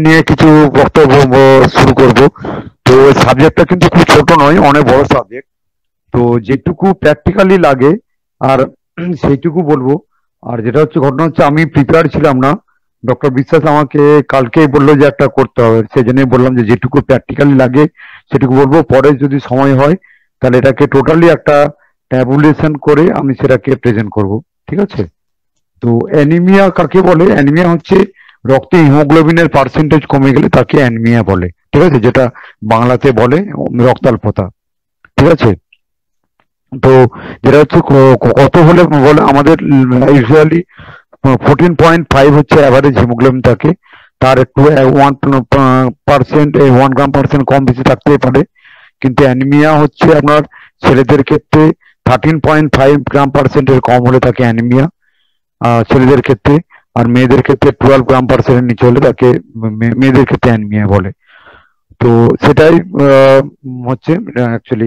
নিয়ে কিছু বক্তব্য শুরু করব। তো সাবজেক্টটা কিন্তু খুব ছোট নয়, অনেক বড় সাবজেক্ট। তো যেটুকু প্র্যাকটিক্যালি লাগে আর সেইটুকু বলবো। আর যেটা হচ্ছে ঘটনা হচ্ছে আমি প্রিপেয়ার ছিলাম না, ডক্টর বিশ্বাস আমাকে কালকেই বললো যে একটা করতে হবে, সেই জন্যই বললাম যে যেটুকু প্র্যাকটিক্যালি লাগে সেটুকু বলবো, পরে যদি সময় হয় তাহলে এটাকে টোটালি একটা ট্যাবুলেশন করে আমি সেটাকে প্রেজেন্ট করব। ঠিক আছে? তো অ্যানিমিয়া কাকে বলে? অ্যানিমিয়া হচ্ছে রক্তে হিমোগ্লোবিনের পার্সেন্টেজ কমে গেলে তাকে অ্যানিমিয়া বলে। ঠিক আছে? যেটা বাংলাতে বলে রক্তাল্পতা। ঠিক আছে? তো যেটা হচ্ছে কত হলে বলে আমাদের ইউজুয়ালি 14.5 হচ্ছে অ্যাভারেজ হিমোগ্লোবিন থাকে। তার একটু 1% 1 গ্রাম পার্সেন্ট কম বেশি থাকতেই পারে। কিন্তু অ্যানিমিয়া হচ্ছে আপনার ছেলেদের ক্ষেত্রে 13.5 গ্রাম পার্সেন্টের কম হলে তাকে অ্যানিমিয়া ছেলেদের ক্ষেত্রে। আর মেয়েদের ক্ষেত্রে 12 গ্রাম পার্সেন্টের নিচে হলে তাকে মেয়েদের ক্ষেত্রে অ্যানিমিয়া বলে। তো সেটাই হচ্ছে অ্যাকচুয়ালি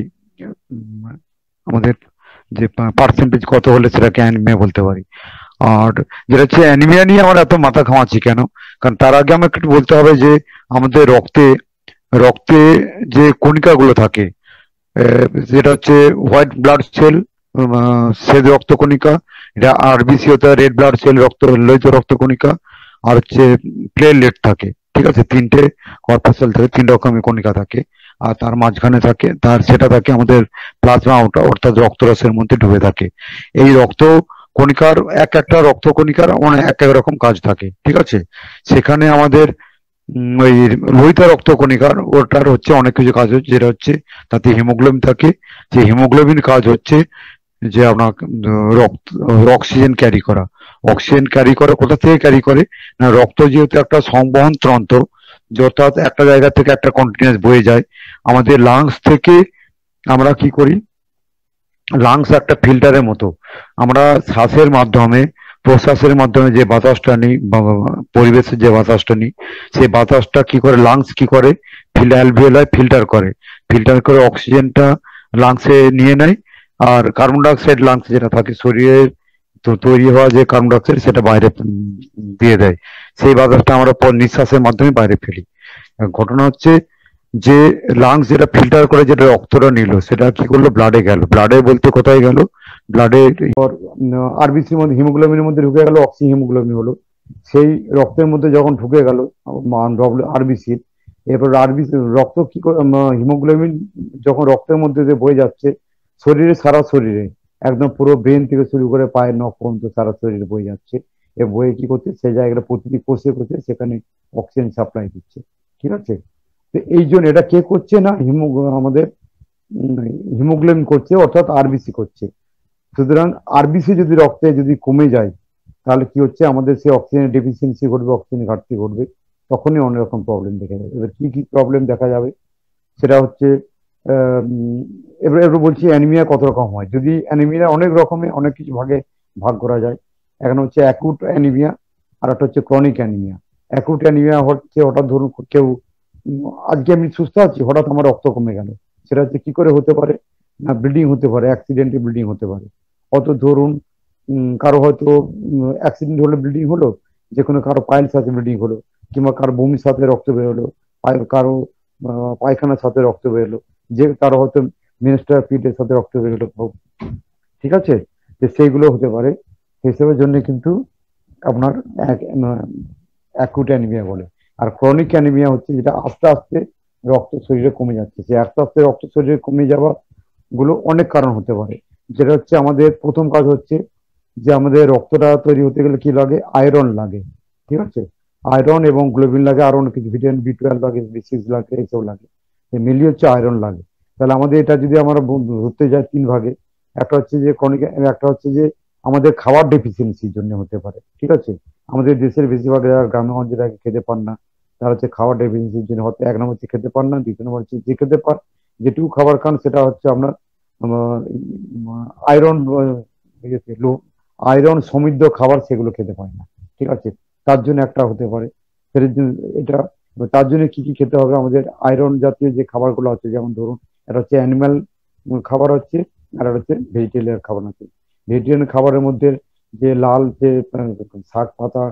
আমাদের যে পার্সেন্টেজ কত হলে সেটাকে অ্যানিমিয়া বলতে পারি। আর যেটা হচ্ছে অ্যানিমিয়া নিয়ে আমার এত মাথা ঘামাচ্ছি কেন, কারণ তার আগে আমাকে একটু বলতে হবে যে আমাদের রক্তে রক্তে যে কণিকাগুলো থাকে, যেটা হচ্ছে হোয়াইট ব্লাড সেল, শ্বেত রক্ত কণিকা, এটা আরবিসি হতে রেড ব্লাড সেল, লোহিত রক্ত কণিকা, আর হচ্ছে প্লেটলেট থাকে। ঠিক আছে? তিনটে কর্পাসেল থাকে, 3 রকমের কণিকা থাকে। আর তার মাঝখানে থাকে সেটা থাকে আমাদের প্লাজমা, অর্থাৎ রক্তরসের মধ্যে ডুবে থাকে। এই রক্ত কণিকার একটা রক্ত কণিকার এক এক রকম কাজ থাকে। ঠিক আছে? সেখানে আমাদের ওই লোহিত রক্ত কণিকার ওটার হচ্ছে অনেক কিছু কাজ হচ্ছে, যেটা হচ্ছে তাতে হিমোগ্লোবিন থাকে। যে হিমোগ্লোবিন কাজ হচ্ছে যে আপনার রক্ত অক্সিজেন ক্যারি করা। অক্সিজেন ক্যারি করে কোথা থেকে ক্যারি করে না, রক্ত যেহেতু একটা সংবহন তন্ত্র, অর্থাৎ একটা জায়গা থেকে একটা কন্টিনিউয়াস বয়ে যায়। আমাদের লাংস থেকে আমরা কি করি, লাংস একটা ফিল্টারের মতো। আমরা শ্বাসের মাধ্যমে, প্রশ্বাসের মাধ্যমে যে বাতাসটা নিই, পরিবেশের যে বাতাসটা নিই, সেই বাতাসটা কি করে লাংস কি করে, অ্যালভিওলাই ফিল্টার করে। ফিল্টার করে অক্সিজেনটা লাংসে নিয়ে নেয়, আর কার্বন ডাইঅক্সাইড লাংস যেটা থাকে শরীরের তো তৈরি হওয়া যে কার্বন ডাইঅক্সাইড সেটা বাইরে দিয়ে দেয়। সেই বাতাসটা আমরা নিঃশ্বাসের মাধ্যমে বাইরে ফেলি। ঘটনা হচ্ছে যে লাংস যেটা ফিল্টার করে যেটা রক্তটা নিল সেটা কি করলো, ব্লাডে গেল। ব্লাডে বলতে কোথায় গেল, ব্লাডে আরবিসির মধ্যে হিমোগ্লোবিনের মধ্যে ঢুকে গেল, অক্সি হিমোগ্লোবিন হলো। সেই রক্তের মধ্যে যখন ঢুকে গেল আরবিসির, এরপর আরবিসি রক্ত কি করে হিমোগ্লোবিন যখন রক্তের মধ্যে দিয়ে বয়ে যাচ্ছে শরীরে, সারা শরীরে একদম পুরো ব্রেন থেকে শুরু করে পায়ের নখ পর্যন্ত সারা শরীরে বয়ে যাচ্ছে। এ বয়ে কি করছে, সেই জায়গাটা প্রতিটি কোষে কোষে সেখানে অক্সিজেন সাপ্লাই দিচ্ছে। ঠিক আছে? তো এই জন্য এটা কে করছে না, আমাদের হিমোগ্লোবিন করছে, অর্থাৎ আরবিসি করছে। সুতরাং আরবিসি যদি রক্তে যদি কমে যায় তাহলে কি হচ্ছে, আমাদের সেই অক্সিজেনের ডেফিসিয়েন্সি ঘটবে, অক্সিজেনের ঘাটতি ঘটবে। তখনই অনেক রকম প্রবলেম দেখা যাবে। এবার কি কি প্রবলেম দেখা যাবে সেটা হচ্ছে এবার এবার বলছি অ্যানিমিয়া কত রকম হয়। যদি অ্যানিমিয়া অনেক রকমের, অনেক কিছু ভাগে ভাগ করা যায়। এখন হচ্ছে অ্যাকুট অ্যানিমিয়া, আর একটা হচ্ছে ক্রনিক অ্যানিমিয়া। অ্যাকুট অ্যানিমিয়া হচ্ছে হঠাৎ ধরুন কেউ আজকে আমি সুস্থ আছি, হঠাৎ আমার রক্ত কমে গেল। সেটা হচ্ছে কি করে হতে পারে না, ব্লিডিং হতে পারে, অ্যাক্সিডেন্টে ব্লিডিং হতে পারে। অত ধরুন কারো হয়তো অ্যাক্সিডেন্ট হলে ব্লিডিং হলো, যে কোনো কারো পাইলস আছে ব্লিডিং হলো, কিংবা কারো বমির সাথে রক্ত বেরোলো, কারো পায়খানার সাথে রক্ত বেরোলো, যে কারো হয়তো মিনিস্টার পিটের সাথে রক্ত বেরোলো। ঠিক আছে? যে সেইগুলো হতে পারে। সেসবের জন্য কিন্তু আপনার অ্যাকুট অ্যানিমিয়া বলে। আর ক্রনিক অ্যানিমিয়া হচ্ছে যেটা আস্তে আস্তে রক্ত শরীরে কমে যাচ্ছে। সে আস্তে আস্তে রক্ত শরীরে কমে যাওয়া গুলো অনেক কারণ হতে পারে। যেটা হচ্ছে আমাদের প্রথম কাজ হচ্ছে যে আমাদের রক্তটা তৈরি হতে গেলে কি লাগে, আয়রন লাগে। ঠিক আছে? আয়রন এবং গ্লোবিন লাগে, আরো অনেক কিছু, ভিটামিন B12 লাগে, B6 লাগে, এইসব লাগে। মিলিয়ে হচ্ছে আয়রন লাগে। তাহলে আমাদের এটা যদি আমরা ধরতে যাই 3 ভাগে, একটা হচ্ছে যে ক্রনিক, একটা হচ্ছে যে আমাদের খাবার ডেফিসিয়েন্সির জন্য হতে পারে। ঠিক আছে? আমাদের দেশের বেশিরভাগ যারা গ্রামেগঞ্জে থাকে খেতে পান না, তারা হচ্ছে খাবার ডেফিসিয়েন্সির জন্য হয়তো 1 নম্বর হচ্ছে খেতে পান না, 2 নম্বর হচ্ছে যে খেতে পান, যেটুকু খাবার খান সেটা হচ্ছে আপনার আয়রন, আয়রন সমৃদ্ধ খাবার সেগুলো খেতে পায় না। ঠিক আছে? তার জন্য একটা হতে পারে। এটা তার জন্য কি কি খেতে হবে, আমাদের আয়রন জাতীয় যে খাবারগুলো আছে, যেমন ধরুন এটা হচ্ছে অ্যানিম্যাল খাবার হচ্ছে, আর একটা হচ্ছে ভেজিটেরিয়ান খাবার আছে। ভেজিটেরিয়ান খাবারের মধ্যে যে লাল যে শাক পাতা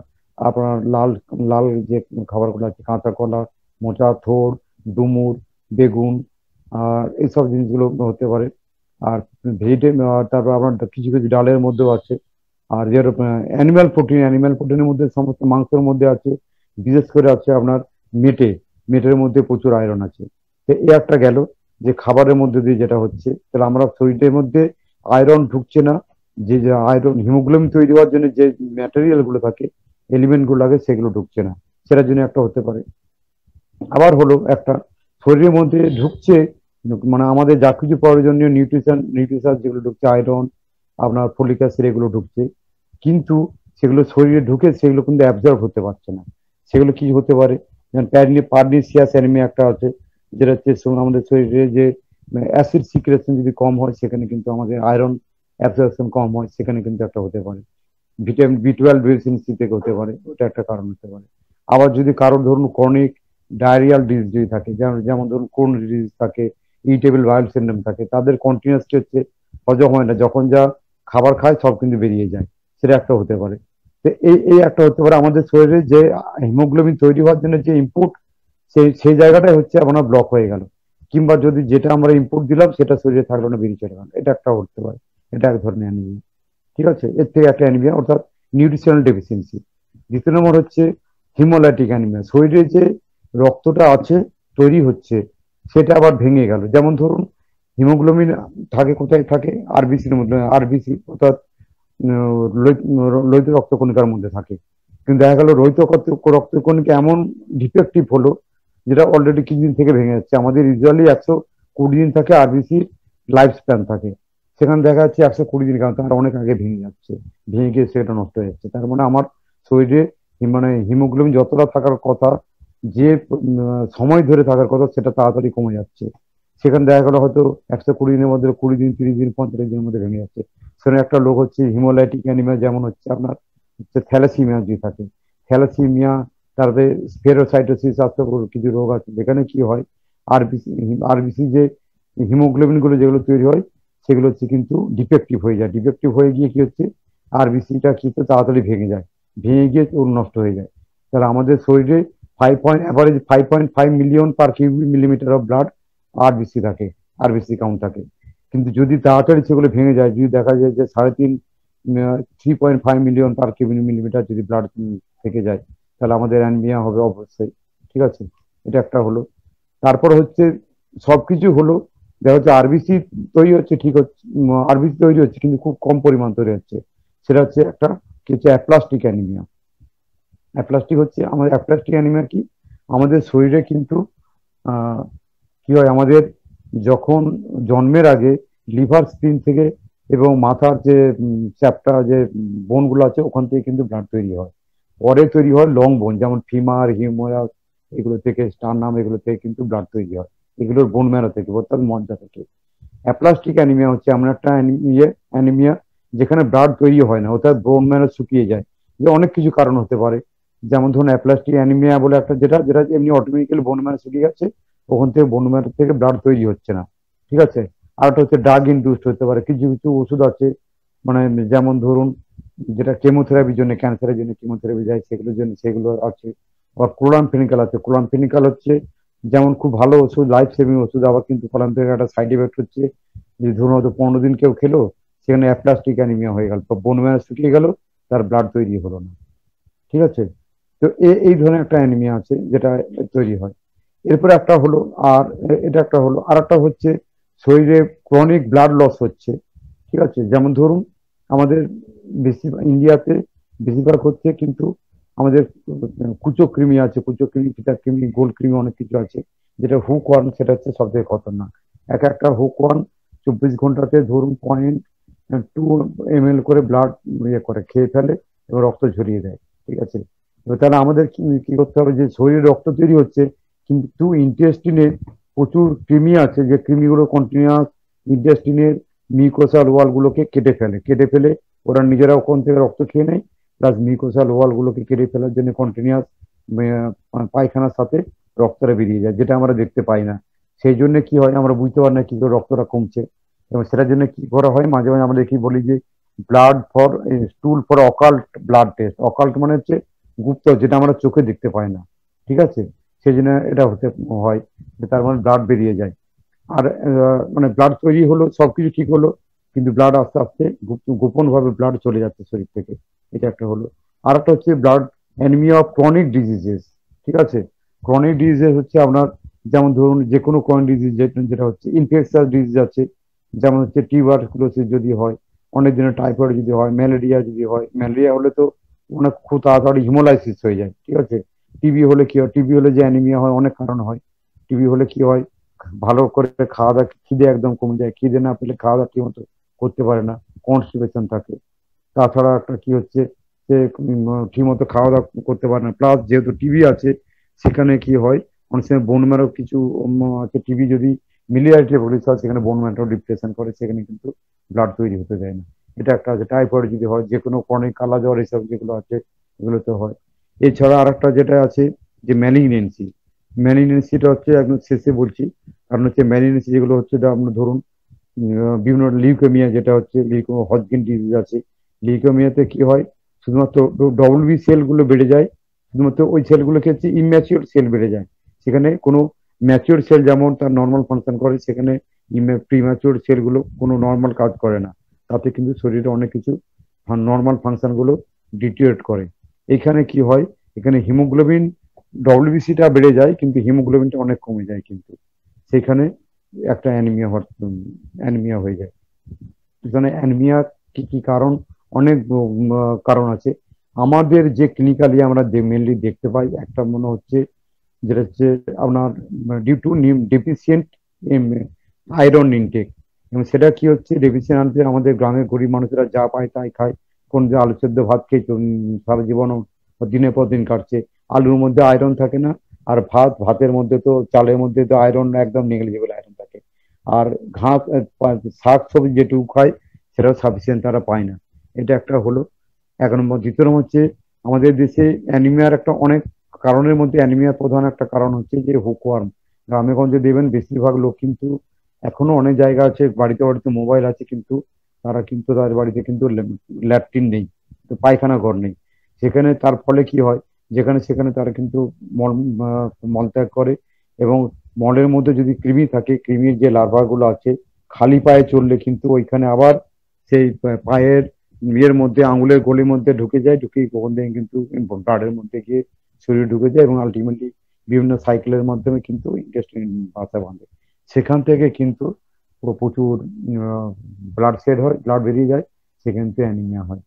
আপনার লাল লাল যে খাবারগুলো আছে, কাঁচা কলা, মোচা, থোড়, ডুমুর, বেগুন, আর এইসব জিনিসগুলো হতে পারে। আর তারপর আপনার কিছু কিছু ডালের মধ্যেও আছে। আর যেরকম অ্যানিম্যাল প্রোটিনের মধ্যে সমস্ত মাংসের মধ্যে আছে, বিশেষ করে আছে আপনার মেটে, মেটের মধ্যে প্রচুর আয়রন আছে। তো এই একটা গেল যে খাবারের মধ্যে দিয়ে যেটা হচ্ছে, তাহলে আমরা শরীরের মধ্যে আয়রন ঢুকছে না, যে যে আয়রন হিমোগ্লোবিন তৈরি হওয়ার জন্য যে ম্যাটেরিয়াল গুলো থাকে, এলিমেন্ট গুলো লাগে, সেগুলো ঢুকছে না, সেটার জন্য একটা হতে পারে। আবার হলো একটা শরীরের মধ্যে ঢুকছে, মানে আমাদের যা কিছু প্রয়োজনীয় নিউট্রিশন যেগুলো ঢুকছে, আয়রন, আপনার ফলিক অ্যাসিড, এগুলো ঢুকছে, কিন্তু সেগুলো শরীরে ঢুকে সেগুলো কিন্তু অ্যাবজর্ব হতে পারছে না। সেগুলো কি হতে পারে, যেমন পারনিসিয়াস অ্যানিমিয়া একটা আছে, যেটা হচ্ছে আমাদের শরীরে যে অ্যাসিড সিক্রেশন যদি কম হয়, সেখানে কিন্তু আমাদের আয়রন অ্যাবজর্পশন কম হয়, সেখানে কিন্তু একটা হতে পারে। ভিটামিন B12 ডেফিসিয়েন্সি থেকে হতে পারে, ওটা একটা কারণ হতে পারে। আবার যদি কারোর ধরুন ক্রনিক ডায়রিয়াল ডিজিজ যদি থাকে, যেমন যেমন ধরুন কোন ডিজিজ থাকে, ইরিটেবল বাউল সিনড্রোম থাকে, তাদের কন্টিনিউয়াসলি হচ্ছে হজম হয় না, যখন যা খাবার খায় সব কিন্তু বেরিয়ে যায়, সেটা একটা হতে পারে। তো এই এই একটা হতে পারে আমাদের শরীরে যে হিমোগ্লোবিন তৈরি হওয়ার জন্য যে ইনপুট, সেই জায়গাটাই হচ্ছে আপনার ব্লক হয়ে গেল, কিংবা যদি যেটা আমরা ইনপুট দিলাম সেটা শরীরে থাকলো না, বেরিয়ে চলে গেল, এটা একটা হতে পারে। এটা এক ধরনের অ্যানিমিয়া। ঠিক আছে, এর থেকে একটা অ্যানিমিয়া, অর্থাৎ নিউট্রিশনাল ডেফিসিয়েন্সি। দ্বিতীয় নম্বর হচ্ছে হিমোলাইটিক অ্যানিমিয়া, শরীরে যে রক্তটা আছে, তৈরি হচ্ছে, সেটা আবার ভেঙে গেল। যেমন ধরুন হিমোগ্লোবিন থাকে কোথায় থাকে, আরবিসির মধ্যে, আরবিসি অর্থাৎ লোহিত রক্তকণিকার মধ্যে থাকে। কিন্তু দেখা গেল রক্তকণিকা এমন ডিফেক্টিভ হলো, যেটা অলরেডি কিছুদিন থেকে ভেঙে যাচ্ছে। আমাদের ইউজুয়ালি 120 দিন থাকে আরবিসি লাইফ স্প্যান থাকে, সেখানে দেখা যাচ্ছে 120 দিন, কারণ তার অনেক আগে ভেঙে যাচ্ছে, ভেঙে গিয়ে সেটা নষ্ট হয়ে যাচ্ছে। তার মানে আমার শরীরে মানে হিমোগ্লোবিন যতটা থাকার কথা, যে সময় ধরে থাকার কথা, সেটা তাড়াতাড়ি কমে যাচ্ছে। সেখানে দেখা গেলো হয়তো 120 দিনের মধ্যে 20 দিন, 30 দিন, 45 দিনের মধ্যে ভেঙে যাচ্ছে। সেখানে একটা রোগ হচ্ছে হিমোলাইটিক অ্যানিমিয়া, যেমন হচ্ছে আপনার হচ্ছে থ্যালাসিমিয়া যদি থাকে, থ্যালাসিমিয়া, তারপরে স্পেরোসাইটোসিস, কিছু রোগ আছে যেখানে কি হয়, আরবিসি আরবিসি যে হিমোগ্লোবিন গুলো যেগুলো তৈরি হয়, সেগুলো হচ্ছে কিন্তু ডিফেক্টিভ হয়ে যায়। ডিফেক্টিভ হয়ে গিয়ে কি হচ্ছে, আরবিসিটা কিন্তু তাড়াতাড়ি ভেঙে যায়, ভেঙে গিয়ে ওর নষ্ট হয়ে যায়। তাহলে আমাদের শরীরে average 5.5 million per cubic millimetre of blood RBC থাকে, আরবিসি কাউন্ট থাকে। কিন্তু যদি তাড়াতাড়ি সেগুলো ভেঙে যায়, যদি দেখা যায় যে 3.5 মিলিয়ন পার কিউবিক মিলিমিটার যদি ব্লাড থেকে যায়, তাহলে আমাদের অ্যানিমিয়া হবে অবশ্যই। ঠিক আছে, এটা একটা হলো। তারপর হচ্ছে সবকিছু হলো, দেখা যাচ্ছে আরবিসি তৈরি হচ্ছে, ঠিক হচ্ছে, আরবিসি তৈরি হচ্ছে কিন্তু খুব কম পরিমাণ তৈরি হচ্ছে। সেটা হচ্ছে একটা কি হচ্ছে, অ্যাপ্লাস্টিক অ্যানিমিয়া। অ্যাপ্লাস্টিক অ্যানিমিয়া কি, আমাদের শরীরে কিন্তু আহ কি হয়, আমাদের যখন জন্মের আগে লিভার স্প্লিন থেকে এবং মাথার যে চ্যাপ্টা যে বোন গুলো আছে, ওখান থেকে কিন্তু ব্লাড তৈরি হয়। পরে তৈরি হয় লং বোন, যেমন ফিমার, হিউমারাস, এগুলো থেকে, স্টারনাম, এগুলো থেকে কিন্তু ব্লাড তৈরি হয়, এগুলোর বোন ম্যারো থেকে, অর্থাৎ মজ্জা থেকে। অ্যাপ্লাস্টিক অ্যানিমিয়া হচ্ছে এমন একটা অ্যানিমিয়া যেখানে ব্লাড তৈরি হয় না, অর্থাৎ বোন ম্যারো শুকিয়ে যায়। যে অনেক কিছু কারণ হতে পারে, যেমন ধরুন অ্যাপ্লাস্টিক অ্যানিমিয়া বলে একটা, যেটা যেটা এমনি অটোমেটিক্যালি বোন ম্যারো শুকিয়ে গেছে, ওখান থেকে বোন ম্যারো থেকে ব্লাড তৈরি হচ্ছে না। ঠিক আছে, আর একটা হচ্ছে ড্রাগ ইনডিউসড হতে পারে, কিছু কিছু ওষুধ আছে, মানে যেমন ধরুন যেটা কেমোথেরাপির জন্য, ক্যান্সারের জন্য কেমোথেরাপি যায়, সেগুলোর জন্য সেগুলো আছে। আবার ক্লোরামফেনিকাল আছে, ক্লোরামফেনিকাল হচ্ছে যেমন খুব ভালো ওষুধ, লাইফ সেভিং ওষুধ, আবার কিন্তু ক্লোরামফেনিকাল একটা সাইড এফেক্ট হচ্ছে, যে ধরুন হয়তো 15 দিন কেউ খেলো, সেখানে অ্যাপ্লাস্টিক অ্যানিমিয়া হয়ে গেল, বোন ম্যারো শুকিয়ে গেল, তার ব্লাড তৈরি হলো না। ঠিক আছে, তো এই ধরনের একটা অ্যানিমিয়া আছে যেটা তৈরি হয়। এরপরে একটা হলো, আর এটা একটা হলো, আর একটা হচ্ছে শরীরে ক্রনিক ব্লাড লস হচ্ছে। ঠিক আছে, যেমন ধরুন আমাদের বেশি ইন্ডিয়াতে বেশিরভাগ হচ্ছে কিন্তু আমাদের কুচো কৃমি আছে, কুচো কৃমি, ফিটা কৃমি, গোল কৃমি, অনেক কিছু আছে, যেটা হুক ওয়ার্ম, সেটা হচ্ছে সব থেকে খতরনাক। একটা হুক ওয়ার্ম 24 ঘন্টাতে ধরুন 0.2 ml করে ব্লাড ইয়ে করে খেয়ে ফেলে এবং রক্ত ঝরিয়ে দেয়। ঠিক আছে, এবার তাহলে আমাদের কি করতে হবে, যে শরীরে রক্ত তৈরি হচ্ছে, কিন্তু ইন্টেস্টিনে প্রচুর কৃমি আছে, যে কৃমিগুলো কন্টিনিউয়াস ইন্টেস্টিনের মিউকোসাল ওয়াল গুলোকে কেটে ফেলে ওরা নিজেরা ওখান থেকে রক্ত খেয়ে নেয়, প্লাস মিউকোসাল ওয়াল গুলোকে কেটে ফেলার জন্য কন্টিনিউয়াস পায়খানার সাথে রক্তটা বেরিয়ে যায়, যেটা আমরা দেখতে পাই না। সেই জন্য কি হয়, আমরা বুঝতে পারি না কি করে রক্তটা কমছে। এবং সেটার জন্য কি করা হয়, মাঝে মাঝে আমরা কি বলি যে blood for stool for occult blood test. Occult মানে হচ্ছে গুপ্ত, যেটা আমরা চোখে দেখতে পাই না, ঠিক আছে। সেই জন্য এটা হতে হয় যে তার মানে ব্লাড বেরিয়ে যায়। আর মানে ব্লাড তৈরি হলো, সবকিছু ঠিক হলো, কিন্তু ব্লাড আস্তে আস্তে গোপন ভাবে ব্লাড চলে যাচ্ছে শরীর থেকে। এটা একটা হলো। আর একটা হচ্ছে blood anaemia of chronic diseases, ঠিক আছে। ক্রনিক ডিজিজেস হচ্ছে আপনার, যেমন ধরুন যে কোনো ক্রনিক ডিজিজ যেটা হচ্ছে ইনফেকশাস ডিজিজ আছে, যেমন হচ্ছে টিউবারকুলোসিস যদি হয়, অনেক দিনের টাইফয়েড যদি হয়, ম্যালেরিয়া যদি হয়, ম্যালেরিয়া হলে তো অনেক খুব তাড়াতাড়ি হিমোলাইসিস হয়ে যায়, ঠিক আছে। টিবি হলে কি হয়, টিবি হলে যে অ্যানিমিয়া হয় অনেক কারণ হয়। টিবি হলে কি হয়, ভালো করে খাওয়া দাওয়া, খিদে একদম কমে যায়, খিদে না পেলে খাওয়া দাওয়া ঠিক মতো করতে পারে না, কনস্টিপেশন থাকে। তাছাড়া একটা কি হচ্ছে যে ঠিক মতো খাওয়া দাওয়া করতে পারে না, প্লাস যেহেতু টিবি আছে সেখানে কি হয়, অনেক সময় বোন ম্যারো কিছু আছে, টিবি যদি মিলিয়ারিটি বলিস হয় সেখানে বোন ম্যারো ডিপ্রেশন করে, সেখানে কিন্তু ব্লাড তৈরি হতে দেয় না। এটা একটা আছে। টাইফয়েড যদি হয়, যে কোনো ক্রনিক কালা জ্বর এসব যেগুলো আছে এগুলোতে হয়। এছাড়া আরেকটা যেটা আছে যে ম্যালিগনেন্সি, ম্যালিগনেন্সিটা হচ্ছে একদম শেষে বলছি। কারণ হচ্ছে ম্যালিগনেন্সি যেগুলো হচ্ছে, আপনার ধরুন বিভিন্ন লিউকেমিয়া, যেটা হচ্ছে হজকিন ডিজিজ আছে। লিউকেমিয়াতে কি হয়, শুধুমাত্র ডব্লিউবি সেলগুলো বেড়ে যায়, শুধুমাত্র ওই সেলগুলোকে হচ্ছে ইম্যাচিওর সেল বেড়ে যায়। সেখানে কোনো ম্যাচিওর সেল যেমন তার নর্মাল ফাংশন করে, সেখানে প্রিম্যাচিওর সেলগুলো কোনো নর্মাল কাজ করে না। তাতে কিন্তু শরীরে অনেক কিছু নর্মাল ফাংশনগুলো ডিটিরিয়েট করে। এখানে কি হয়, এখানে হিমোগ্লোবিন, ডব্লিউবিসিটা বেড়ে যায় কিন্তু হিমোগ্লোবিনটা অনেক কমে যায়, কিন্তু সেখানে একটা অ্যানিমিয়া হয়ে যায়। এখানে অ্যানিমিয়া কি কি কারণ, অনেক কারণ আছে। আমাদের যে ক্লিনিক্যালি আমরা মেনলি দেখতে পাই, একটা মনে হচ্ছে যেটা হচ্ছে আপনার due to deficient iron intake. এবং সেটা কি হচ্ছে, ডেফিসিয়েন্ট আমাদের গ্রামের গরিব মানুষেরা যা পায় তাই খায়, কোন যে আলু সেদ্ধ ভাত খেয়ে সারা জীবন দিনের পর দিন কাটছে, আলুর মধ্যে আয়রন থাকে না। আর ভাতের মধ্যে তো, চালের মধ্যে তো আয়রন একদম নেগলিজেবল আয়রন থাকে। আর ঘাস শাক সবজি যেটুকু খায় সেটাও সাফিসিয়েন্ট তারা পায় না। এটা একটা হলো। এক নম্বর। দ্বিতীয় নম্বর হচ্ছে আমাদের দেশে অ্যানিমিয়ার একটা অনেক কারণের মধ্যে অ্যানিমিয়ার প্রধান একটা কারণ হচ্ছে যে হুকওয়ার্ম। গ্রামে গঞ্জে দেখবেন বেশিরভাগ লোক কিন্তু, এখনো অনেক জায়গা আছে বাড়িতে বাড়িতে মোবাইল আছে, কিন্তু তারা কিন্তু তাদের বাড়িতে কিন্তু ল্যাট্রিন নেই, তো পায়খানা ঘর নেই। সেখানে তার ফলে কি হয়, যেখানে সেখানে তারা কিন্তু মল মলত্যাগ করে। এবং মলের মধ্যে যদি কৃমি থাকে, কৃমির যে লার্ভাগুলো আছে, খালি পায়ে চললে কিন্তু ওইখানে আবার সেই পায়ের ইয়ের মধ্যে, আঙুলের গলির মধ্যে ঢুকে যায়, ঢুকে ওখান থেকে কিন্তু ব্লাডের মধ্যে গিয়ে শরীরে ঢুকে যায়, এবং আলটিমেটলি বিভিন্ন সাইকেলের মাধ্যমে কিন্তু ইন্টেস্টাইন বাসা বাঁধে। সেখান থেকে কিন্তু প্রচুর ব্লাড শেড হয়, ব্লাড বেরিয়ে যায়, সেখান থেকে অ্যানিমিয়া হয়।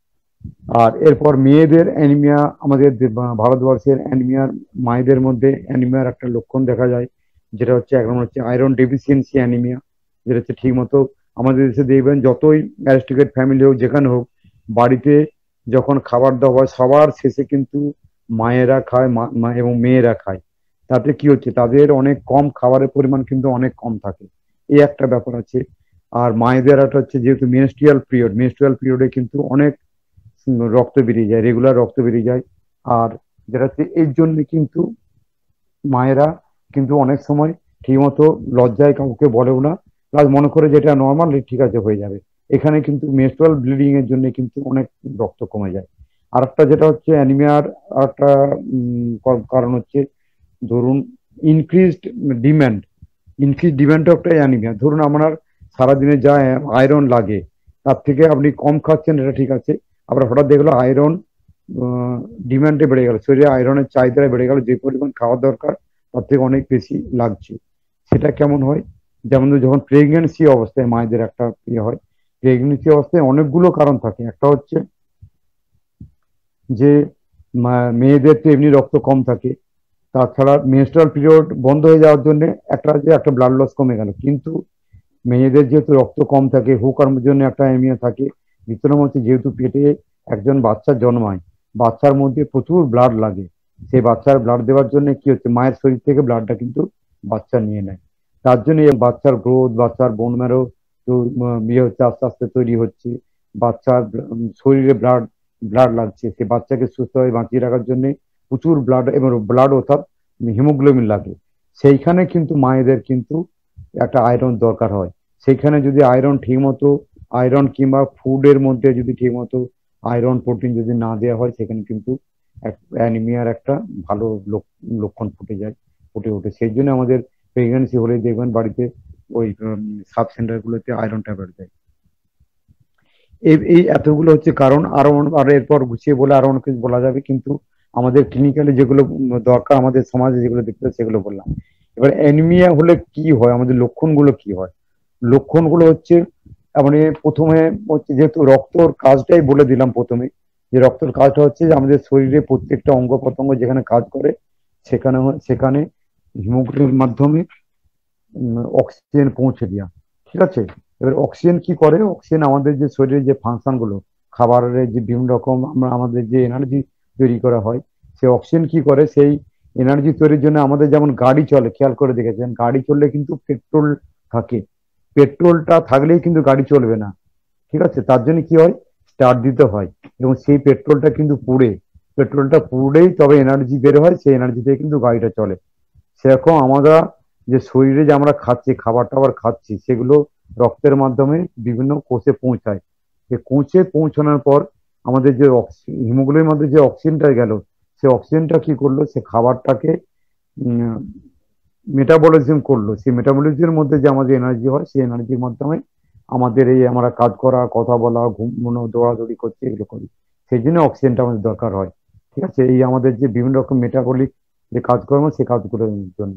আর এরপর মেয়েদের অ্যানিমিয়া, আমাদের ভারতবর্ষের অ্যানিমিয়ার, মায়েদের মধ্যে অ্যানিমিয়ার একটা লক্ষণ দেখা যায়, যেটা হচ্ছে এক নম্বর হচ্ছে আয়রন ডেফিসিয়েন্সি অ্যানিমিয়া। যেটা হচ্ছে ঠিক মতো আমাদের দেশে দেখবেন যতই অ্যারিস্টোক্রেট ফ্যামিলি হোক, যেখানে হোক, বাড়িতে যখন খাবার দাওয়া হয় সবার শেষে কিন্তু মায়েরা খায়, এবং মেয়েরা খায়। তাতে কি হচ্ছে, তাদের অনেক কম খাবারের পরিমাণ কিন্তু অনেক কম থাকে, এই একটা ব্যাপার আছে। আর মায়েদের একটা হচ্ছে, যেহেতু মেনস্ট্রুয়াল পিরিয়ডে কিন্তু অনেক রক্ত বেরিয়ে যায়, রেগুলার রক্ত বেরিয়ে যায়। আর যেটা হচ্ছে এই জন্য কিন্তু মায়েরা কিন্তু অনেক সময় ঠিকমতো লজ্জায় কাউকে বলেও না, প্লাস মনে করে যেটা নর্মাল ঠিক আছে হয়ে যাবে। এখানে কিন্তু মেনস্ট্রুয়াল ব্লিডিং এর জন্য কিন্তু অনেক রক্ত কমে যায়। আর একটা যেটা হচ্ছে অ্যানিমিয়ার আর একটা কারণ হচ্ছে, ধরুন ইনক্রিজড ডিমান্ড, ডিমান্ডও একটা অ্যানিমিয়া। ধরুন আপনার সারাদিনে যা আয়রন লাগে তার থেকে আপনি কম খাচ্ছেন, এটা ঠিক আছে। আবার হঠাৎ দেখলো আয়রন ডিমান্ডে বেড়ে গেল, শরীরে আয়রনের চাহিদা বেড়ে গেল, যে পরিমাণ খাওয়ার দরকার তার থেকে অনেক বেশি লাগছে। সেটা কেমন হয়, যেমন যখন প্রেগনেন্সি অবস্থায় মায়েদের একটা ইয়ে হয়, প্রেগনেন্সি অবস্থায় অনেকগুলো কারণ থাকে। একটা হচ্ছে যে মেয়েদের তো এমনি রক্ত কম থাকে, তাছাড়া মেনস্ট্রুয়াল পিরিয়ড বন্ধ হয়ে যাওয়ার জন্য একটা ব্লাড লস কমে গেল, কিন্তু মেয়েদের যেহেতু রক্ত কম থাকে, হুকার জন্য একটা অ্যানিমিয়া থাকে। দ্বিতীয় নম্বর হচ্ছে যেহেতু পেটে একজন বাচ্চা জন্মায়, বাচ্চার মধ্যে প্রচুর ব্লাড লাগে, সেই বাচ্চার ব্লাড দেওয়ার জন্য কি হচ্ছে, মায়ের শরীর থেকে ব্লাডটা কিন্তু বাচ্চা নিয়ে নেয়। তার জন্য বাচ্চার গ্রোথ, বাচ্চার বোন ম্যারো তো ইয়ে হচ্ছে, আস্তে আস্তে তৈরি হচ্ছে, বাচ্চার শরীরে ব্লাড ব্লাড লাগছে, সে বাচ্চাকে সুস্থভাবে বাঁচিয়ে রাখার জন্য প্রচুর ব্লাড, এবং ব্লাড অর্থাৎ হিমোগ্লোবিন লাগে। সেইখানে কিন্তু মায়েদের কিন্তু একটা আয়রন দরকার হয়। সেখানে যদি আয়রন ঠিকমতো, আয়রন কিংবা ফুডের মধ্যে যদি ঠিকমতো আয়রন প্রোটিন যদি না দেওয়া হয়, সেখানে কিন্তু অ্যানিমিয়ার একটা ভালো লক্ষণ ফুটে ওঠে। সেই জন্য আমাদের প্রেগনেন্সি হলে দেখবেন বাড়িতে ওই সাব সেন্টারগুলোতে আয়রন ট্যাবলেট দেয়। এই এই এতগুলো হচ্ছে কারণ। আর এরপর গুছিয়ে বলে আরো অনেক কিছু বলা যাবে, কিন্তু আমাদের ক্লিনিক্যালি যেগুলো দরকার আমাদের সমাজে যেগুলো দেখতে হয় সেগুলো বললাম। এবার অ্যানিমিয়া হলে কি হয়, আমাদের লক্ষণগুলো কি হয়? লক্ষণগুলো হচ্ছে মানে প্রথমে হচ্ছে, যেহেতু রক্তর কাজটাই বলে দিলাম প্রথমে, যে রক্তের কাজটা হচ্ছে যে আমাদের শরীরে প্রত্যেকটা অঙ্গ প্রত্যঙ্গ যেখানে কাজ করে সেখানে হিমোগ্লোবিনের মাধ্যমে অক্সিজেন পৌঁছে দেওয়া। ঠিক আছে। এবার অক্সিজেন কি করে, অক্সিজেন আমাদের যে শরীরের যে ফাংশন গুলো, খাবারের যে বিভিন্ন রকম আমাদের যে এনার্জি তৈরি করা হয়, সেই অক্সিজেন কি করে, সেই এনার্জি তৈরির জন্য আমাদের যেমন গাড়ি চলে, খেয়াল করে দেখেছেন গাড়ি চললে কিন্তু পেট্রোল থাকে, পেট্রোলটা থাকলেই কিন্তু গাড়ি চলবে না। ঠিক আছে, তার জন্য কি হয়, স্টার্ট দিতে হয়, এবং সেই পেট্রোলটা পুড়েই তবে এনার্জি বের হয়, সেই এনার্জি দিয়ে কিন্তু গাড়িটা চলে। সেরকম আমরা যে শরীরে যে আমরা খাচ্ছি, খাবার টাবার খাচ্ছি, সেগুলো রক্তের মাধ্যমে বিভিন্ন কোষে পৌঁছায়। যে কোষে পৌঁছানোর পর আমাদের যে হিমোগ্লোবিনের মধ্যে যে অক্সিজেনটা গেল, সে অক্সিজেনটা কি করলো, সে খাবারটাকে মেটাবলিজম করলো। সেই মেটাবলিজমের মধ্যে যে আমাদের এনার্জি হয়, সেই এনার্জির মাধ্যমে আমাদের এই আমরা কাজ করা, কথা বলা, ঘুমানো, দৌড়াদৌড়ি করছি, এগুলো করি। সেই জন্য অক্সিজেনটা আমাদের দরকার হয়। ঠিক আছে, এই আমাদের যে বিভিন্ন রকম মেটাবলিক যে কাজকর্ম, সেই কাজগুলোর জন্য।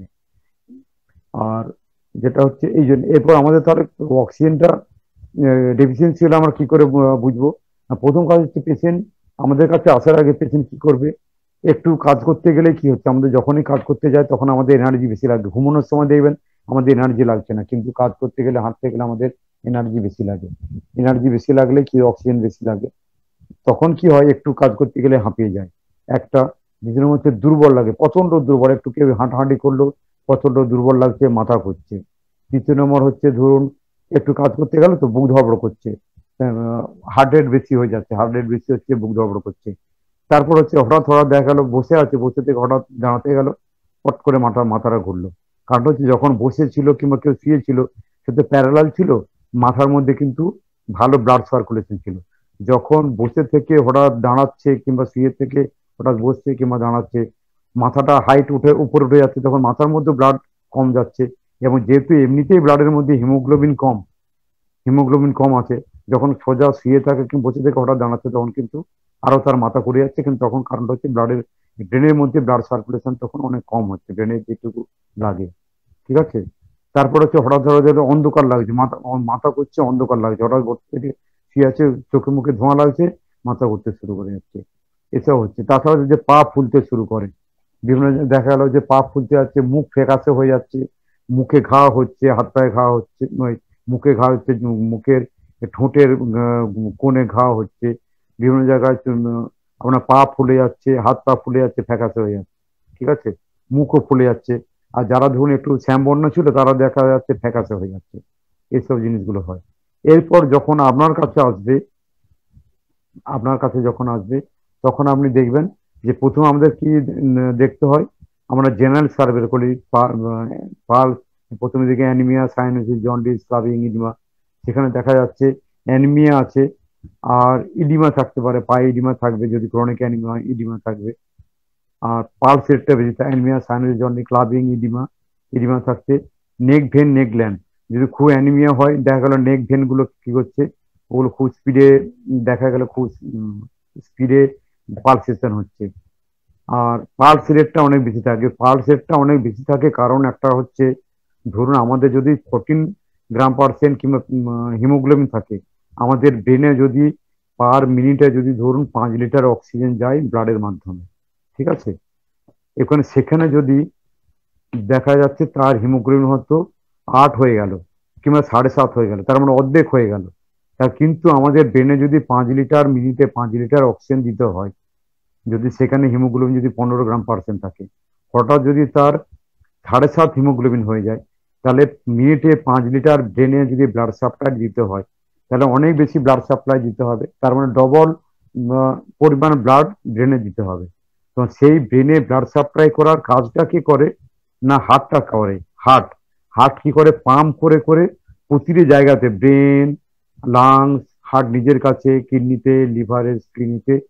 আর যেটা হচ্ছে এই জন্য, এরপর আমাদের তাহলে অক্সিজেনটা ডেফিসিয়েন্সি হলে আমরা কি করে বুঝবো? প্রথম কাজ হচ্ছে পেশেন্ট আমাদের কাছে আসার আগে পেশেন্ট কি করবে, একটু কাজ করতে গেলে কি হচ্ছে, আমাদের যখনই কাজ করতে যায় তখন আমাদের এনার্জি বেশি লাগবে। ঘুমানোর সময় দেখবেন আমাদের এনার্জি লাগছে না, কিন্তু কাজ করতে গেলে, হাঁটতে গেলে আমাদের এনার্জি বেশি লাগে। এনার্জি বেশি লাগলে কি, অক্সিজেন বেশি লাগে, তখন কি হয়, একটু কাজ করতে গেলে হাঁপিয়ে যায়। একটা নিজের মধ্যে দুর্বল লাগে, প্রচন্ড দুর্বল, একটু কেউ হাঁটাহাঁটি করলো প্রচন্ড দুর্বল লাগছে, মাথা ঘুরছে। দ্বিতীয় নম্বর হচ্ছে ধরুন একটু কাজ করতে গেল তো বুক ধড়ফড় করছে, হার্ট রেট বেশি হয়ে যাচ্ছে, হার্ট রেট বেশি হচ্ছে, বুক ধড়ফড় করছে। তারপর হচ্ছে হঠাৎ দেখা গেল বসে আছে, বসে থেকে হঠাৎ দাঁড়াতে গেল, পট করে মাথাটা ঘুরলো। কারণ হচ্ছে যখন বসে ছিল কিংবা কেউ শুয়েছিল, সে তো প্যারালাল ছিল, মাথার মধ্যে কিন্তু ভালো ব্লাড সার্কুলেশন ছিল। যখন বসে থেকে হঠাৎ দাঁড়াচ্ছে কিংবা শুয়ে থেকে হঠাৎ বসছে কিংবা দাঁড়াচ্ছে, মাথাটা হাইট উপরে উঠে যাচ্ছে, তখন মাথার মধ্যে ব্লাড কম যাচ্ছে। এবং যেহেতু এমনিতেই ব্লাডের মধ্যে হিমোগ্লোবিন কম আছে, যখন সোজা শুয়ে থাকে কিংবা বসে থেকে হঠাৎ দাঁড়াচ্ছে, তখন কিন্তু আরো তার মাথা ঘুরে যাচ্ছে। কিন্তু তখন কারণটা হচ্ছে ব্রেনের মধ্যে ব্লাড সার্কুলেশন তখন অনেক কম হচ্ছে, ব্রেনের যেটুকু লাগে। ঠিক আছে। তারপর হচ্ছে হঠাৎ ধরো যে অন্ধকার লাগছে, মাথা করছে, অন্ধকার লাগছে, হঠাৎ শুয়ে আছে, চোখে মুখে ধোঁয়া লাগছে, মাথা ঘুরতে শুরু করে যাচ্ছে, এসব হচ্ছে। তাছাড়া যে পা ফুলতে শুরু করে, বিভিন্ন দেখা গেল যে পা ফুলতে যাচ্ছে, মুখ ফ্যাকাশে হয়ে যাচ্ছে, মুখে ঘা হচ্ছে, হাত পায়ে ঘা হচ্ছে, মুখে ঘা হচ্ছে, মুখের ঠোঁটের কোণে ঘা হচ্ছে, বিভিন্ন জায়গায় আপনার পা ফুলে যাচ্ছে, হাত পা ফুলে যাচ্ছে, ফ্যাকাশে হয়ে যাচ্ছে। ঠিক আছে, মুখও ফুলে যাচ্ছে। আর যারা ধরুন একটু শ্যামবর্ণ ছিল, তারা দেখা যাচ্ছে ফ্যাকাশে হয়ে যাচ্ছে। এইসব জিনিসগুলো হয়। এরপর যখন আপনার কাছে যখন আসবে, তখন আপনি দেখবেন যে প্রথম আমাদের কি দেখতে হয়, আমরা জেনারেল সার্ভে করি। পালস, প্রথমে দিকে anaemia, cyanosis, jaundice, clubbing, oedema. সেখানে দেখা যাচ্ছে অ্যানিমিয়া আছে, আর ইডিমা থাকতে পারে, পায়ে ইডিমা থাকবে, যদি ক্রনিক অ্যানিমিয়া হয় ইডিমা থাকবে। আর পালস রেটটা বেশি থাকে, anaemia, cyanosis, jaundice, clubbing, oedema থাকছে। নেক ভেন, নেক গ্ল্যান্ড, যদি খুব অ্যানিমিয়া হয়, দেখা গেল নেক ভেন গুলো কি করছে, ওগুলো খুব স্পিডে, দেখা গেল খুব স্পিডে পালসেশন হচ্ছে। আর পালস রেটটা অনেক বেশি থাকে, কারণ একটা হচ্ছে ধরুন আমাদের যদি 14 গ্রাম/% কিংবা হিমোগ্লোবিন থাকে, আমাদের ব্রেনে যদি পার মিনিটে যদি ধরুন 5 লিটার অক্সিজেন যায় ব্লাডের মাধ্যমে। ঠিক আছে, সেখানে যদি দেখা যাচ্ছে তার হিমোগ্লোবিন হয়তো 8 হয়ে গেল কিংবা 7.5 হয়ে গেল, তার মানে অর্ধেক হয়ে গেল। তা কিন্তু আমাদের ব্রেনে যদি 5 লিটার মিনিটে 5 লিটার অক্সিজেন দিতে হয়, যদি সেখানে হিমোগ্লোবিন যদি 15 গ্রাম/% থাকে, হঠাৎ যদি তার 7.5 হিমোগ্লোবিন হয়ে যায়, তাহলে মিনিটে 5 লিটার ব্রেনে যদি ব্লাড সাপ্লাই দিতে হয়, তাহলে অনেক বেশি ব্লাড সাপ্লাই দিতে হবে, তার মানে ডবল পরিমাণ ব্লাড ব্রেনে দিতে হবে। তো সেই ব্রেনে ব্লাড সাপ্লাই করার কাজটা কি করে না, হার্টটা করে। হার্ট কি করে, পাম্প করে করে প্রতিটি জায়গাতে, ব্রেন, লাংস, হার্ট নিজের কাছে, কিডনিতে, লিভারে, স্প্লিনিতে,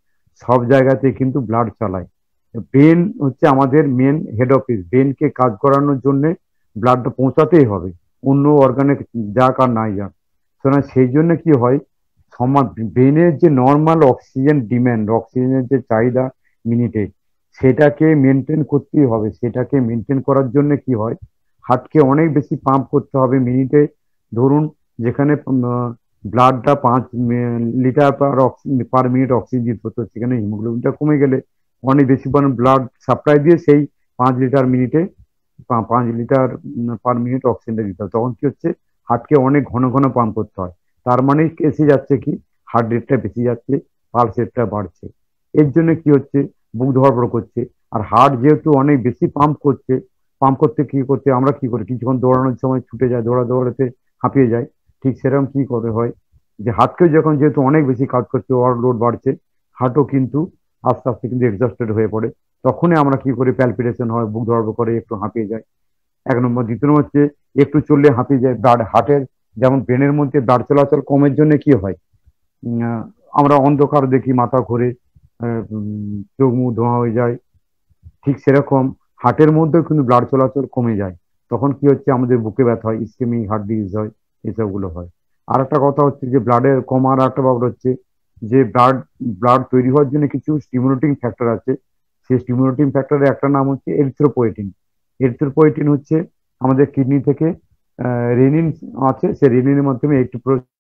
সব জায়গাতে কিন্তু ব্লাড চালায়। ব্রেন হচ্ছে আমাদের মেন হেড অফিস, ব্রেনকে কাজ করানোর জন্য ব্লাডটা পৌঁছাতেই হবে, অন্য অর্গানে যাক আর নাই যাক। সুতরাং সেই জন্য কি হয়, ব্রেনের যে নর্মাল অক্সিজেন ডিম্যান্ড, অক্সিজেনের যে চাহিদা মিনিটে, সেটাকে মেনটেন করতেই হবে। সেটাকে মেনটেন করার জন্য কি হয়, হার্টকে অনেক বেশি পাম্প করতে হবে মিনিটে। ধরুন যেখানে ব্লাডটা 5 লিটার পার মিনিট অক্সিজেন দিতে হতো, সেখানে হিমোগ্লোবিনটা কমে গেলে অনেক বেশি পরিমাণ ব্লাড সাপ্লাই দিয়ে সেই 5 লিটার মিনিটে 5 লিটার পার মিনিট অক্সিজেনটা দিতে হয়। তখন কি হচ্ছে, হার্টকে অনেক ঘন ঘন পাম্প করতে হয়। তার মানে এসে যাচ্ছে কি, হার্ট রেটটা বেশি যাচ্ছে, পালস রেটটা বাড়ছে। এর জন্য কি হচ্ছে, বুক ধড়ফড় করছে। আর হার্ট যেহেতু অনেক বেশি পাম্প করছে, পাম্প করতে কি করতে আমরা কি করি, কিছুক্ষণ দৌড়ানোর সময় ছুটে যায়, দৌড়াতে হাঁপিয়ে যায়। ঠিক সেরকম কি করে হয়, যে হার্টকে যখন যেহেতু অনেক বেশি কাজ করছে, ওভারলোড বাড়ছে, হার্টও কিন্তু আস্তে আস্তে কিন্তু এক্সস্টেড হয়ে পড়ে। তখনই আমরা কি করি, প্যালপিটেশন হয়, বুক ধড়ফড় করে, একটু হাঁপিয়ে যায়। 1 নম্বর। দ্বিতীয় নম্বর হচ্ছে একটু চললে হাঁপিয়ে যায়। ব্লাড হার্টের যেমন ব্রেনের মধ্যে ব্লাড চলাচল কমের জন্য কি হয়, আমরা অন্ধকার দেখি, মাথা ঘোরে, চোখ মুখ ধোঁয়া হয়ে যায়। ঠিক সেরকম হার্টের মধ্যেও কিন্তু ব্লাড চলাচল কমে যায়। তখন কি হচ্ছে, আমাদের বুকে ব্যথা হয়, ইসকেমিক হার্ট ডিজিজ হয়, এসবগুলো হয়। আর একটা কথা হচ্ছে যে ব্লাডের কমার একটা ব্যাপার হচ্ছে যে ব্লাড ব্লাড তৈরি হওয়ার জন্য কিছু স্টিমুলেটিং ফ্যাক্টর আছে। সেই স্টিমুলেটিং ফ্যাক্টরের একটা নাম হচ্ছে এরিথ্রোপোয়েটিন। এরিথ্রোপোয়েটিন হচ্ছে আমাদের কিডনি থেকে রেনিন আছে, সেই রেনিনের মাধ্যমে একটু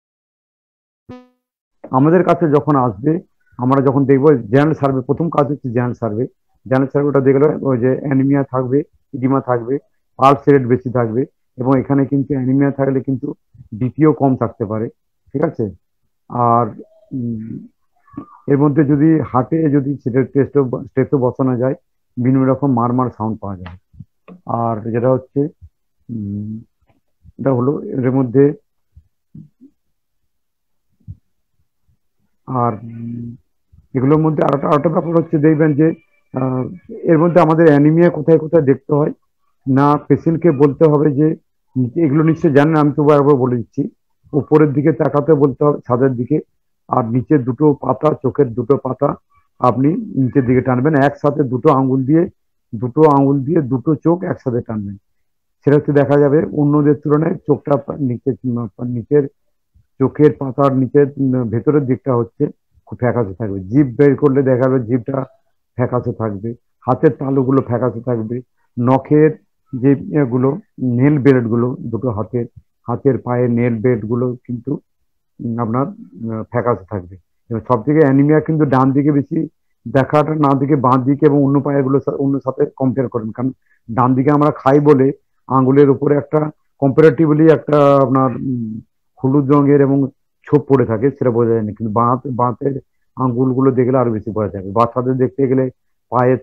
আমাদের কাছে যখন আসবে, আমরা যখন দেখবো জেনারেল সার্ভে, প্রথম কাজ হচ্ছে জেনারেল সার্ভে। জেনারেল সার্ভেটা দেখলে ওই যে অ্যানিমিয়া থাকবে, ইডিমা থাকবে, পালস রেট বেশি থাকবে, এবং এখানে কিন্তু অ্যানিমিয়া থাকলে কিন্তু বিপিও কম থাকতে পারে। ঠিক আছে। আর এর মধ্যে যদি হার্টে যদি সেটার টেস্টও বসানো যায়, বিভিন্ন রকম মারমার সাউন্ড পাওয়া যায়। আর যেটা হচ্ছে এটা হলো এর মধ্যে। আর এগুলোর মধ্যে আরেকটা ব্যাপার হচ্ছে, দেখবেন যে এর মধ্যে আমাদের অ্যানিমিয়া কোথায় কোথায় দেখতে হয় না, পেশেন্টকে বলতে হবে যে এগুলো নিশ্চয়ই জানেন, আমি তো একবার বলে দিচ্ছি। উপরের দিকে তাকাতে বলতে হবে, ছাদের দিকে। আর নিচের দুটো পাতা, চোখের দুটো পাতা আপনি নিচের দিকে টানবেন, একসাথে দুটো আঙুল দিয়ে দুটো চোখ একসাথে টানবেন। সেটা হচ্ছে দেখা যাবে অন্যদের তুলনায় চোখটা নিচের চোখের পাতার নিচের ভেতরের দিকটা হচ্ছে খুব ফ্যাকাশে থাকবে। জিভ বের করলে দেখা যাবে জিভটা ফ্যাকাশে থাকবে, হাতের তালুগুলো ফ্যাকাশে থাকবে, নখের যে এগুলো নেল বেল্ট গুলো, দুটো হাতের পায়ের নেল বেল্ট গুলো কিন্তু আপনার ফ্যাকাশে থাকবে। এবার সব থেকে অ্যানিমিয়া কিন্তু ডান দিকে বেশি দেখাটা, না দিকে বাঁ দিকে এবং অন্য পায়েগুলো অন্য সাথে কম্পেয়ার করেন। কারণ ডান দিকে আমরা খাই বলে আঙ্গুলের উপরে একটা কম্পারেটিভলি একটা আপনার হলুদ রঙের এবং ছোপ পড়ে থাকে, সেটা বোঝা যায় না। কিন্তু বাঁতের আঙ্গুলগুলো দেখলে আরো বেশি বোঝা যাবে। বাচ্চাদের দেখতে গেলে পায়ের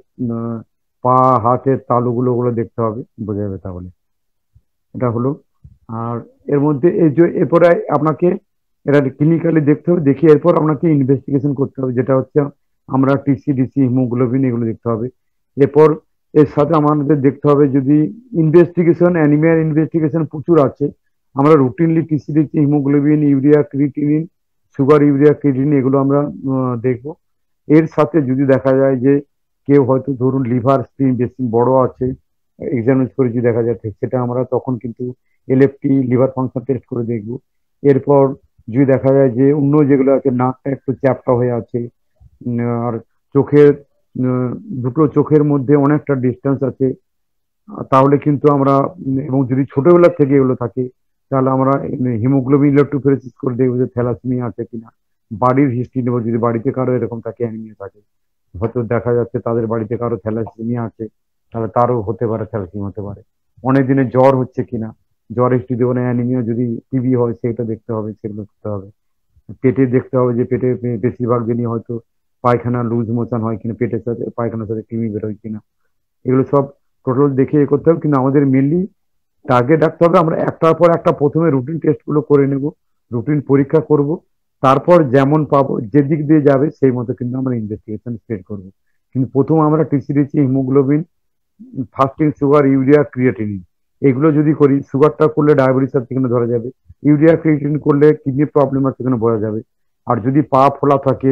পা হাতের তালুগুলো ওগুলো দেখতে হবে, বোঝা যাবে তাহলে। এটা হলো। আর এর মধ্যে এই যে এরপরে আপনাকে এটা ক্লিনিক্যালি দেখতে হবে, দেখে এরপর আপনাকে ইনভেস্টিগেশন করতে হবে, যেটা হচ্ছে আমরা টিসি ডিসি হিমোগ্লোবিন এগুলো দেখতে হবে। এরপর এর সাথে আমাদের দেখতে হবে, যদি ইনভেস্টিগেশন, অ্যানিমিয়ার ইনভেস্টিগেশন প্রচুর আছে। আমরা routinely TC DC haemoglobin, urea creatinine, sugar, urea creatinine এগুলো আমরা দেখবো। এর সাথে যদি দেখা যায় যে কেউ হয়তো ধরুন লিভার স্ক্রিন বেশি বড় আছে, এক্সামিন করে যদি দেখা যায়, সেটা আমরা তখন কিন্তু এলএফটি লিভার ফাংশন টেস্ট করে দেখবো। এরপর যদি দেখা যায় যে অন্য যেগুলো আছে, নাকটা একটু চ্যাপ্টা হয়ে আছে, আর চোখের দুটো চোখের মধ্যে অনেকটা ডিস্টেন্স আছে, তাহলে কিন্তু আমরা এবং যদি ছোটবেলা থেকে এগুলো থাকে, তাহলে আমরা হিমোগ্লোবিন ইলেকট্রোফোরেসিস করে দেখবো যে থ্যালাসেমিয়া আছে কিনা। বাড়ির হিস্ট্রি নেবো, যদি বাড়িতে কারো এরকম থাকে, অ্যানিমিয়া থাকে, হয়তো দেখা যাচ্ছে তাদের বাড়িতে কারো থ্যালাসেমিয়া আছে, তাহলে তারও হতে পারে, থ্যালাসেমিয়া হতে পারে। অনেক দিনের জ্বর হচ্ছে কিনা, জ্বর হিস্ট্রি দেবো না, অ্যানিমিয়া যদি টিবি হয় সেটা দেখতে হবে, সেগুলো দেখতে হবে। পেটে দেখতে হবে যে পেটে বেশিরভাগ দিনই হয়তো পায়খানা লুজ মোশন হয় কিনা, পেটের সাথে পায়খানার সাথে কৃমি বেরোয় কিনা, এগুলো সব টোটাল দেখে এ করতে হবে। কিন্তু আমাদের মেনলি টার্গেট রাখতে হবে, আমরা একটার পর একটা প্রথমে রুটিন টেস্ট গুলো করে নেব, রুটিন পরীক্ষা করব, তারপর যেমন পাবো, যে দিক দিয়ে যাবে সেই মতো কিন্তু আমরা ইনভেস্টিগেশন স্টার্ট করব। কিন্তু প্রথম আমরা TC DC, haemoglobin, fasting sugar, urea creatinine এগুলো যদি করি, সুগারটা করলে ডায়াবেটিস আছে কিনা ধরা যাবে, ইউরিয়া ক্রিয়েটিনিন করলে কিডনি প্রবলেম আছে কিনা বোঝা যাবে। আর যদি পা ফোলা থাকে,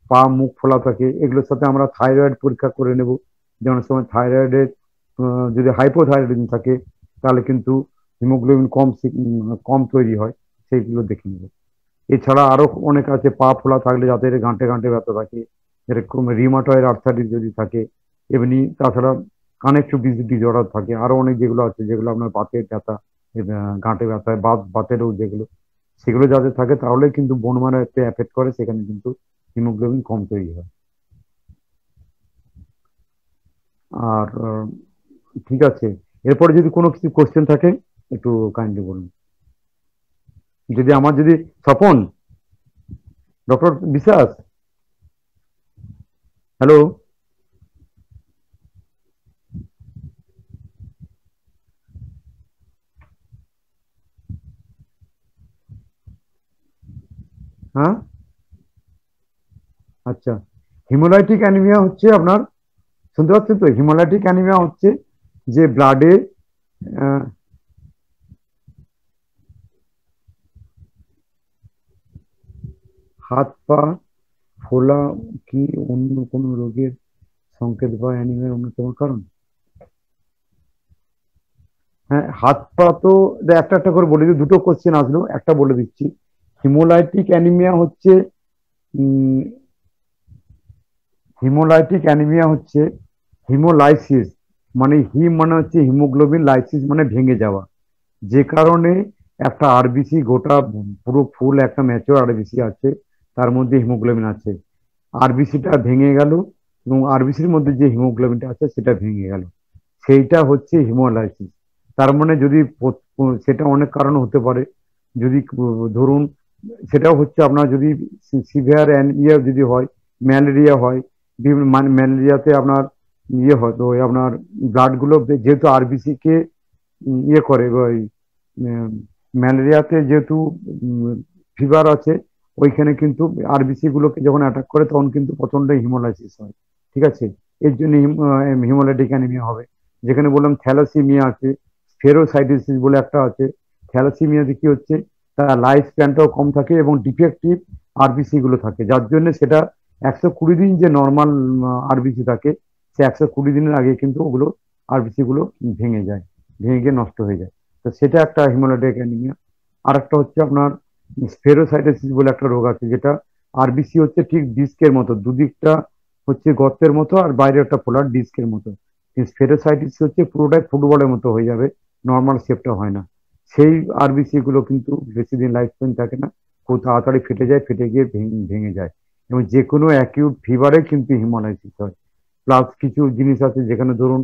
পা মুখ ফোলা থাকে, এগুলোর সাথে আমরা থাইরয়েড পরীক্ষা করে নেব। যেমন সময় থাইরয়েডের যদি হাইপোথাইরয়েডিজম থাকে তাহলে কিন্তু হিমোগ্লোবিন কম তৈরি হয়, সেইগুলো দেখে নেব। এছাড়া আরো অনেক আছে, পা ফোলা থাকলে যাদের গাঁটে গাঁটে ব্যথা থাকে, এরকম রিমাটয়েড আর্থারাইটিস যদি থাকে, এমনি তাছাড়া কানেকটিভ ডিসঅর্ডার থাকে, আরো অনেক যেগুলো আছে যেগুলো আপনার বাতের ব্যথা, গাঁটে ব্যথা, বাতেরও যেগুলো, সেগুলো যাদের থাকে তাহলে কিন্তু বোন ম্যারোতে এফেক্ট করে, সেখানে কিন্তু হিমোগ্লোবিন কম তৈরি হয়। আর ঠিক আছে, এরপরে যদি কোনো কিছু কোশ্চেন থাকে একটু কাইন্ডলি বলুন। যদি স্বপন, ডক্টর বিশ্বাস, হ্যালো, হ্যাঁ, আচ্ছা। হিমোলাইটিক অ্যানিমিয়া হচ্ছে আপনার, শুনতে পাচ্ছেন তো? হিমোলাইটিক অ্যানিমিয়া হচ্ছে যে ব্লাডে হাত পা ফোলা কি অন্য কোনো রোগের সংকেত বা অ্যানিমিয়ার অন্যতম কারণ? হ্যাঁ, হাত পা তো একটা একটা করে বলে দিই, দুটো কোশ্চেন আসলো, একটা বলে দিচ্ছি। হিমোলাইটিক অ্যানিমিয়া হচ্ছে হিমোলাইটিক অ্যানিমিয়া হচ্ছে হিমোলাইসিস, মানে হিম মানে হচ্ছে হিমোগ্লোবিন, লাইসিস মানে ভেঙে যাওয়া, যে কারণে একটা আরবিসি গোটা পুরো ফুল একটা ম্যাচিওর আরবিসি আছে, তার মধ্যে হিমোগ্লোবিন আছে, আরবিসিটা ভেঙে গেল এবং আরবিসির মধ্যে যে হিমোগ্লোবিনটা আছে সেটা ভেঙে গেল, সেইটা হচ্ছে হিমোলাইসিস। তার মানে যদি সেটা অনেক কারণ হতে পারে, যদি ধরুন সেটাও হচ্ছে আপনার যদি সিভিয়ার ইয়ে যদি হয়, ম্যালেরিয়া হয়, বিভিন্ন ম্যালেরিয়াতে আপনার ইয়ে হয়, তো আপনার ব্লাড গুলো যেহেতু আরবিসি কে ইয়ে করে, ওই ম্যালেরিয়াতে যেহেতু ফিভার আছে, ওইখানে কিন্তু আরবিসি গুলোকে যখন অ্যাটাক করে তখন কিন্তু প্রচন্ড হিমোলাইসিস হয়, ঠিক আছে? এর জন্য হিমোলাইটিক অ্যানিমিয়া হবে। যেখানে বললাম থ্যালাসিমিয়া আছে, স্ফেরোসাইটোসিস বলে একটা আছে। থ্যালাসিমিয়াতে কি হচ্ছে, তার লাইফ স্প্যানটাও কম থাকে এবং ডিফেক্টিভ আরবিসি গুলো থাকে, যার জন্য সেটা 120 দিন যে নর্মাল আরবিসি থাকে, সে 120 দিনের আগে কিন্তু ওগুলো আরবিসি গুলো ভেঙে যায়, ভেঙে গিয়ে নষ্ট হয়ে যায়। তো সেটা একটা হিমোলাইটিক অ্যানিমিয়া। আর একটা হচ্ছে আপনার স্ফেরোসাইটোসিস বলে একটা রোগ আছে, যেটা আরবিসি হচ্ছে ঠিক ডিস্কের মতো, দুদিকটা হচ্ছে গর্তের মতো আর বাইরে একটা ফোলার ডিস্কের মতো। স্ফেরোসাইটিস হচ্ছে পুরোটাই ফুটবলের মতো হয়ে যাবে, নর্মাল শেপটা হয় না। সেই আরবিসি গুলো কিন্তু বেশি দিন লাইফ স্প্যান থাকে না, খুব তাড়াতাড়ি ফেটে যায়, ফেটে গিয়ে ভেঙে যায়, এবং যে কোনো অ্যাকিউট ফিভারে কিন্তু হিমোলাইসিস হয়। প্লাস কিছু জিনিস আছে যেখানে ধরুন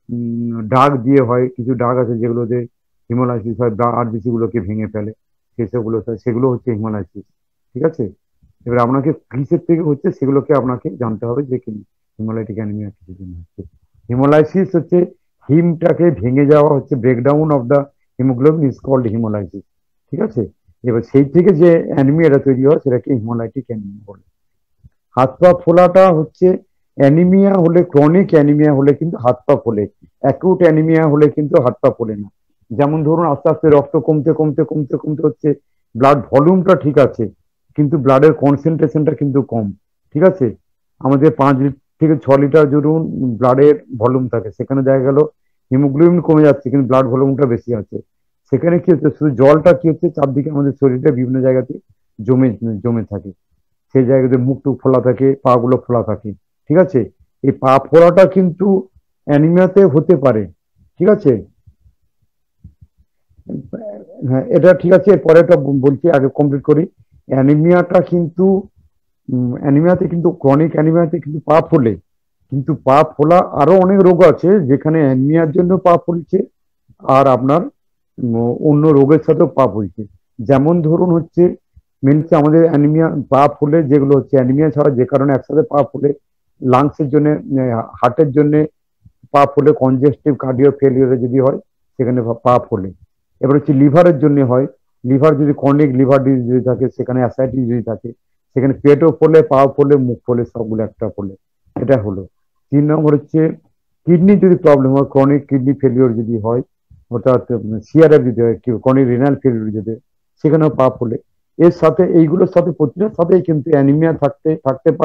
ডাগ দিয়ে হয়, কিছু ডাগ আছে যেগুলোতে হিমোলাইসিস হয়, আরবিসি গুলোকে ভেঙে ফেলে, সেসবগুলো সেগুলো হচ্ছে হিমোলাইসিস, ঠিক আছে? এবার আপনাকে কিসের থেকে হচ্ছে সেগুলোকে আপনাকে জানতে হবে, যে কি হিমোলাইটিক অ্যানিমিয়া কিসের জন্য হচ্ছে। হিমোলাইসিস হচ্ছে হিমটাকে ভেঙে যাওয়া, হচ্ছে breakdown of the haemoglobin is called haemolysis, ঠিক আছে? এবার সেই থেকে যে অ্যানিমিয়াটা তৈরি হয় সেটাকে হিমোলাইটিক অ্যানিমিয়া বলে। হাত পা ফোলাটা হচ্ছে অ্যানিমিয়া হলে, ক্রনিক অ্যানিমিয়া হলে কিন্তু হাত পা ফোলে, অ্যাকিউট অ্যানিমিয়া হলে কিন্তু হাত পা ফোলে না। যেমন ধরুন আস্তে আস্তে রক্ত কমতে কমতে কমতে কমতে হচ্ছে, ব্লাড ভলিউমটা ঠিক আছে কিন্তু ব্লাডের কনসেন্ট্রেশনটা কিন্তু কম, ঠিক আছে? আমাদের 5 থেকে 6 লিটার ধরুন ব্লাডের ভলিউম থাকে, সেখানে দেখা গেল হিমোগ্লোবিন কমে যাচ্ছে কিন্তু ব্লাড ভলিউমটা বেশি আছে। সেখানে কি হচ্ছে, শুধু জলটা কি হচ্ছে চারদিকে আমাদের শরীরে বিভিন্ন জায়গাতে জমে জমে থাকে, সেই জায়গাতে মুখ টুক ফোলা থাকে, পা গুলো ফোলা থাকে, ঠিক আছে? এই পা ফোলাটা কিন্তু অ্যানিমিয়াতে হতে পারে, ঠিক আছে? হ্যাঁ, এটা ঠিক আছে, পরেরটা বলছি, আগে কমপ্লিট করি। অ্যানিমিয়াটা কিন্তু অ্যানিমিয়াতে কিন্তু, ক্রনিক অ্যানিমিয়াতে কিন্তু পা ফোলে, কিন্তু পা ফোলা আরো অনেক রোগ আছে যেখানে অ্যানিমিয়ার জন্য পা ফুলছে, আর আপনার অন্য রোগের সাথেও পা ফুলছে। যেমন ধরুন হচ্ছে মেনলি আমাদের অ্যানিমিয়া পা ফুলে যেগুলো হচ্ছে অ্যানিমিয়া ছাড়া যে কারণে একসাথে পা ফুলে, লাংসের জন্য, হার্টের জন্য পা ফুলে, কনজেস্টিভ কার্ডিও ফেলিওরে যদি হয় সেখানে পা ফুলে। এবার হচ্ছে লিভারের জন্য হয়, লিভার যদি ক্রনিক লিভার ডিজিজ যদি থাকে, সেখানে অ্যাসাইটিস যদি থাকে, সেখানে পেটও ফোলে, পাও ফোলে, মুখ ফোলে, সবগুলো একটা ফোলে। এটা হলো 3 নম্বর। হচ্ছে কিডনি যদি প্রবলেম হয়, ক্রনিক কিডনি ফেলিওর যদি হয়, অর্থাৎ সিআরএফ যদি হয়, ক্রনিক রিনাল ফেলিওর যদি হয়, সেখানেও পা ফোলে। এর সাথে এইগুলোর সাথে প্রতিটার সাথেই কিন্তু অ্যানিমিয়া থাকতে থাকতে পারে,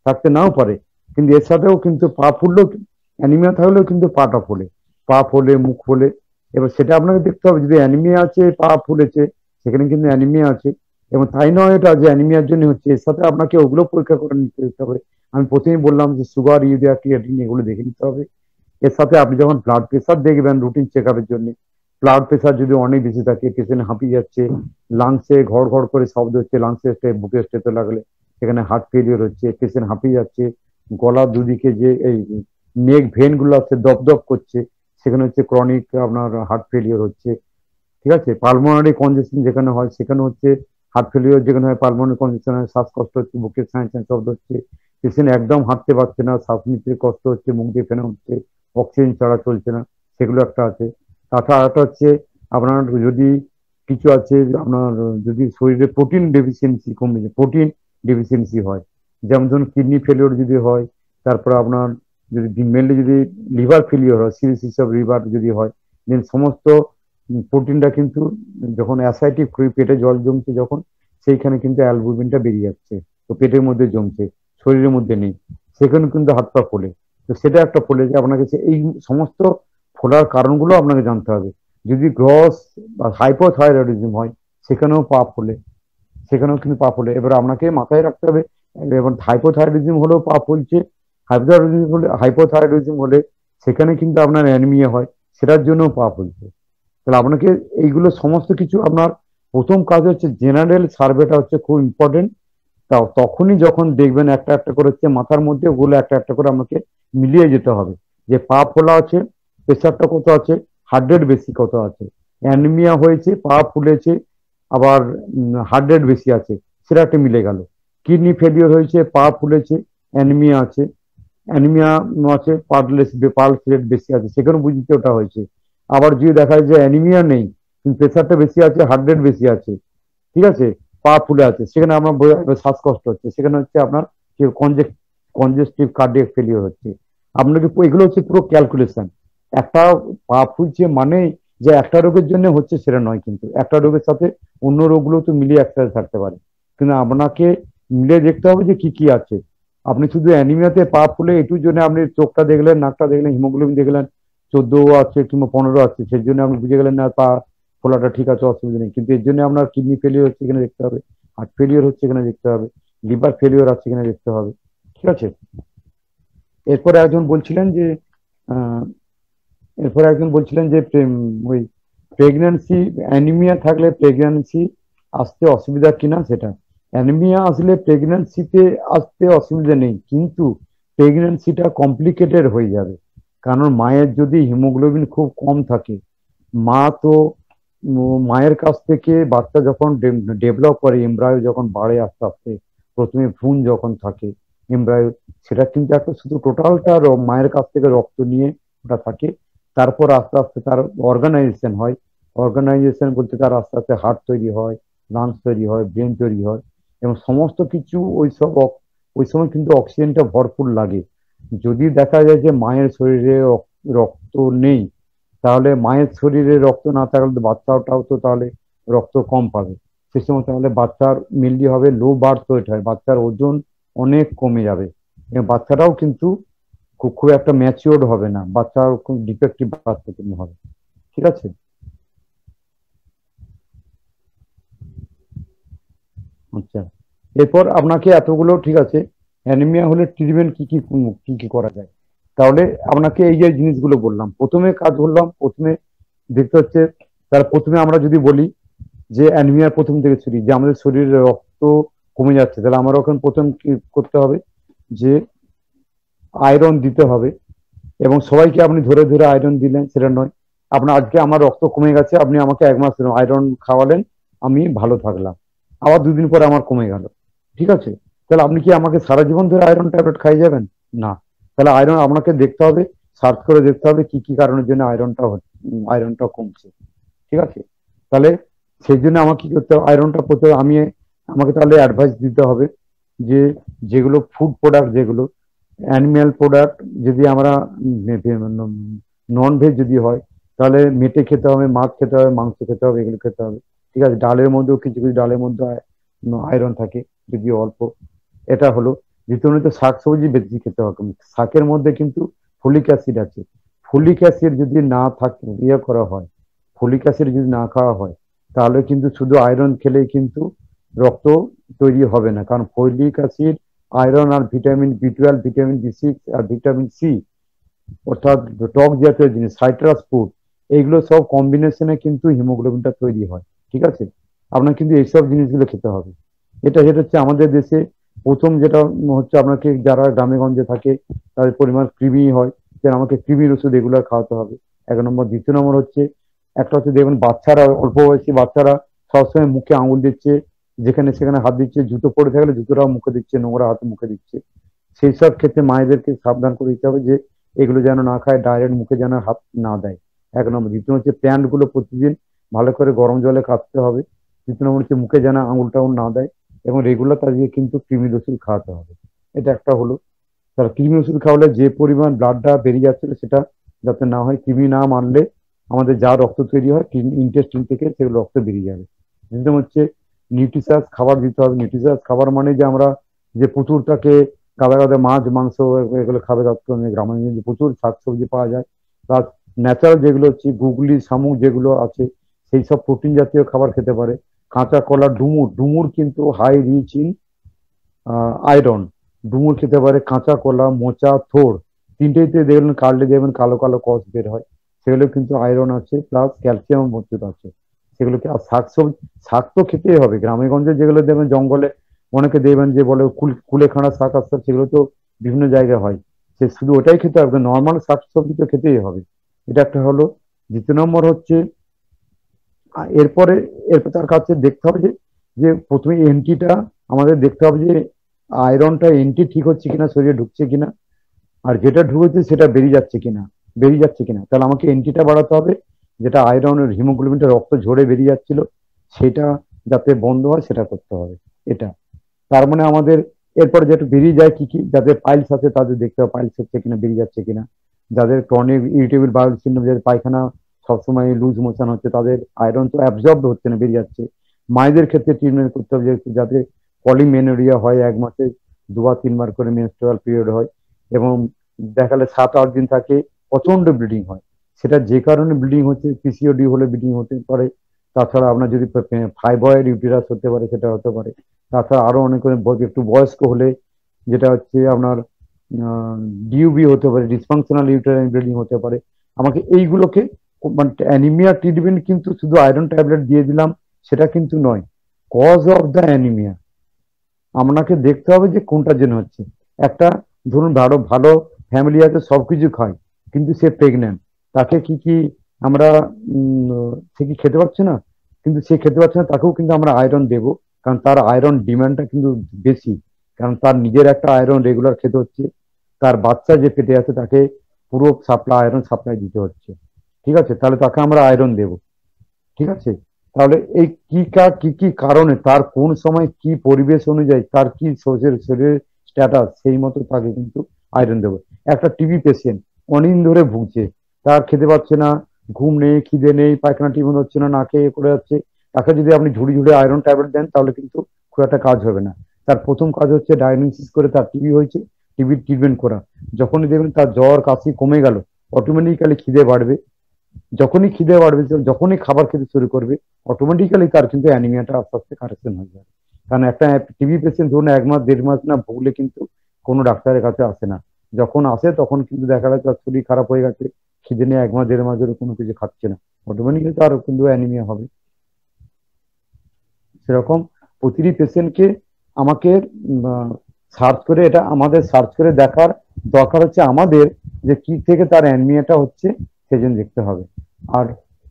থাকতে নাও পারে, কিন্তু এর সাথেও কিন্তু পা ফুললেও, অ্যানিমিয়া থাকলেও কিন্তু পাটা ফোলে, পা ফোলে, মুখ ফোলে। এবার সেটা আপনাকে দেখতে হবে, যদি অ্যানিমিয়া আছে, পা ফুলেছে, সেখানে কিন্তু অ্যানিমিয়া আছে। এবং তাই নয় এটা যে অ্যানিমিয়ার জন্য হচ্ছে, এর সাথে আপনাকে ওগুলো পরীক্ষা করে নিতে দিতে হবে। আমি প্রথমেই বললাম যে সুগার, ইউরিয়া, ক্রিয়েটিন এগুলো দেখে নিতে হবে। এর সাথে আপনি যখন ব্লাড প্রেশার দেখবেন রুটিন চেক আপের জন্য, ব্লাড প্রেশার যদি অনেক বেশি থাকে, পেশেন্ট হাঁপিয়ে যাচ্ছে, লাংসে ঘড় ঘড় করে শব্দ হচ্ছে, লাংসে বুকে স্টেতে লাগলে সেখানে হার্ট ফেলিওর হচ্ছে, পেশেন্ট হাঁপিয়ে যাচ্ছে, গলা দুদিকে যে এই নেক ভেন গুলো আছে দপ দপ করছে, সেখানে হচ্ছে ক্রনিক আপনার হার্ট ফেলিওর হচ্ছে। ঠিক আছে, পালমোনারি কনজেশন যেখানে হয় সেখানে হচ্ছে হার্ট ফেলিওর, যেখানে হয় পালমোনারি কনজেশন হয়, শ্বাসকষ্ট হচ্ছে, বুকে ছাঁ ছাঁ শব্দ হচ্ছে, পেশেন্ট একদম হাঁটতে পারছে না, শ্বাস নিতে কষ্ট হচ্ছে, মুখ দিয়ে ফেনা হচ্ছে, অক্সিজেন ছাড়া চলছে না, সেগুলো একটা আছে। তাছাড়া আরেকটা হচ্ছে আপনার যদি কিছু আছে, আপনার যদি শরীরে প্রোটিন ডেফিসিয়েন্সি কমে যায়, প্রোটিন ডেফিসিয়েন্সি হয়, যেমন ধরুন কিডনি ফেলিওর যদি হয়, তারপর আপনার যদি মেনলি যদি লিভার ফেলিওর হয়, সিরিস অফ লিভার যদি হয়, দেন সমস্ত প্রোটিনটা কিন্তু যখন অ্যাসাইটিক পেটে জল জমছে যখন, সেইখানে কিন্তু অ্যালবুমিনটা বেরিয়ে যাচ্ছে, তো পেটের মধ্যে জমছে, শরীরের মধ্যে নেই, সেখানে কিন্তু হাত পা ফোলে। তো সেটা একটা ফোলে, যে আপনাকে এই সমস্ত ফোলার কারণগুলো আপনাকে জানতে হবে। যদি গ্রস বা হাইপোথাইরয়েডিজম হয়, সেখানেও পা ফোলে, সেখানেও কিন্তু পা ফোলে। এবার আপনাকে মাথায় রাখতে হবে, এবার হাইপোথাইরয়েডিজম হলেও পা ফুলছে, হাইপোথাইরয়েডিজম হলে সেখানে কিন্তু আপনার অ্যানিমিয়া হয়, সেটার জন্য পা ফুলছে। তাহলে আপনাকে এইগুলো সমস্ত কিছু আপনার প্রথম কাজ হচ্ছে জেনারেল সার্ভেটা হচ্ছে খুব ইম্পর্টেন্ট। তাও তখনই যখন দেখবেন একটা একটা করে হচ্ছে মাথার মধ্যে ওগুলো একটা একটা করে আমাকে মিলিয়ে যেতে হবে, যে পা ফোলা আছে, প্রেশারটা কত আছে, হার্ট রেট বেশি কত আছে, অ্যানিমিয়া হয়েছে, পা ফুলেছে, আবার হার্ট রেট বেশি আছে, সেটা একটা মিলে গেল। কিডনি ফেলিওর হয়েছে, পা ফুলেছে, অ্যানিমিয়া আছে, অ্যানিমিয়া আছে, পালস রেট বেশি আছে, সেখানে বুঝতে ওটা হয়েছে। আবার যদি দেখা যায় যে অ্যানিমিয়া নেই, কিন্তু প্রেশারটা বেশি আছে, হার্ট রেট বেশি আছে, ঠিক আছে, পা ফুলে আছে, সেখানে আপনার শ্বাসকষ্ট হচ্ছে, সেখানে হচ্ছে আপনার কনজেস্টিভ কার্ডিয়াক ফেলিওর হচ্ছে। আপনাকে এগুলো হচ্ছে পুরো ক্যালকুলেশন। একটা পা ফুলছে মানে যে একটা রোগের জন্য হচ্ছে সেটা নয়, কিন্তু একটা রোগের সাথে অন্য রোগগুলো তো মিলিয়ে একসাথে থাকতে পারে, কিন্তু আপনাকে মিলিয়ে দেখতে হবে যে কি কি আছে। আপনি শুধু অ্যানিমিয়াতে পা ফুলে এটুর জন্য আপনি চোখটা দেখলেন, নাকটা দেখলেন, হিমোগ্লোবিন দেখলেন 14 আছে কিংবা 15 আছে, সেই জন্য আপনি বুঝে গেলেন না পা ফোলাটা ঠিক আছে, অসুবিধা নেই, কিন্তু এর জন্য আপনার কিডনি ফেলিওর হচ্ছে কিনা দেখতে হবে, হার্ট ফেলিওর হচ্ছে কিনা দেখতে হবে, লিভার ফেলিওর আছে কিনা দেখতে হবে। ঠিক আছে, এরপরে একজন বলছিলেন যে আহ, এরপরে একজন বলছিলেন যে ওই প্রেগন্যান্সি, অ্যানিমিয়া থাকলে প্রেগন্যান্সি আসতে অসুবিধা কিনা সেটা। অ্যানিমিয়া আসলে প্রেগন্যান্সিতে আসতে অসুবিধা নেই, কিন্তু প্রেগন্যান্সিটা কমপ্লিকেটেড হয়ে যাবে, কারণ মায়ের যদি হিমোগ্লোবিন খুব কম থাকে, মা তো মায়ের কাছ থেকে বাচ্চা যখন ডেভেলপ করে, এমব্রায়ো যখন বাড়ে আস্তে আস্তে, প্রথমে ভ্রূণ যখন থাকে এমব্রায়ো, সেটা কিন্তু একটা শুধু টোটালটা মায়ের কাছ থেকে রক্ত নিয়ে ওটা থাকে। তারপর আস্তে আস্তে তার অর্গানাইজেশন হয়, অর্গানাইজেশন বলতে তার আস্তে আস্তে হার্ট তৈরি হয়, লাংস তৈরি হয়, ব্রেন তৈরি হয়, এবং সমস্ত কিছু ওই সময় কিন্তু অক্সিজেনটা ভরপুর লাগে। যদি দেখা যায় যে মায়ের শরীরে রক্ত নেই, তাহলে মায়ের শরীরে রক্ত না থাকলে তো বাচ্চাটাও তো তাহলে রক্ত কম পাবে, সে সময় তাহলে বাচ্চার মেনলি হবে লো বার্থ ওয়েট, হয় বাচ্চার ওজন অনেক কমে যাবে, এবং বাচ্চাটাও কিন্তু খুব খুব একটা ম্যাচিওর্ড হবে না, বাচ্চা খুব ডিফেক্টিভ বাচ্চা কিন্তু হবে। ঠিক আছে, আচ্ছা, এরপর আপনাকে এতগুলো ঠিক আছে, অ্যানিমিয়া হলে ট্রিটমেন্ট কি কি করা যায়। তাহলে আপনাকে এই যে জিনিসগুলো বললাম, প্রথমে কাজ বললাম, প্রথমে দেখতে হচ্ছে, তার প্রথমে আমরা যদি বলি যে অ্যানিমিয়ার প্রথম থেকে শুরু, যে আমাদের শরীরে রক্ত কমে যাচ্ছে, তাহলে আমার এখন প্রথম কি করতে হবে, যে আয়রন দিতে হবে। এবং সবাইকে আপনি ধরে ধরে আয়রন দিলেন সেটা নয়, আপনার আজকে আমার রক্ত কমে গেছে, আপনি আমাকে 1 মাস আয়রন খাওয়ালেন, আমি ভালো থাকলাম, আবার 2 দিন পরে আমার কমে গেল, ঠিক আছে, তাহলে আপনি কি আমাকে সারা জীবন ধরে আয়রন ট্যাবলেট খাই যাবেন? না। তাহলে আয়রন আপনাকে দেখতে হবে, সার্চ করে দেখতে হবে কি কি কারণের জন্য আয়রনটা কমছে। ঠিক আছে, তাহলে সেই জন্য আমাকে কি করতে হবে, আয়রনটা করতে হবে, আমাকে তাহলে অ্যাডভাইস দিতে হবে যে যেগুলো ফুড প্রোডাক্ট, যেগুলো অ্যানিম্যাল প্রোডাক্ট, যদি আমরা নন ভেজ যদি হয়, তাহলে মেটে খেতে হবে, মাছ খেতে হবে, মাংস খেতে হবে, এগুলো খেতে হবে। ঠিক আছে, ডালের মধ্যেও কিছু কিছু ডালের মধ্যে আয়রন থাকে, যদি অল্প। এটা হলো। দ্বিতীয়ত শাকসবজি বেশি খেতে হবে। শাকের মধ্যে কিন্তু ফলিক অ্যাসিড আছে। ফলিক অ্যাসিড যদি না থাকে, ইয়ে করা হয়, ফলিক অ্যাসিড যদি না খাওয়া হয়, তাহলে কিন্তু শুধু আয়রন খেলেই কিন্তু রক্ত তৈরি হবে না। কারণ ফলিক অ্যাসিড, আয়রন আর ভিটামিন B12, ভিটামিন B6 আর ভিটামিন C, অর্থাৎ টক জাতীয় জিনিস, সাইট্রাস ফুড, এইগুলো সব কম্বিনেশনে কিন্তু হিমোগ্লোবিনটা তৈরি হয়। ঠিক আছে, আপনার কিন্তু এইসব জিনিসগুলো খেতে হবে। যেটা হচ্ছে আমাদের দেশে প্রথম যেটা হচ্ছে, আপনাকে যারা গ্রামে গঞ্জে থাকে তাদের পরিমাণ কৃমি হয়, যে আমাকে কৃমির ওষুধ রেগুলার খাওয়াতে হবে, 1 নম্বর। দ্বিতীয় নম্বর হচ্ছে, একটা হচ্ছে দেখবেন বাচ্চারা, অল্প বয়সী বাচ্চারা সবসময় মুখে আঙুল দিচ্ছে, যেখানে সেখানে হাত দিচ্ছে, জুতো পরে থাকলে জুতোটাও মুখে দিচ্ছে, নোংরা হাতে মুখে দিচ্ছে। সেই সব ক্ষেত্রে মায়েদেরকে সাবধান করে দিতে হবে যে এগুলো যেন না খায়, ডাইরেক্ট মুখে যেন হাত না দেয়, 1 নম্বর। দ্বিতীয় হচ্ছে প্যান্ট গুলো প্রতিদিন ভালো করে গরম জলে কাচতে হবে। তৃতীয় নম্বর হচ্ছে মুখে যেন আঙুল টাঙুল না দেয়, এবং রেগুলার তাদেরকে কিন্তু কৃমির ওষুধ খাওয়াতে হবে। এটা একটা হলো। তার কৃমি ওষুধ খাওয়ালে যে পরিমাণ ব্লাডটা বেরিয়ে যাচ্ছিল সেটা যাতে না হয়, কৃমি না মারলে আমাদের যা রক্ত তৈরি হয় ইন্টেস্টিন থেকে, সেগুলো রক্ত বেরিয়ে যাবে। যেরকম হচ্ছে নিউট্রিশাস খাবার দিতে হবে। নিউট্রিশাস খাবার মানে যে আমরা যে পুকুরটাকে গাদা গাদা মাছ মাংস এগুলো খাবে, তার গ্রামাঞ্চলে প্রচুর শাকসবজি পাওয়া যায়, প্লাস ন্যাচারাল যেগুলো হচ্ছে গুগলি, শামুক যেগুলো আছে, সেই সব প্রোটিন জাতীয় খাবার খেতে পারে। কাঁচা কলা, ডুমুর, ডুমুর কিন্তু হাই রিচ ইন আয়রন। ডুমুর খেতে পারে, কাঁচা কলা, মোচা, থোড়, তিনটেতে দেখবেন কাটলে দেখবেন কালো কালো কষ বের হয়, সেগুলো কিন্তু আয়রন আছে, প্লাস ক্যালসিয়াম মজুদ আছে সেগুলোকে। আর শাকসবজি, শাক তো খেতেই হবে। গ্রামে গঞ্জে যেগুলো দেখবেন জঙ্গলে অনেকে দেখবেন যে বলে কুলেখাড়া শাক আসছে, সেগুলো তো বিভিন্ন জায়গায় হয়, সে শুধু ওটাই খেতে হবে, নর্মাল শাকসবজি তো খেতেই হবে। এটা একটা হলো। দ্বিতীয় নম্বর হচ্ছে, এরপরে এরপর তার কাছে দেখতে হবে যে যে প্রথমে এন্ট্রিটা আমাদের দেখতে হবে যে আয়রনটা এন্ট্রি ঠিক হচ্ছে কিনা, শরীরে ঢুকছে কিনা, আর যেটা ঢুকেছে সেটা বেরিয়ে যাচ্ছে কিনা, তাহলে আমাকে এন্ট্রিটা বাড়াতে হবে। যেটা আয়রনের হিমোগ্লোবিনটা রক্ত ঝরে বেরিয়ে যাচ্ছিল, সেটা যাতে বন্ধ হয় সেটা করতে হবে। এটা তার মানে আমাদের এরপরে যেটা বেরিয়ে যায় কি কি, যাদের পাইলস আছে তাদের দেখতে হবে পাইলস হচ্ছে কিনা, বেরিয়ে যাচ্ছে কিনা। যাদের ক্রনিক ইরিটেবল বাউল সিনড্রোম, যাদের পায়খানা সবসময় লুজ মোশন হচ্ছে, তাদের আয়রন তো অ্যাবজর্ব হচ্ছে না, বেরিয়ে যাচ্ছে। মায়েদের ক্ষেত্রে ট্রিটমেন্ট করতে হবে, যে যাদের পলিমেনোরিয়া হয়, 1 মাসে 2 বা 3 বার করে মেনস্ট্রুয়াল পিরিয়ড হয়, এবং দেখালে 7-8 দিন থাকে, প্রচন্ড ব্লিডিং হয়, সেটা যে কারণে ব্লিডিং হচ্ছে, পিসিওডি হলে ব্লিডিং হতে পারে। তাছাড়া আপনার যদি ফাইব্রয়েড ইউটেরাস হতে পারে, সেটা হতে পারে। তাছাড়া আরো অনেক একটু বয়স্ক হলে যেটা হচ্ছে আপনার ডিউবি হতে পারে, ডিসফাংশনাল ইউটেরাইন ব্লিডিং হতে পারে। আমাকে এইগুলোকে, মানে অ্যানিমিয়া ট্রিটমেন্ট কিন্তু শুধু আয়রন ট্যাবলেট দিয়ে দিলাম সেটা কিন্তু নয়, কজ অফ দ্য অ্যানিমিয়া আপনাকে দেখতে হবে যে কোনটার জন্য হচ্ছে। একটা ধরুন ভালো ভালো ফ্যামিলি আছে, সবকিছু খায়, কিন্তু সে প্রেগনেন্ট, তাকে কি কি আমরা সে কি খেতে পারছে না, কিন্তু সে খেতে পারছে না, তাকেও কিন্তু আমরা আয়রন দেবো, কারণ তার আয়রন ডিমান্ডটা কিন্তু বেশি, কারণ তার নিজের একটা আয়রন রেগুলার খেতে হচ্ছে, তার বাচ্চা যে পেটে আছে তাকে পুরো সাপ্লাই, আয়রন সাপ্লাই দিতে হচ্ছে। ঠিক আছে, তাহলে তাকে আমরা আয়রন দেবো। ঠিক আছে, তাহলে এই কি কি কারণে, তার কোন সময় কি পরিবেশ অনুযায়ী, তার কি শরীরের স্ট্যাটাস, সেই মতো তাকে কিন্তু আয়রন দেবো। একটা টিবি পেশেন্ট অনেকদিন ধরে ভুগছে, তার খেতে পাচ্ছে না, ঘুম নেই, খিদে নেই, পায়খানা ঠিক মতো হচ্ছে না, না খেয়ে করে যাচ্ছে, তাকে যদি আপনি ঝুড়ি ঝুড়ি আয়রন ট্যাবলেট দেন তাহলে কিন্তু খুব একটা কাজ হবে না। তার প্রথম কাজ হচ্ছে ডায়াগনোসিস করে তার টিবি হয়েছে, টিবির ট্রিটমেন্ট করা। যখনই দেখবেন তার জ্বর কাশি কমে গেল, অটোমেটিক্যালি খিদে বাড়বে, যখনই খিদে বাড়বে, যখনই খাবার খেতে শুরু করবে, অটোমেটিক্যালি তার কিন্তু অ্যানিমিয়াটা আস্তে আস্তে কারেকশন হয়ে যাবে। কারণ একটা টিবি পেশেন্ট ধরুন 1 মাস 1.5 মাস না ভুগলে কিন্তু কোনো ডাক্তারের কাছে আসে না, যখন আসে তখন কিন্তু দেখা যাচ্ছে তার শরীর খারাপ হয়ে গেছে, খিদে নিয়ে 1 মাস 1.5 মাস ধরে কোনো কিছু খাচ্ছে না, অটোমেটিক্যালি তার কিন্তু অ্যানিমিয়া হবে। সেরকম প্রতিটি পেশেন্টকে আমাকে সার্চ করে, এটা আমাদের সার্চ করে দেখার দরকার হচ্ছে আমাদের, যে কি থেকে তার অ্যানিমিয়াটা হচ্ছে সেজন্য দেখতে হবে। আর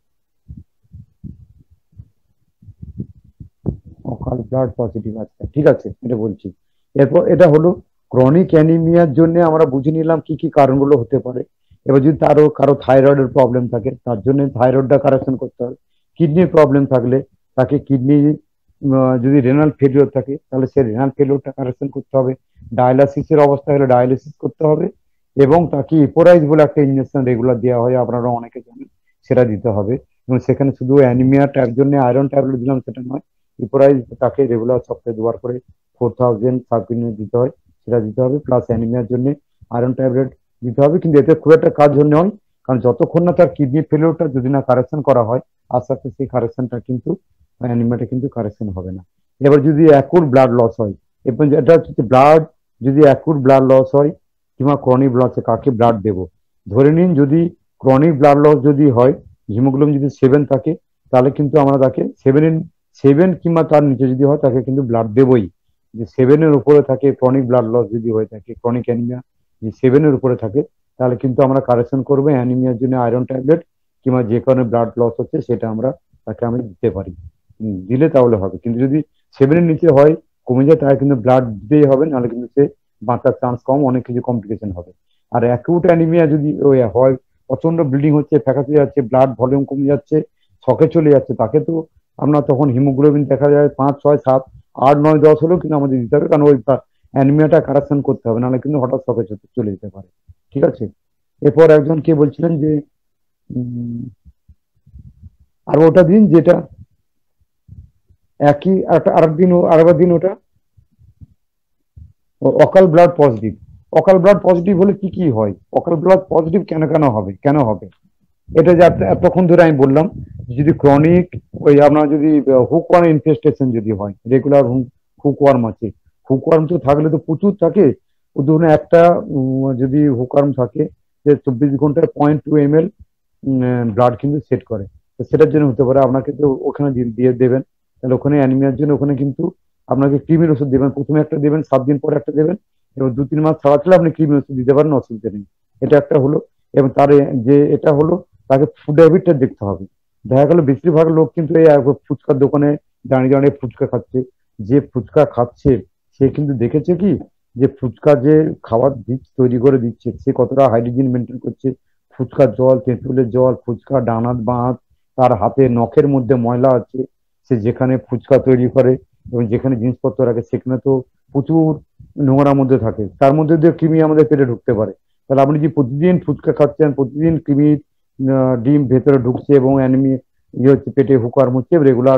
অকাল ব্লাড পজিটিভ, আচ্ছা ঠিক আছে, এটা বলছি। এরপর এটা হলো ক্রনিক অ্যানিমিয়ার জন্য আমরা বুঝে নিলাম কি কি কারণগুলো হতে পারে। এবার যদি তারও কারো থাইরয়েডের প্রবলেম থাকে, তার জন্য থাইরয়েডটা কারেকশন করতে হবে। কিডনির প্রবলেম থাকলে তাকে কিডনি, যদি রেনাল ফেলিওর থাকে তাহলে সে রেনাল ফেলিওরটা কারেকশন করতে হবে। ডায়ালাসিসের অবস্থা হলে ডায়ালিসিস করতে হবে, এবং তাকে ইপোরাইজ বলে একটা ইঞ্জেকশন রেগুলার দেওয়া হয়, আপনারা অনেকে জানেন, সেটা দিতে হবে। এবং সেখানে শুধু অ্যানিমিয়া ট্যাব জন্য আয়রন ট্যাবলেট দিলাম সেটা নয়, ইপোরাইজ তাকে রেগুলার সপ্তাহে 2 বার করে 4000 সাব ইউনিট দিতে হয়, সেটা দিতে হবে, প্লাস অ্যানিমিয়ার জন্য আয়রন ট্যাবলেট দিতে হবে। কিন্তু এতে খুব একটা কাজ নয়, কারণ যতক্ষণ না তার কিডনি ফেলিওরটা যদি না কারেকশন করা হয়, আস্তে আস্তে সেই কারেকশনটা কিন্তু অ্যানিমিয়াটা কিন্তু কারেকশন হবে না। এবার যদি অ্যাকুট ব্লাড লস হয়, এবং এটা হচ্ছে ব্লাড, যদি অ্যাকুট ব্লাড লস হয় কিংবা ক্রনিক ব্লাড, কাকে ব্লাড দেবো? ধরে নিন যদি ক্রনিক ব্লাড লস যদি হয়, হিমোগ্লোবিন যদি 7 থাকে, তাহলে কিন্তু আমরা তাকে 7 কিংবা তার নিচে যদি হয় তাকে কিন্তু ব্লাড দেবই। যে 7-এর উপরে থাকে, ক্রনিক ব্লাড লস যদি হয়ে থাকে, ক্রনিক অ্যানিমিয়া যে 7-এর উপরে থাকে, তাহলে কিন্তু আমরা কারেকশন করবো অ্যানিমিয়ার জন্য আয়রন ট্যাবলেট, কিংবা যে কারণে ব্লাড লস হচ্ছে সেটা আমরা তাকে আমি দিতে পারি, দিলে তাহলে হবে। কিন্তু যদি 7-এর নিচে হয়, কমে যায়, তাহলে কিন্তু ব্লাড দিতেই হবে, নাহলে কিন্তু সে বাঁচার চান্স কম, অনেক কিছু কমপ্লিকেশন হবে। আর অ্যাকিউট অ্যানিমিয়া যদি ওই হয়, প্রচন্ড ব্লিডিং হচ্ছে, ফ্যাকাসে যাচ্ছে, ব্লাড ভলিউম কমে যাচ্ছে, শকে চলে যাচ্ছে, তাকে তো আপনার তখন হিমোগ্লোবিন দেখা যায় 5, 6, 7, 8, 9, 10 হলেও কিন্তু আমাদের দিতে হবে, কারণ ওই অ্যানিমিয়াটা কারেকশন করতে হবে, নাহলে কিন্তু হঠাৎ শকে চলে যেতে পারে। ঠিক আছে। এরপর একজন কে বলছিলেন যে আর ওটা দিন যেটা একই আরেকবার দিন ওটা occult blood positive. Occult blood positive হলে কি কি হয়? অকাল ব্লাড পজিটিভ কেন হবে? এটা যে এতক্ষণ ধরে আমি বললাম, যদি ক্রনিক ওই আপনার যদি হুকওয়ার্ম ইনফেস্টেশন যদি হয়, রেগুলার হুকওয়ার্ম আছে, হুকওয়ার্ম তো থাকলে তো প্রচুর থাকে, ধরুন একটা যদি হুকওয়ার্ম থাকে, যে 24 ঘন্টায় 0.2 ml ব্লাড কিন্তু সেট করে, তো সেটার জন্য হতে পারে। আপনাকে তো ওখানে দিয়ে দেবেন, তাহলে ওখানে অ্যানিমিয়ার জন্য ওখানে কিন্তু আপনাকে কৃমির ওষুধ দেবেন, প্রথমে একটা দেবেন, 7 দিন পরে একটা দেবেন, এবং 2-3 মাস ছাড়া ছাড়া আপনি কৃমির ওষুধ দিতে পারেন, অসুবিধা নেই। এটা একটা হলো। এবং তার যে এটা হলো, তাকে ফুড হ্যাবিটটা দেখতে হবে। দেখা গেল বেশিরভাগ লোক কিন্তু এই ফুচকার দোকানে দাঁড়িয়ে দাঁড়িয়ে ফুচকা খাচ্ছে। যে ফুচকা খাচ্ছে সে কিন্তু দেখেছে কি, যে ফুচকা যে খাবার তৈরি করে দিচ্ছে সে কতটা হাইজিন মেনটেন করছে। ফুচকার জল, তেঁতুলের জল, ফুচকা ডানাত বাঁধ, তার হাতে নখের মধ্যে ময়লা আছে, সে যেখানে ফুচকা তৈরি করে এবং যেখানে জিনিসপত্র রাখে সেখানে তো প্রচুর নোংরার মধ্যে থাকে, তার মধ্যে দিয়ে কৃমি আমাদের পেটে ঢুকতে পারে। তাহলে আপনি যে প্রতিদিন ফুচকা খাচ্ছেন, প্রতিদিন কৃমি ডিম ভেতরে ঢুকছে এবং অ্যানিমি হচ্ছে, পেটে হুকওয়ার্ম হচ্ছে, রেগুলার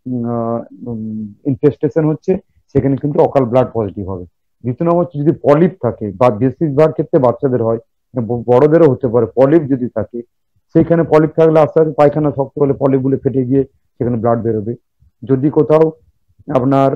ইনফেস্টেশন হচ্ছে, সেখানে কিন্তু অকাল ব্লাড পজিটিভ হবে। দ্বিতীয় নম্বর হচ্ছে, যদি পলিপ থাকে, বা বেশিরভাগ ক্ষেত্রে বাচ্চাদের হয়, বড়দেরও হতে পারে, পলিপ যদি থাকে, সেইখানে পলিপ থাকলে আস্তে আস্তে পায়খানা শক্ত হলে পলিপগুলো ফেটে গিয়ে সেখানে ব্লাড বেরোবে। যদি কোথাও আপনার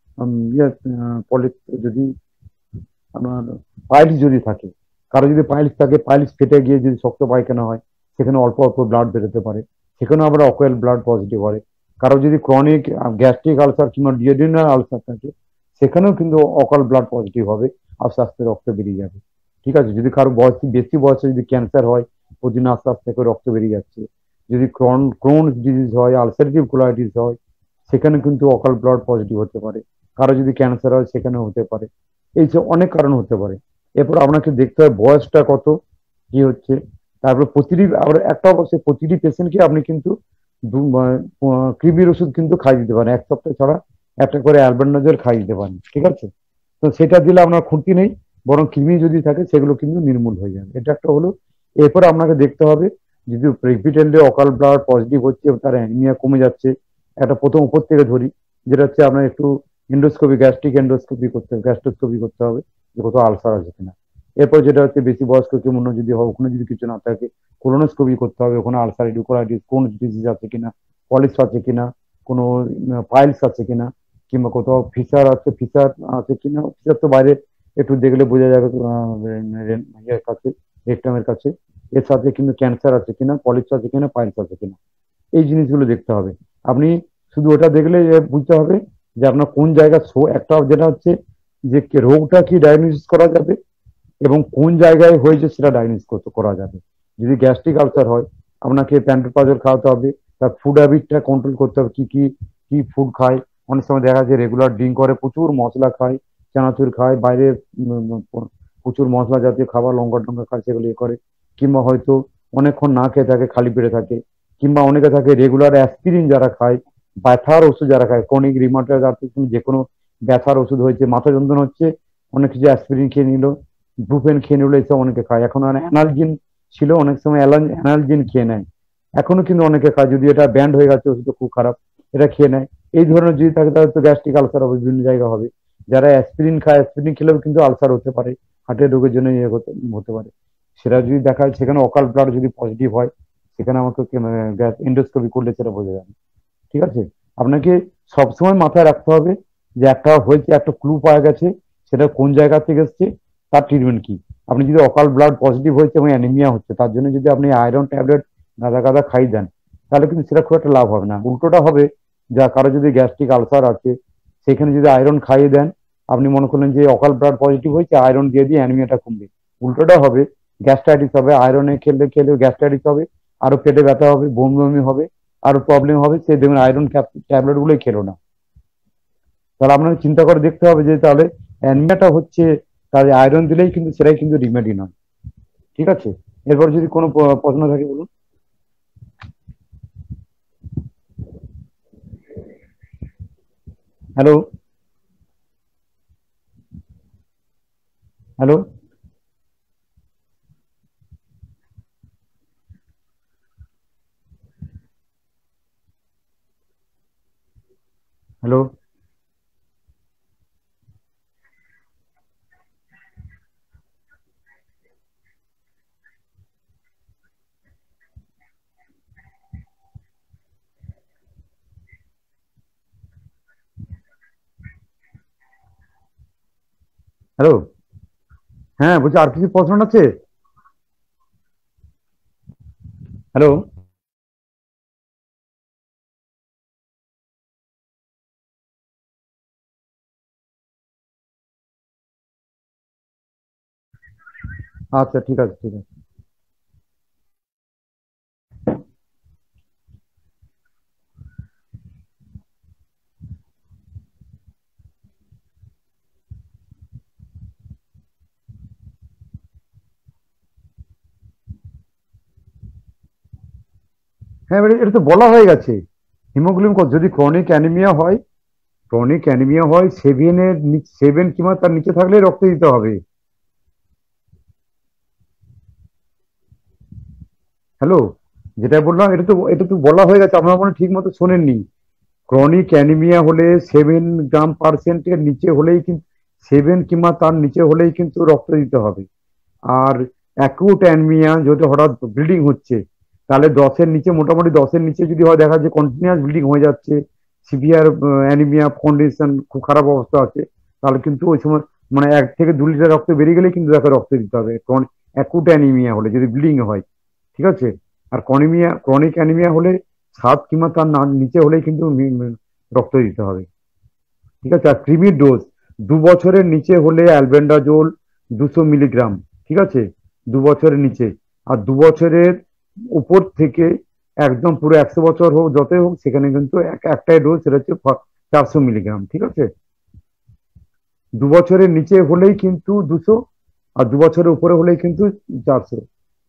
পলিপ, যদি আপনার পাইলস যদি থাকে, কারো যদি পাইলস থাকে, পাইলস ফেটে গিয়ে যদি শক্ত পায়খানা হয়, সেখানে অল্প অল্প ব্লাড বেরোতে পারে, সেখানেও আমরা অকোয়াল ব্লাড পজিটিভ হয়। কারো যদি ক্রনিক গ্যাস্ট্রিক আলসার কিংবা ডিওডিনাল আলসার থাকে, সেখানেও কিন্তু অকাল ব্লাড পজিটিভ হবে, আস্তে আস্তে রক্ত বেরিয়ে যাবে। ঠিক আছে। যদি কারো বেশি বয়সে যদি ক্যান্সার হয়, প্রতিদিন আস্তে আস্তে করে রক্ত বেরিয়ে যাচ্ছে। যদি ক্রোন ডিজিজ হয়, আলসারেটিভ কোলাইটিস হয়, সেখানে কিন্তু অকাল ব্লাড পজিটিভ হতে পারে। কারো যদি ক্যান্সার হয় সেখানেও হতে পারে। এই যে অনেক কারণ হতে পারে। এরপর আপনাকে দেখতে হবে বয়সটা কত, কি হচ্ছে। তারপর প্রতিটি আবার একটা অবশ্যই প্রতিটি পেশেন্টকে আপনি কিন্তু কৃমির ওষুধ কিন্তু খাইয়ে দিতে পারেন, 1 সপ্তাহ ছাড়া একটা করে অ্যালবেন্ডাজল খাইয়ে দিতে পারেন। ঠিক আছে। তো সেটা দিলে আপনার ক্ষতি নেই, বরং কৃমি যদি থাকে সেগুলো কিন্তু নির্মূল হয়ে যাবে। এটা একটা হলো। এরপর আপনাকে দেখতে হবে, যদি রিপিটেডলি অকাল ব্লাড পজিটিভ হচ্ছে এবং তার অ্যানিমিয়া কমে যাচ্ছে, একটা প্রথম উপর থেকে ধরি, যেটা হচ্ছে আপনার একটু এন্ডোস্কোপি, গ্যাস্ট্রিক এন্ডোস্কোপি করতে হবে, গ্যাস্ট্রোস্কোপি করতে হবে, যে কোথাও আলসার আছে কিনা। এরপর যেটা হচ্ছে বেশি বয়স্ক কেমন যদি হয়, ওখানে যদি কিছু না থাকে, কোলোনোস্কোপি করতে হবে, ওখানে আলসার ইডিকোলাইটিস কোন ডিজিজ আছে কিনা, পলিপস আছে কিনা, কোনো পাইলস আছে কিনা, কিংবা কোথাও ফিসার আছে কিনা। ফিসার তো বাইরে একটু দেখলে বোঝা যাবে, ইয়ের কাছে, রেকটামের কাছে। এর সাথে কিন্তু ক্যান্সার আছে কিনা, পলিপস আছে কিনা, পাইলস আছে কিনা, এই জিনিসগুলো দেখতে হবে। আপনি শুধু ওটা দেখলে বুঝতে হবে যে আপনার কোন জায়গা একটা যেটা হচ্ছে যে রোগটা কি ডায়াগনোসিস করা যাবে এবং কোন জায়গায় হয়েছে সেটা ডায়াগনোসিস করা যাবে। যদি গ্যাস্ট্রিক আলসার হয়, আপনাকে প্যান্টোপ্রাজল খাওয়াতে হবে, তার ফুড হ্যাবিটটা কন্ট্রোল করতে হবে, কি কি কি ফুড খায়। অনেক সময় দেখা যায় রেগুলার ড্রিঙ্ক করে, প্রচুর মশলা খায়, চানাচুর খায়, বাইরে প্রচুর মশলা জাতীয় খাবার, লঙ্কা টঙ্কা খায়, সেগুলো ইয়ে করে। কিংবা হয়তো অনেকক্ষণ না খেয়ে থাকে, খালি পেটে থাকে। কিংবা অনেকে থাকে রেগুলার অ্যাসপিরিন যারা খায়, ব্যথার ওষুধ যারা খায়, ক্রনিক রিমাটয়েড আর্থ্রাইটিস, যে কোনো ব্যথার ওষুধ হয়েছে, মাথা যন্ত্রণা হচ্ছে, অনেক কিছু অ্যাসপিরিন খেয়ে নিল, ব্রুফেন খেয়ে নিল, এসব অনেকে খায়। এখন আর অ্যানালজিন ছিল, অনেক সময় অ্যানালজিন খেয়ে নেয়, এখনো কিন্তু অনেকে খায়, যদি এটা ব্যান্ড হয়ে গেছে ওষুধ খুব খারাপ, এটা খেয়ে নেয়। এই ধরনের যদি থাকে তাহলে তো গ্যাস্ট্রিক আলসার হবে, বিভিন্ন জায়গা হবে। যারা অ্যাসপিরিন খায়, অ্যাসপিরিন খেলেও কিন্তু আলসার হতে পারে, হার্টের রোগের জন্য ইয়ে হতে পারে। সেটা যদি দেখা যায় সেখানে অকাল ব্লাড যদি পজিটিভ হয়, সেখানে আমাকে গ্যাস এন্ডোস্কোপি করলে সেটা বোঝা যাবে। ঠিক আছে, আপনাকে সবসময় মাথায় রাখতে হবে যে একটা হয়েছে, একটা ক্লু পাওয়া গেছে, সেটা কোন জায়গা থেকে এসছে, তার ট্রিটমেন্ট কি। আপনি যদি অকাল ব্লাড পজিটিভ হয়েছে এবং অ্যানিমিয়া হচ্ছে, তার জন্য যদি আপনি আয়রন ট্যাবলেট গাদা গাদা খাই দেন, তাহলে কিন্তু সেটা খুব একটা লাভ হবে না। উল্টোটা হবে, যা কারো যদি গ্যাস্ট্রিক আলসার আছে, সেখানে যদি আয়রন খাইয়ে দেন, আপনি মনে করলেন যে অকাল ব্লাড পজিটিভ হয়েছে, আয়রন দিয়ে দিয়ে অ্যানিমিয়াটা কমবে। উল্টোটা হবে, গ্যাস্ট্রাইটিস হবে, আয়রনে খেলে খেলে গ্যাস্ট্রাইটিস হবে, আরো পেটে ব্যথা হবে, বমি বমি হবে, আরো প্রবলেম হবে, সে দেখবেন আয়রন ট্যাবলেট গুলোই খেলো না। তাহলে আপনাকে চিন্তা করে দেখতে হবে যে তাহলে অ্যানিমিয়াটা হচ্ছে, তাহলে আয়রন দিলেই কিন্তু সেটাই কিন্তু রিমেডি নয়। ঠিক আছে, এরপর যদি কোনো প্রশ্ন থাকে বলুন। Hello, hello, hello. হ্যালো। হ্যাঁ, বলছি আর কিছু প্রশ্ন আছে? হ্যালো। আচ্ছা, ঠিক আছে, ঠিক আছে। হ্যাঁ, এবারে এটা তো বলা হয়ে গেছে। হিমোগ্লোবিন যদি ক্রনিক অ্যানিমিয়া হয়, ক্রনিক অ্যানিমিয়া হয় সেভেনের, 7 কিংবা তার নিচে থাকলে রক্ত দিতে হবে। হ্যালো, যেটা বললাম এটা তো বলা হয়ে গেছে, আপনারা মনে হয় ঠিক মতো শোনেননি। ক্রনিক অ্যানিমিয়া হলে 7 গ্রাম পার্সেন্টের নিচে হলেই কিন্তু, 7 কিংবা তার নিচে হলেই কিন্তু রক্ত দিতে হবে। আর অ্যাকুট অ্যানিমিয়া যদি হঠাৎ ব্লিডিং হচ্ছে, তাহলে 10-এর নিচে, মোটামুটি 10-এর নিচে যদি হয়, দেখা যাচ্ছে কন্টিনিউয়াস ব্লিডিং হয়ে যাচ্ছে, সিভিয়ার অ্যানিমিয়া কন্ডিশন, খুব খারাপ অবস্থা আছে, তাহলে কিন্তু ওই সময় মানে 1 থেকে 2 লিটার রক্ত বেরিয়ে গেলে কিন্তু তাকে রক্ত দিতে হবে, অ্যাকুট অ্যানিমিয়া হলে যদি ব্লিডিং হয়। ঠিক আছে, আর ক্রনিক অ্যানিমিয়া হলে 7 কিংবা তার নিচে হলেই কিন্তু রক্ত দিতে হবে। ঠিক আছে, আর ক্রিমির ডোজ 2 বছরের নিচে হলে অ্যালবেন্ডাজোল 200 মিলিগ্রাম। ঠিক আছে, 2 বছরের নিচে। আর 2 বছরের উপর থেকে একদম পুরো 100 বছর হোক, যতই হোক, সেখানে কিন্তু একটাই ডোজ, সেটা হচ্ছে 400 মিলিগ্রাম। ঠিক আছে, 2 বছরের নিচে হলেই কিন্তু 200, আর 2 বছরের উপরে হলেই কিন্তু 400।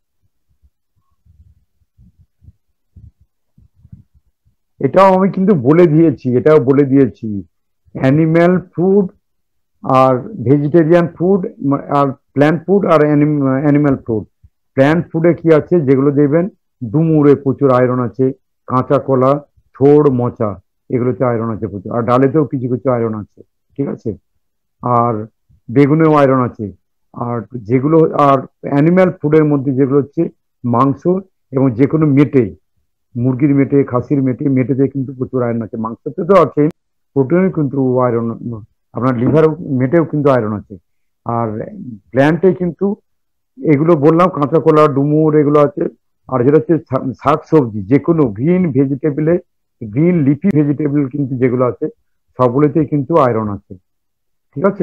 এটাও আমি কিন্তু বলে দিয়েছি, এটাও বলে দিয়েছি। অ্যানিম্যাল ফুড আর ভেজিটেরিয়ান ফুড, আর প্ল্যান্ট ফুড আর অ্যানিম্যাল ফুড। প্ল্যান্ট ফুডে কি আছে, যেগুলো দেখবেন ডুমুরে প্রচুর আয়রন আছে, কাঁচা কলা, থোড়, মোচা, এগুলোতে আয়রন আছে প্রচুর, আর ডালেতেও কিছু কিছু আয়রন আছে। ঠিক আছে, আর বেগুনেও আয়রন আছে। আর যেগুলো, আর অ্যানিম্যাল ফুডের মধ্যে যেগুলো হচ্ছে মাংস, এবং যে কোনো মেটে, মুরগির মেটে, খাসির মেটে, মেটেতে কিন্তু প্রচুর আয়রন আছে, মাংসতে তো আছে, প্রোটিনে কিন্তু আয়রন, আপনার লিভারও, মেটেও কিন্তু আয়রন আছে। আর প্ল্যান্টে কিন্তু এগুলো বললাম, কাঁচা কলা, ডুমুর, এগুলো আছে। আর যেটা হচ্ছে শাক সবজি, যে কোনো গ্রিন ভেজিটেবলে, গ্রিন লিফি ভেজিটেবল কিন্তু যেগুলো আছে, সবগুলোতেই কিন্তু আয়রন আছে। ঠিক আছে।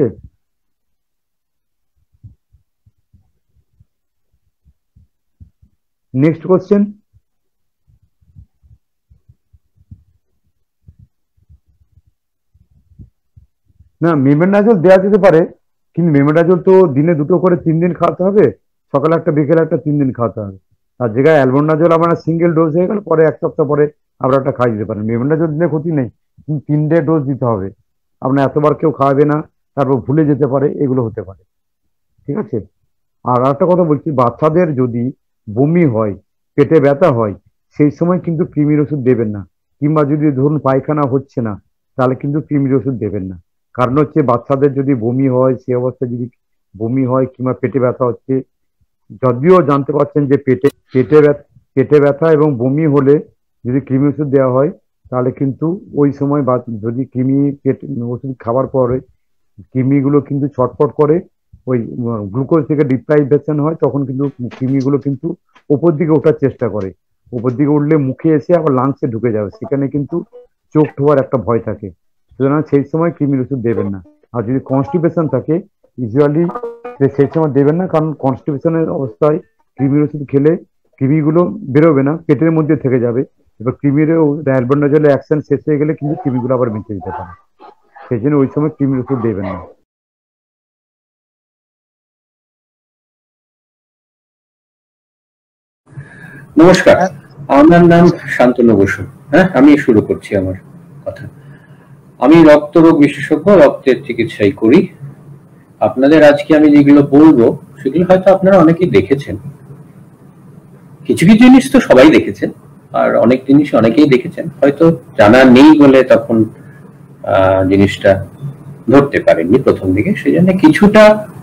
Next question. না, মেমেন্ডাজল দেওয়া যেতে পারে, কিন্তু মেমেন্ডাজল তো দিনে 2টো করে 3 দিন খাওয়াতে হবে, সকালে একটা বিকেলে একটা, 3 দিন খাওয়াতে হবে। আর জায়গায় অ্যালবন্ডাজল আপনার সিঙ্গেল ডোজ হয়ে গেল, পরে 1 সপ্তাহ পরে আপনার একটা খাই দিতে পারেন। মেমেন্ডাজল দিলে ক্ষতি নেই, কিন্তু 3টে ডোজ দিতে হবে। আপনার এতবার কেউ খাওয়াবে না, তারপর ভুলে যেতে পারে, এগুলো হতে পারে। ঠিক আছে। আর একটা কথা বলছি, বাচ্চাদের যদি বমি হয়, পেটে ব্যথা হয়, সেই সময় কিন্তু কৃমির ওষুধ দেবেন না। কিংবা যদি ধরুন পায়খানা হচ্ছে না, তাহলে কিন্তু কৃমির ওষুধ দেবেন না। কারণ হচ্ছে বাচ্চাদের যদি বমি হয়, সে অবস্থায় যদি বমি হয় কিংবা পেটে ব্যথা হচ্ছে, যদিও জানতে পারছেন যে পেটে ব্যথা এবং বমি হলে যদি কৃমি ওষুধ দেওয়া হয়, তাহলে কিন্তু ওই সময় যদি কৃমি ওষুধ খাবার পরে কৃমিগুলো কিন্তু ছটফট করে, ওই গ্লুকোজ থেকে ডিপ্রাইভেশন হয়, তখন কিন্তু কৃমিগুলো কিন্তু উপর দিকে ওঠার চেষ্টা করে। উপর দিকে উঠলে মুখে এসে আবার লাংসে ঢুকে যাবে, সেখানে কিন্তু চোখ হওয়ার একটা ভয় থাকে। সুতরাং সেই সময় কৃমির ওষুধ দেবেন না। আর যদি কনস্টিপেশন থাকে, ইউজুয়ালি সেই সময় দেবেন না, কারণ কনস্টিপেশনের অবস্থায় কৃমির ওষুধ খেলে কৃমিগুলো বেরোবে না, পেটের মধ্যে থেকে যাবে। এবার কৃমির অ্যালবেন্ডাজলের অ্যাকশন শেষ হয়ে গেলে কিন্তু কৃমিগুলো আবার বেঁচে যেতে পারে। সেই জন্য ওই সময় কৃমির ওষুধ দেবেন না। নমস্কার, আমার নাম শান্তনু বসু। হ্যাঁ, আমি শুরু করছি আমার কথা। আমি রক্তরোগ বিশেষজ্ঞ, রক্তের চিকিৎসাই করি। আপনাদের আজকে আমি যেগুলো বলবো সেগুলো হয়তো আপনারা অনেকেই দেখেছেন, কিছু কিছু জিনিস তো সবাই দেখেছেন, আর অনেক জিনিস অনেকেই দেখেছেন, হয়তো জানা নেই বলে তখন জিনিসটা ধরতে পারেননি প্রথম দিকে। সেই জন্য কিছুটা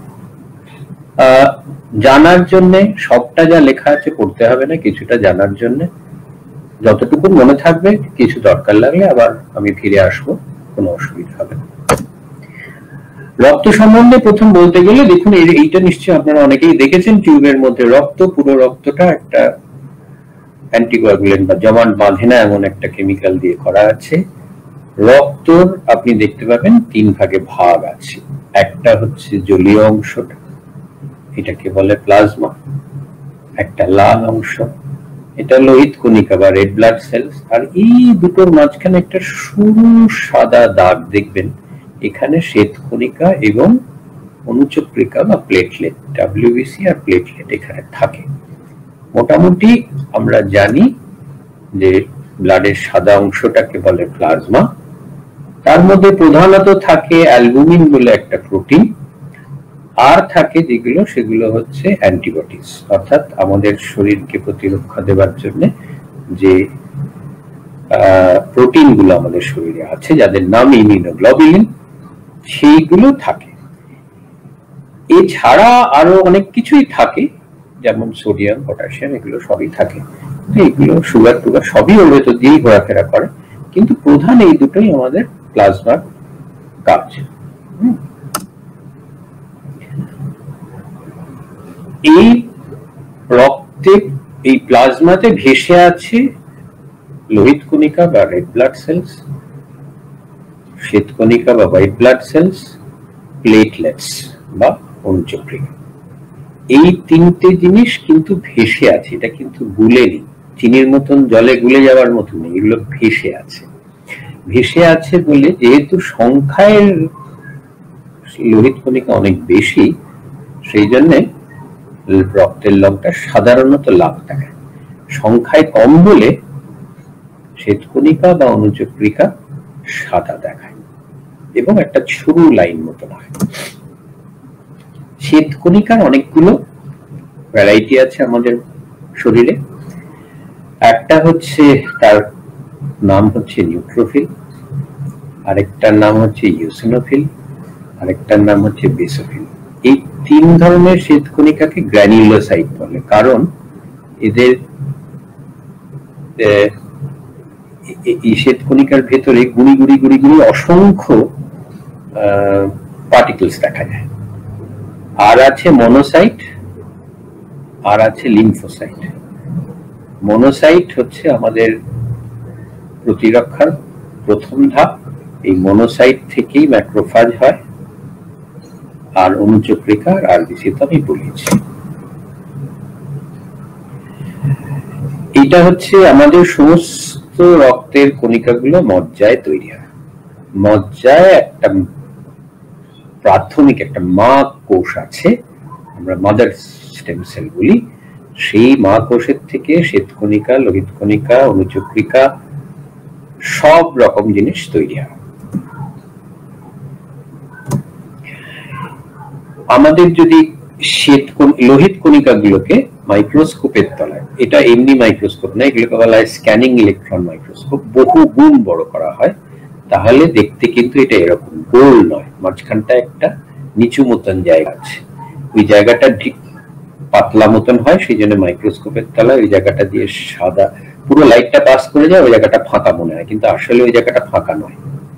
জানার জন্য সবটা যা লেখা আছে পড়তে হবে না, কিছুটা জানার জন্য যতটুকু মনে থাকবে, কিছু দরকার লাগলে আবার আমি ফিরে আসবো, কোনো অসুবিধা হবে না। রক্ত সম্বন্ধে প্রথম বলতে গেলে দেখুন, এইটা নিশ্চয়ই আপনারা অনেকেই দেখেছেন, টিউবের মধ্যে রক্ত, পুরো রক্তটা একটা অ্যান্টিকোয়াগুলেন্ট বা জমাট বাঁধে না এমন একটা কেমিক্যাল দিয়ে করা আছে। রক্তর আপনি দেখতে পাবেন 3 ভাগে ভাগ আছে। একটা হচ্ছে জলীয় অংশটা, এটাকে বলে প্লাজমা। একটা লাল অংশ, এটা লোহিত কণিকা বা রেড ব্লাড সেলস। আর এই দুটোর মাঝখানে একটা সরু সাদা দাগ দেখবেন, এখানে শ্বেতকণিকা এবং অনুচক্রিকা বা প্লেটলেট, ডাব্লিউবিসি আর প্লেটলেট এখানে থাকে। মোটামুটি আমরা জানি যে ব্লাডের সাদা অংশটাকে বলে প্লাজমা। তার মধ্যে প্রধানত থাকে অ্যালবুমিন বলে একটা প্রোটিন, আর থাকে যেগুলো, সেগুলো হচ্ছে অ্যান্টিবডিজ, অর্থাৎ আমাদের শরীরকে প্রতিরক্ষা দেওয়ার জন্য যে প্রোটিনগুলো আমাদের শরীরে আছে, যাদের নাম ইমিউনোগ্লোবুলিন, সেইগুলো থাকে। এছাড়া আরো অনেক কিছুই থাকে, যেমন সোডিয়াম, পটাশিয়াম, এগুলো সবই থাকে। এগুলো সুগার টুগার সবই ওর ভেতর দিয়েই ঘোরাফেরা করে, কিন্তু প্রধান এই দুটোই আমাদের প্লাজমার কাজ। এই রক্তে, এই প্লাজমাতে ভেসে আছে লোহিত কণিকা বা রেড ব্লাড সেলস, শ্বেতকণিকা বা হোয়াইট ব্লাড সেলস, প্লেটলেটস বা অনুচক্রিকা। এই তিনটে জিনিস কিন্তু ভেসে আছে, এটা কিন্তু গুলেনি, চিনির মতন জলে গুলে যাওয়ার মতন নেই, এগুলো ভেসে আছে। ভেসে আছে বলে, যেহেতু সংখ্যায় লোহিত কণিকা অনেক বেশি, সেই জন্য রক্তের রংটা সাধারণত লাল দেখায়। সংখ্যায় কম বলে শ্বেতকণিকা বা অনুচক্রিকা সাদা দেখায় এবং একটা সরু লাইন মতন হয়। শ্বেতকণিকার অনেকগুলো ভ্যারাইটি আছে আমাদের শরীরে। একটা হচ্ছে, তার নাম হচ্ছে নিউট্রোফিল, আরেকটার নাম হচ্ছে ইওসিনোফিল, আরেকটার নাম হচ্ছে বেসোফিল। এই 3 ধরনের শ্বেতকণিকাকে গ্র্যানিউলোসাইট বলে, কারণ এদের এই শ্বেতকণিকার ভেতরে গুড়ি গুড়ি গুড়ি গুড়ি অসংখ্য পার্টিকেলস দেখা যায়। আর আছে মনোসাইট, আর আছে লিম্ফোসাইট। মনোসাইট হচ্ছে আমাদের প্রতিরক্ষার প্রথম ধাপ, এই মনোসাইট থেকেই ম্যাক্রোফাজ হয়। আর অনুচক্রিকা আর বিসিত আমি বলেছি। এটা হচ্ছে আমাদের সমস্ত রক্তের কণিকাগুলো মজ্জায় তৈরি হয়। মজ্জায় একটা প্রাথমিক একটা মা কোষ আছে, আমরা মাদার স্টেম সেল বলি। সেই মা কোষের থেকে শ্বেতকণিকা, লোহিত কণিকা, অনুচক্রিকা, সব রকম জিনিস তৈরি হয়। আমাদের যদি লোহিত কণিকাগুলোকে মাইক্রোস্কোপের তলায়, এটা এমনি মাইক্রোস্কোপ না, এগুলোকে বলা হয় স্ক্যানিং ইলেকট্রন মাইক্রোস্কোপ, বহু গুণ বড় করা হয়, তাহলে দেখতে কিন্তু এটা এরকম গোল নয়, মাঝখানটা একটা নিচু মতন জায়গা আছে, ওই জায়গাটা ঠিক পাতলা মতন হয়, সেই জন্য মাইক্রোস্কোপের তলায় ওই জায়গাটা দিয়ে সাদা পুরো লাইটটা পাস করে যায়, ওই জায়গাটা ফাঁকা মনে হয়, কিন্তু আসলে ওই জায়গাটা ফাঁকা নয়।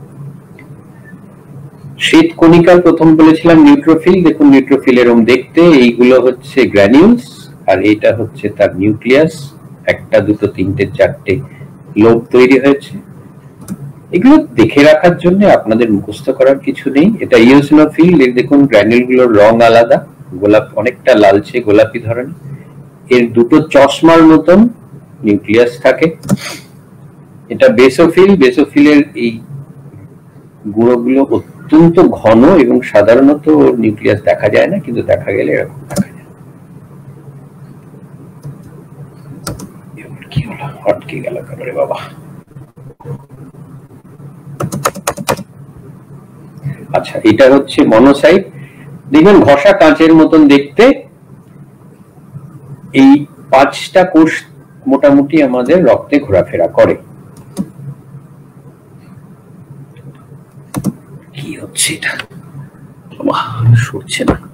শ্বেতকণিকার প্রথম বলেছিলাম নিউট্রোফিল, দেখুন নিউট্রোফিল এরকম দেখতে, এইগুলো হচ্ছে গ্র্যানিউলস আর এটা হচ্ছে তার নিউক্লিয়াস, একটা দুটো তিনটে চারটে লোব তৈরি হয়েছে। এগুলো দেখে রাখার জন্য আপনাদের মুখস্থ করার কিছু নেই। এটা ইওসিনোফিল, দেখুন গ্র্যানিউল গুলোর রং আলাদা, গোলাপ অনেকটা লালচে গোলাপি ধরনের, এর দুটো চশমার মতন নিউক্লিয়াস থাকে। এটা বেসোফিল, বেসোফিলের এই গুঁড়োগুলো অত্যন্ত ঘন এবং সাধারণত নিউক্লিয়াস দেখা যায় না, কিন্তু দেখা গেলে এরকম দেখা যায়। কি হলো, আটকে গেল কেন বাবা? আচ্ছা, এটা হচ্ছে মনোসাইট, দেখবেন ঘষা কাঁচের মতন দেখতে। এই 5টা কোষ মোটামুটি আমাদের রক্তে ঘোরাফেরা করে। কি হচ্ছে এটা, সরছে না।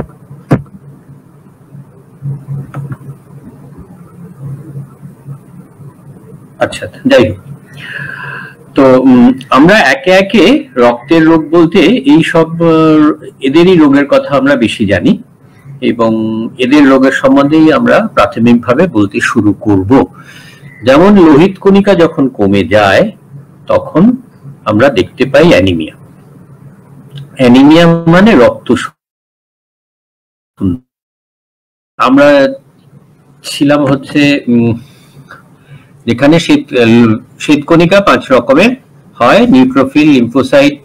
আচ্ছা, যাই হোক, তো আমরা একে একে রক্তের রোগ বলতে এই সব এদেরই রোগের কথা আমরা বেশি জানি এবং এদের রোগের সম্বন্ধেই আমরা প্রাথমিকভাবে বলতে শুরু করব। যেমন লোহিত কণিকা যখন কমে যায় তখন আমরা দেখতে পাই অ্যানিমিয়া। অ্যানিমিয়া মানে রক্ত শূন্য। আমরা ছিলাম হচ্ছে যেখানে শ্বেতকণিকা 5 রকমের হয়, neutrophil, lymphocyte,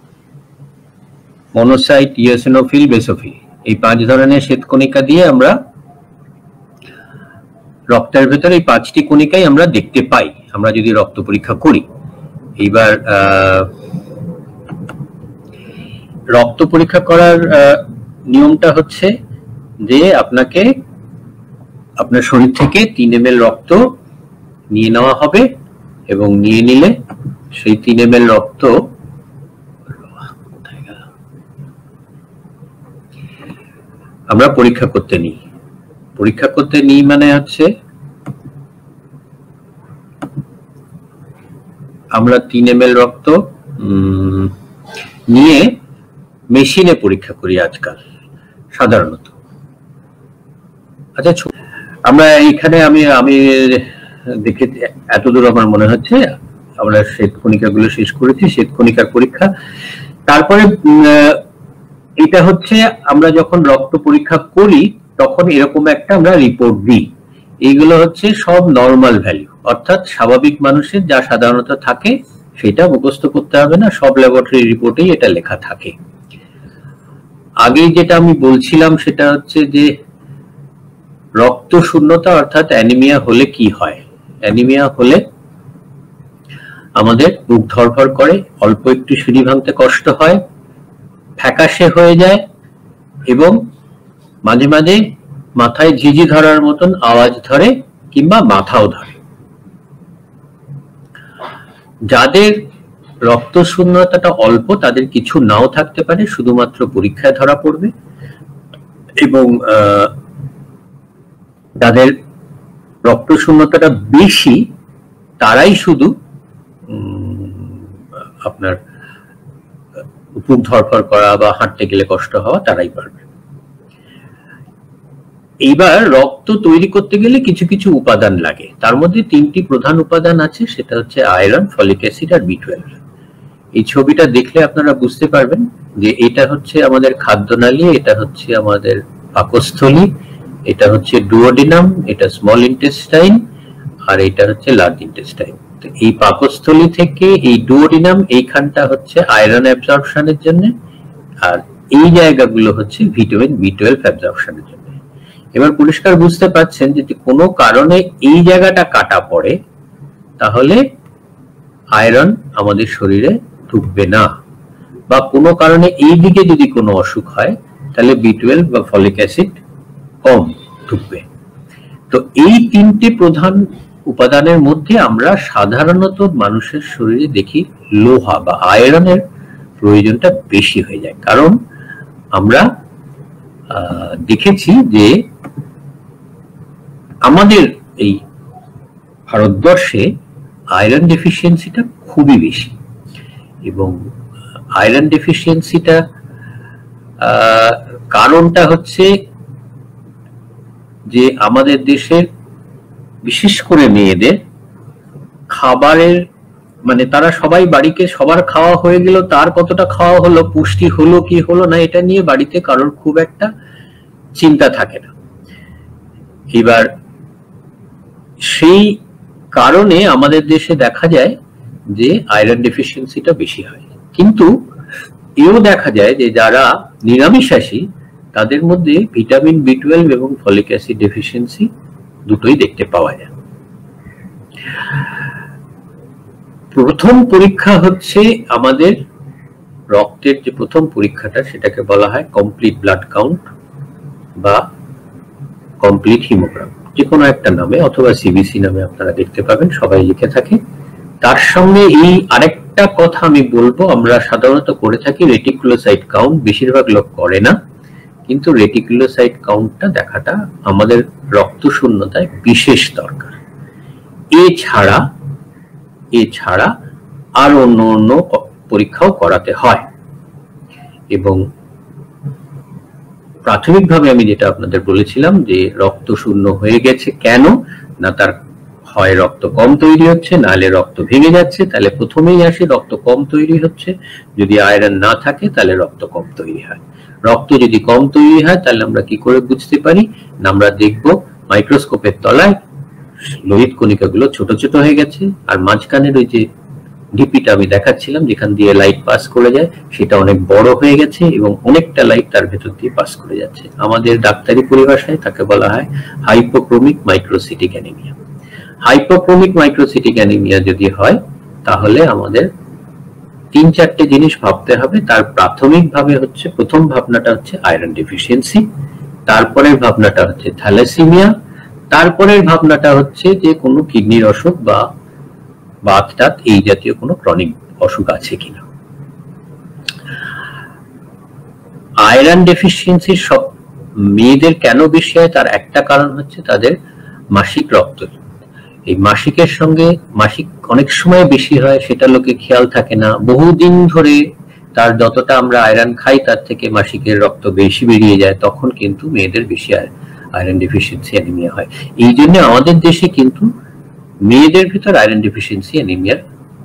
monocyte, eosinophil, basophil. এই 5 ধরনের শ্বেতকণিকা দিয়ে আমরা রক্তের ভেতরে এই 5টি কণিকাই আমরা দেখতে পাই আমরা যদি রক্ত পরীক্ষা করি। এইবার রক্ত পরীক্ষা করার নিয়মটা হচ্ছে যে আপনাকে আপনার শরীর থেকে 3 ml রক্ত নিয়ে নেওয়া হবে এবং নিয়ে নিলে সেই 3 ml রক্ত আমরা পরীক্ষা করতে নিই। পরীক্ষা করতে নিই মানে হচ্ছে আমরা 3 ml রক্ত নিয়ে মেশিনে পরীক্ষা করি আজকাল সাধারণত। আচ্ছা, আমরা এইখানে আমি দেখে এতদূর আমার মনে হচ্ছে আমরা শ্বেতকণিকাগুলো শেষ করেছি, শ্বেতকণিকার পরীক্ষা। তারপরে এটা হচ্ছে আমরা যখন রক্ত পরীক্ষা করি তখন এরকম একটা আমরা রিপোর্ট দিই। এইগুলো হচ্ছে সব নরমাল ভ্যালু, অর্থাৎ স্বাভাবিক মানুষের যা সাধারণত থাকে সেটা মুখস্থ করতে হবে না, সব ল্যাবরেটরি রিপোর্টেই এটা লেখা থাকে। আগে যেটা আমি বলছিলাম সেটা হচ্ছে যে রক্ত শূন্যতা অর্থাৎ অ্যানিমিয়া হলে কি হয়। অ্যানিমিয়া হলে আমাদের বুক ধড়ফড় করে, অল্প একটু সিঁড়ি ভাঙতে কষ্ট হয়, ফ্যাকাশে হয়ে যায় এবং মাঝে মাঝে মাথায় ঝিঝি ধরার মতন আওয়াজ ধরে কিংবা মাথাও ধরে। যাদের রক্ত শূন্যতাটা অল্প তাদের কিছু নাও থাকতে পারে, শুধুমাত্র পরীক্ষায় ধরা পড়বে। এবং যাদের রক্ত শূন্যতাটা বেশি তারাই শুধু আপনার বুক ধড়ফড় করা বা হাঁটতে গেলে কষ্ট হওয়া তারাই পারবে। এইবার রক্ত তৈরি করতে গেলে কিছু কিছু উপাদান লাগে, তার মধ্যে 3টি প্রধান উপাদান আছে, সেটা হচ্ছে আয়রন, ফলিক অ্যাসিড আর B12। এই ছবিটা দেখলে আপনারা বুঝতে পারবেন যে এটা হচ্ছে আমাদের খাদ্যনালী, এটা হচ্ছে আমাদের পাকস্থলী, এটা হচ্ছে ডুওডিনাম, এটা স্মল ইন্টেস্টাইন আর এটা হচ্ছে লার্জ ইন্টেস্টাইন। তো এই পাকস্থলী থেকে এই ডুওডিনাম এইখানটা হচ্ছে আয়রন অ্যাবজর্পশনের জন্য আর এই জায়গাগুলো হচ্ছে ভিটামিন B12 অ্যাবজর্পশনের জন্য। এবার পরিষ্কার বুঝতে পারছেন যদি কোনো কারণে এই জায়গাটা কাটা পড়ে তাহলে আয়রন আমাদের শরীরে ঢুকবে না, বা কোনো কারণে এই দিকে যদি কোনো অসুখ হয় তাহলে B12 বা ফলিক অ্যাসিড কম ঢুকবে। তো এই 3টে প্রধান উপাদানের মধ্যে আমরা সাধারণত মানুষের শরীরে দেখি লোহা বা আয়রনের প্রয়োজনটা বেশি হয়ে যায়, কারণ আমরা দেখেছি যে আমাদের এই ভারতবর্ষে আয়রন ডেফিসিয়েন্সিটা খুবই বেশি, এবং আয়রন ডেফিসিয়েন্সিটা কারণটা হচ্ছে যে আমাদের দেশের বিশেষ করে মেয়েদের খাবারের, মানে তারা সবাই বাড়িতে সবার খাওয়া হয়ে গেল, তার কতটা খাওয়া হলো, পুষ্টি হলো কি হলো না, এটা নিয়ে বাড়িতে কারোর খুব একটা চিন্তা থাকে না। এবার সেই কারণে আমাদের দেশে দেখা যায় যে আয়রন ডেফিসিয়েন্সিটা বেশি হয়। কিন্তু এও দেখা যায় যে যারা নিরামিষাশী তাদের মধ্যে ভিটামিন B12 এবং ফলিক অ্যাসিড ডেফিসিয়েন্সি দুটোই দেখতে পাওয়া যায়। প্রথম পরীক্ষা হচ্ছে আমাদের রক্তের যে প্রথম পরীক্ষাটা, সেটাকে বলা হয় কমপ্লিট ব্লাড কাউন্ট বা কমপ্লিট হিমোগ্রাম, যে কোনো একটা নামে, অথবা সিবিসি নামে আপনারা দেখতে পাবেন, সবাই লিখে থাকে। তার সঙ্গে এই আরেকটা কথা আমি বলবো, আমরা সাধারণত করে থাকি রেটিকুলোসাইট কাউন্ট, বেশিরভাগ লোক করে না, কিন্তু রেটিকুলোসাইট কাউন্টটা দেখাটা আমাদের রক্ত শূন্যতায় বিশেষ দরকার। এছাড়া আর অন্য অন্য পরীক্ষাও করাতে হয়। এবং প্রাথমিকভাবে আমি যেটা আপনাদের বলেছিলাম যে রক্ত শূন্য হয়ে গেছে কেন না, তার হয় রক্ত কম তৈরি হচ্ছে, নাহলে রক্ত ভেঙে যাচ্ছে, তাহলে প্রথমেই আসে রক্ত কম তৈরি হচ্ছে। যদি আয়রন না থাকে তাহলে রক্ত কম তৈরি হয়। রক্ত যদি কম তৈরি হয় তাহলে আমরা কি করে বুঝতে পারি না, আমরা দেখব মাইক্রোস্কোপের তলায় লোহিত কণিকাগুলো ছোট ছোট হয়ে গেছে, আর মাঝখানের ওই যে ঢিপিটা আমি দেখাচ্ছিলাম যেখান দিয়ে লাইট পাস করে যায়, সেটা অনেক বড় হয়ে গেছে এবং অনেকটা লাইট তার ভেতর দিয়ে পাস করে যাচ্ছে। আমাদের ডাক্তারি পরিভাষায় তাকে বলা হয় hypochromic microcytic anaemia. Hypochromic microcytic anaemia যদি হয় তাহলে আমাদের 3-4টে জিনিস ভাবতে হবে। তার প্রাথমিকভাবে হচ্ছে, প্রথম ভাবনাটা হচ্ছে আয়রন ডেফিসিয়েন্সি, তারপরের ভাবনাটা হচ্ছে থ্যালাসেমিয়া, তারপরের ভাবনাটা হচ্ছে যে কোনো কিডনির অসুখ বা বাতটাত এই জাতীয় কোনো ক্রনিক অসুখ আছে কিনা। আয়রন ডেফিসিয়েন্সির সব মেয়েদের কেন বেশি হয় তার একটা কারণ হচ্ছে তাদের মাসিক রক্ত। এই মাসিকের সঙ্গে মাসিক অনেক সময় বেশি হয়, সেটা লোকে খেয়াল থাকে না। বহুদিন ধরে তার যতটা আমরা আয়রন খাই তার থেকে মাসিকের রক্ত বেশি বেরিয়ে যায়, তখন কিন্তু মেয়েদের বেশি আয়রন ডেফিসিয়েন্সি অ্যানিমিয়া হয়। এই জন্য আমাদের দেশে কিন্তু মেয়েদের ভিতর আয়রন ডেফিসিয়েন্সি অ্যানিমিয়ার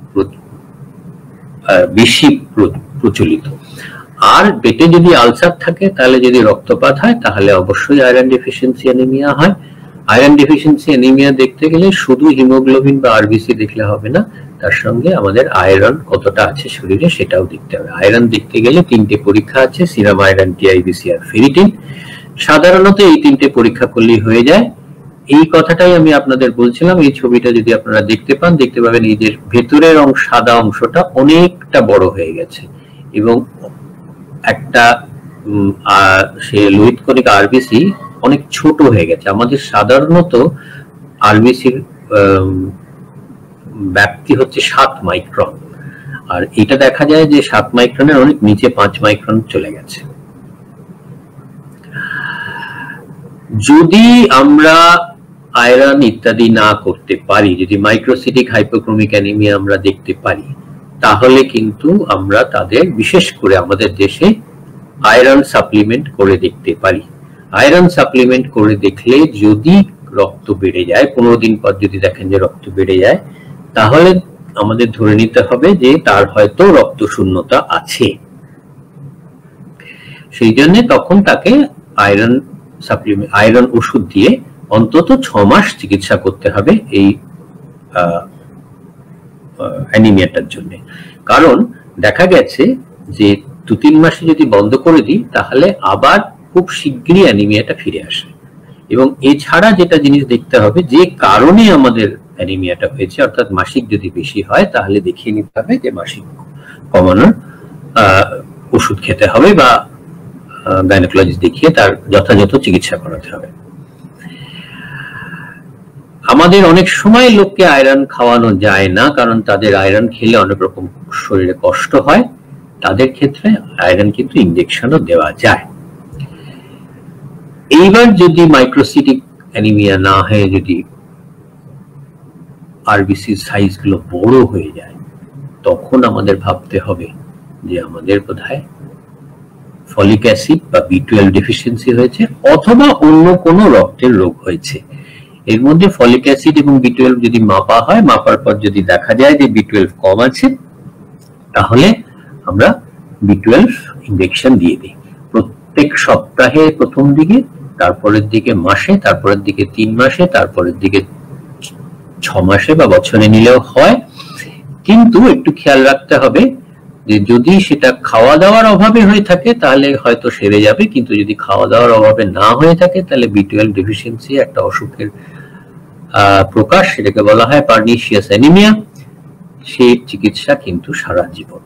বেশি প্রচলিত। আর পেটে যদি আলসার থাকে, তাহলে যদি রক্তপাত হয় তাহলে অবশ্যই আয়রন ডেফিসিয়েন্সি অ্যানিমিয়া হয়। আয়রন ডেফিসিয়েন্সি অ্যানিমিয়া দেখতে গেলে শুধু হিমোগ্লোবিন বা আরবিসি দেখলে হবে না, তার সঙ্গে আমাদের আয়রন কতটা আছে শরীরে সেটাও দেখতে হবে। আয়রন দেখতে গেলে 3টে পরীক্ষা আছে, সিরাম আয়রন, টিআইবিসি আর ফেরিটিন। সাধারণত এই 3টে পরীক্ষা করলেই হয়ে যায়। এই কথাটাই আমি আপনাদের বলছিলাম। এই ছবিটা যদি আপনারা দেখতে পান, দেখতে পাবেন এই যে ভেতরের সাদা অংশটা অনেকটা বড় হয়ে গেছে এবং একটা সে লোহিত কণিকা আরবিসি অনেক ছোট হয়ে গেছে। আমাদের সাধারণত আরবিসির ব্যাপ্তি হচ্ছে 7 মাইক্রন, আর এটা দেখা যায় যে 7 মাইক্রনের অনেক নিচে 5 মাইক্রন চলে গেছে। যদি আমরা আয়রন ইত্যাদি না করতে পারি, যদি মাইক্রোসিটিক হাইপোক্রোমিক অ্যানিমিয়া আমরা দেখতে পারি, তাহলে কিন্তু আমরা তাদের বিশেষ করে আমাদের দেশে আয়রন সাপ্লিমেন্ট করে দেখতে পারি। আয়রন সাপ্লিমেন্ট করে দেখলে যদি রক্ত বেড়ে যায়, 15 দিন পর যদি দেখেন যে রক্ত বেড়ে যায়, তাহলে আমাদের ধরে নিতে হবে যে তার হয়তো রক্ত শূন্যতা আছে। সেই জন্য তখন তাকে আয়রন সাপ্লিমেন্ট, আয়রন ওষুধ দিয়ে অন্তত 6 মাস চিকিৎসা করতে হবে এই অ্যানিমিয়াটার জন্য। কারণ দেখা গেছে যে 2-3 মাসে যদি বন্ধ করে দিই তাহলে আবার খুব শীঘ্রই অ্যানিমিয়াটা ফিরে আসে। এবং এছাড়া যেটা জিনিস দেখতে হবে, যে কারণে আমাদের অ্যানিমিয়াটা হয়েছে, অর্থাৎ মাসিক যদি বেশি হয় তাহলে দেখিয়ে নিতে হবে যে মাসিক কমানোর ওষুধ খেতে হবে বা গাইনোকোলজিস্ট দেখিয়ে তার যথাযথ চিকিৎসা করাতে হবে। আমাদের অনেক সময় লোককে আয়রন খাওয়ানো যায় না, কারণ তাদের আয়রন খেলে অনেক রকম শরীরে কষ্ট হয়। তাদের ক্ষেত্রে আয়রন কিন্তু ইনজেকশনও দেওয়া যায়। এইবার যদি মাইক্রোসিটিক অ্যানিমিয়া না হয়ে যদি আরবিসি সাইজ গুলো বড় হয়ে যায়, তখন আমাদের ভাবতে হবে যে আমাদের বোধহয় ফলিক অ্যাসিড বা B12 ডেফিসিয়েন্সি হয়েছে, অথবা অন্য কোনো রক্তের রোগ হয়েছে। এর মধ্যে ফলিক অ্যাসিড এবং B12 যদি মাপা হয়, মাপার পর যদি দেখা যায় যে B12 কম আছে, তাহলে আমরা B12 ইনজেকশন দিয়ে দিই প্রত্যেক সপ্তাহে, প্রথম দিকে, তারপরের দিকে মাসে, তারপরের দিকে 3 মাসে, তারপরের দিকে 6 মাসে বা বছরে নিলেও হয়। কিন্তু একটু খেয়াল রাখতে হবে যে যদি সেটা খাওয়া দাওয়ার অভাবে হয়ে থাকে তাহলে হয়তো সেরে যাবে, কিন্তু যদি খাওয়া দাওয়ার অভাবে না হয়ে থাকে তাহলে B12 ডেফিসিয়েন্সি একটা অসুখের প্রকাশ, সেটাকে বলা হয় পার্নিশিয়াস অ্যানিমিয়া। সেই চিকিৎসা কিন্তু সারা জীবন।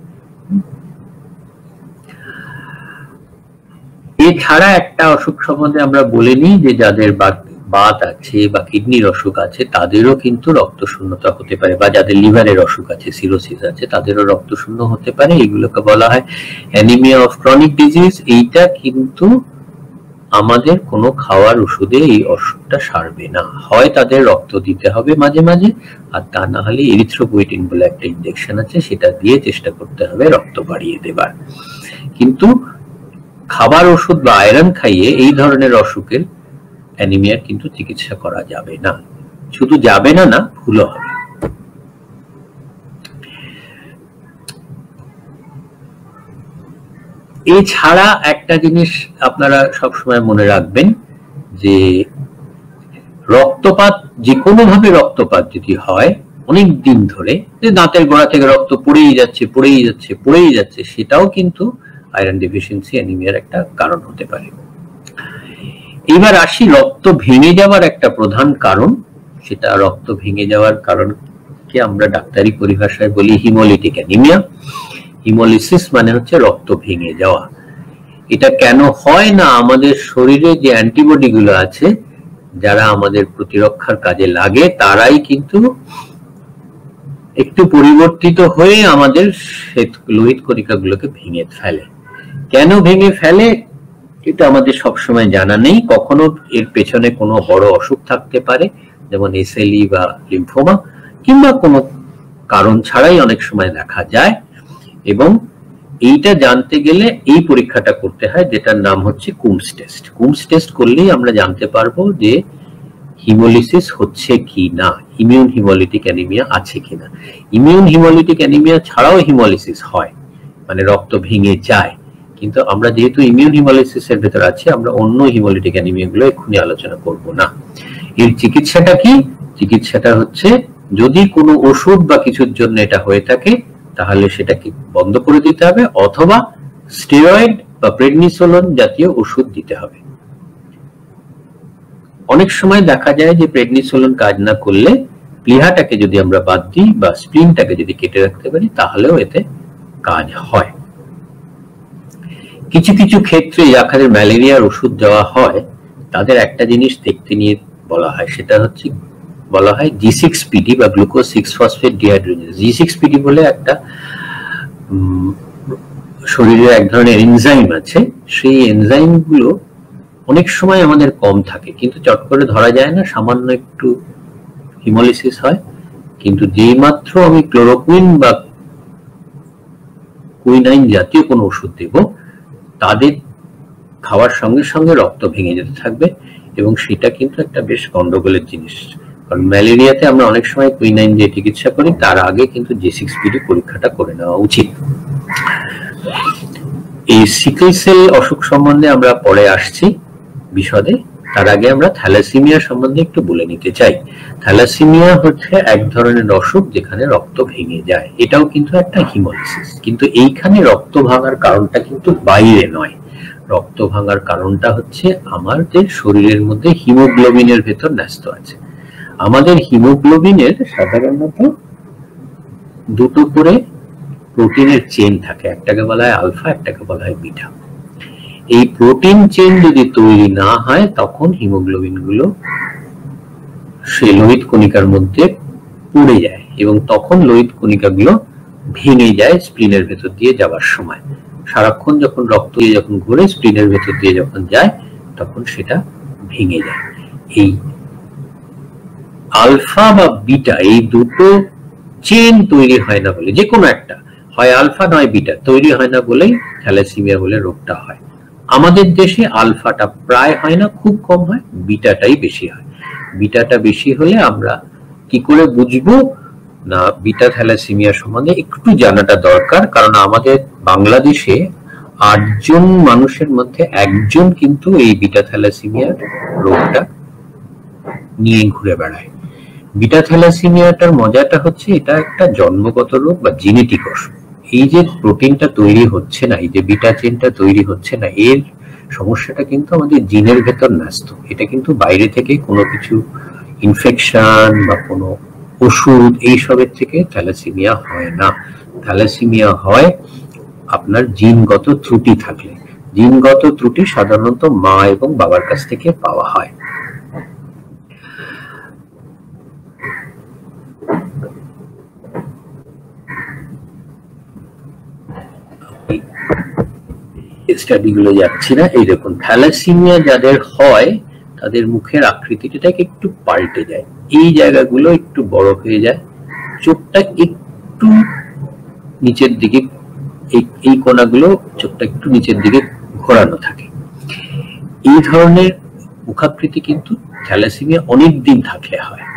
এছাড়া একটা অসুখ সম্বন্ধে আমরা বলে নিই যে যাদের বাত আছে বা কিডনির অসুখ আছে তাদেরও কিন্তু রক্ত শূন্যতা হতে পারে, বা যাদের লিভারের অসুখ আছে, সিরোসিস আছে, তাদেরও রক্ত শূন্য হতে পারে। এগুলোকে বলা হয় অ্যানিমিয়া অফ ক্রনিক ডিজিজ। এইটা কিন্তু আমাদের কোনো খাওয়ার ওষুধে এই অসুখটা সারবে না, হয় তাদের রক্ত দিতে হবে মাঝে মাঝে, আর তা না হলে এরিথ্রোপয়েটিন বলে একটা ইনজেকশন আছে, সেটা দিয়ে চেষ্টা করতে হবে রক্ত বাড়িয়ে দেবার। কিন্তু খাবার ওষুধ বা আয়রন খাইয়ে এই ধরনের অসুখের অ্যানিমিয়া কিন্তু চিকিৎসা করা যাবে না। শুধু যাবে না, না ভুলও হবে। এছাড়া একটা জিনিস আপনারা সবসময় মনে রাখবেন যে রক্তপাত, যে কোনো ভাবে রক্তপাত যদি হয় অনেক দিন ধরে, যে দাঁতের গোড়া থেকে রক্ত পড়েই যাচ্ছে পড়েই যাচ্ছে পড়েই যাচ্ছে, সেটাও কিন্তু আয়রন ডেফিসিয়েন্সি অ্যানিমিয়ার একটা কারণ হতে পারে। এবার আসি রক্ত ভেঙে যাওয়ার একটা প্রধান কারণ। সেটা রক্ত ভেঙে যাওয়ার কারণকে আমরা ডাক্তারি পরিভাষায় বলি হিমোলিটিক অ্যানিমিয়া। হিমোলিসিস মানে হচ্ছে রক্ত ভেঙে যাওয়া। এটা কেন হয় না, আমাদের শরীরে যে অ্যান্টিবডি গুলো আছে যারা আমাদের প্রতিরক্ষার কাজে লাগে, তারাই কিন্তু একটু পরিবর্তিত হয়ে আমাদের লোহিত কণিকা গুলোকে ভেঙে ফেলে। কেন ভেঙে ফেলে এটা আমাদের সবসময় জানা নেই। কখনো এর পেছনে কোনো বড় অসুখ থাকতে পারে, যেমন SLE বা লিম্ফোমা, কিংবা কোনো কারণ ছাড়াই অনেক সময় দেখা যায়। এবং এইটা জানতে গেলে এই পরীক্ষাটা করতে হয়, যেটার নাম হচ্ছে কুমস টেস্ট। কুমস টেস্ট করলেই আমরা জানতে পারবো যে হিমোলিসিস হচ্ছে কি না, ইমিউন হিমোলিটিক অ্যানিমিয়া আছে কিনা। ইমিউন হিমোলিটিক অ্যানিমিয়া ছাড়াও হিমোলিসিস হয়, মানে রক্ত ভেঙে যায়। কিন্তু আমরা যেহেতু ইমিউন হিমোলিসিসের ভেতর আছি, আমরা অন্য হিমোলিটিক অ্যানিমিয়া গুলো এক্ষুনি আলোচনা করব না। এর চিকিৎসাটা কি? চিকিৎসাটা হচ্ছে যদি কোনো ওষুধ বা কিছুর জন্য এটা হয়ে থাকে তাহলে সেটাকে বন্ধ করে দিতে হবে, অথবা স্টেরয়েড বা প্রেডনিসোলন জাতীয় ওষুধ দিতে হবে। অনেক সময় দেখা যায় যে প্রেডনিসোলন কাজ না করলে প্লিহাটাকে যদি আমরা বাদ দিই বা স্প্লিনটাকে যদি কেটে রাখতে পারি তাহলেও এতে কাজ হয়। কিছু কিছু ক্ষেত্রে যাদের ম্যালেরিয়ার ওষুধ দেওয়া হয় তাদের একটা জিনিস দেখতে নিয়ে বলা হয়, সেটা হচ্ছে বলা হয় G6PD বা গ্লুকোজ 6-ফসফেট ডিহাইড্রোজেনেজ। G6PD বলে একটা শরীরে এক ধরনের এনজাইম আছে। সেই এনজাইম গুলো অনেক সময় আমাদের কম থাকে, কিন্তু চট করে ধরা যায় না, সামান্য একটু হিমোলিসিস হয়। কিন্তু যেই মাত্র আমি ক্লোরোকুইন বা কুইনাইন জাতীয় কোনো ওষুধ দেব, তাদের খাওয়ার সঙ্গে সঙ্গে রক্ত ভেঙে যেতে থাকবে, এবং সেটা কিন্তু একটা বেশ গন্ডগোলের জিনিস। কারণ ম্যালেরিয়াতে আমরা অনেক সময় কুইনাইন দিয়ে চিকিৎসা করি, তার আগে কিন্তু G6PD পরীক্ষাটা করে নেওয়া উচিত। এই সিকল সেল অসুখ সম্বন্ধে আমরা পরে আসছি বিশদে, তার আগে আমরা থ্যালাসেমিয়া সম্বন্ধে একটু বলে নিতে চাই। থ্যালাসেমিয়া হচ্ছে এক ধরনের অসুখ যেখানে রক্ত ভেঙে যায়, এটাও কিন্তু একটা হিমোলিসিস। কিন্তু এইখানে রক্ত ভাঙার কারণটা কিন্তু বাইরে নয়, রক্ত ভাঙার কারণটা হচ্ছে আমাদের শরীরের মধ্যে হিমোগ্লোবিনের ভেতর ন্যস্ত আছে। আমাদের হিমোগ্লোবিনের সাধারণত দুটো করে প্রোটিনের চেন থাকে, একটাকে বলা হয় আলফা, একটাকে বলা হয় বিটা। এই প্রোটিন চেন যদি তৈরি না হয় তখন হিমোগ্লোবিন গুলো সেই লোহিত কণিকার মধ্যে পড়ে যায় এবং তখন লোহিত কণিকাগুলো ভেঙে যায় স্প্লিনের ভেতর দিয়ে যাওয়ার সময়। সারাক্ষণ যখন রক্ত দিয়ে যখন ঘুরে স্প্লিনের ভেতর দিয়ে যখন যায় তখন সেটা ভেঙে যায়। এই আলফা বা বিটা এই দুটো চেন তৈরি হয় না বলে, যে কোনো একটা হয় আলফা নয় বিটা তৈরি হয় না বলেই থ্যালাসেমিয়া বলে রোগটা হয়। আমাদের দেশে আলফাটা প্রায় হয় না, খুব কম হয়, বিটাটাই বেশি হয়। বিটাটা বেশি হলে আমরা কি করে বুঝবো না বিটা থ্যালাসেমিয়া সম্বন্ধে একটু জানাটা দরকার, কারণ আমাদের বাংলাদেশে 8 জন মানুষের মধ্যে 1 জন কিন্তু এই বিটা থ্যালাসেমিয়ার রোগটা নিয়ে ঘুরে বেড়ায়। বিটা থ্যালাসেমিয়াটার মজাটা হচ্ছে এটা একটা জন্মগত রোগ বা জেনেটিক অসুখ। এই যে প্রোটিনটা তৈরি হচ্ছে না, এই যে বিটা চেনটা তৈরি হচ্ছে না, এর সমস্যাটা কিন্তু আমাদের জিনের ভেতর ন্যস্ত। এটা কিন্তু বাইরে থেকে কোনো কিছু ইনফেকশন বা কোনো ওষুধ এইসবের থেকে থ্যালাসেমিয়া হয় না। থ্যালাসেমিয়া হয় আপনার জিনগত ত্রুটি থাকলে। জিনগত ত্রুটি সাধারণত মা এবং বাবার কাছ থেকে পাওয়া হয়। স্টাডি গুলো যাচ্ছি না। এই দেখুন থ্যালাসেমিয়া যাদের হয় তাদের মুখের আকৃতিটা একটু পাল্টে যায়, এই জায়গাগুলো একটু বড় হয়ে যায়, চোখটা একটু নিচের দিকে, এই কোণাগুলো চোখটা একটু নিচের দিকে ঘোরানো থাকে। এই ধরনের মুখাকৃতি কিন্তু থ্যালাসেমিয়া অনেক দিন থাকলে হয়।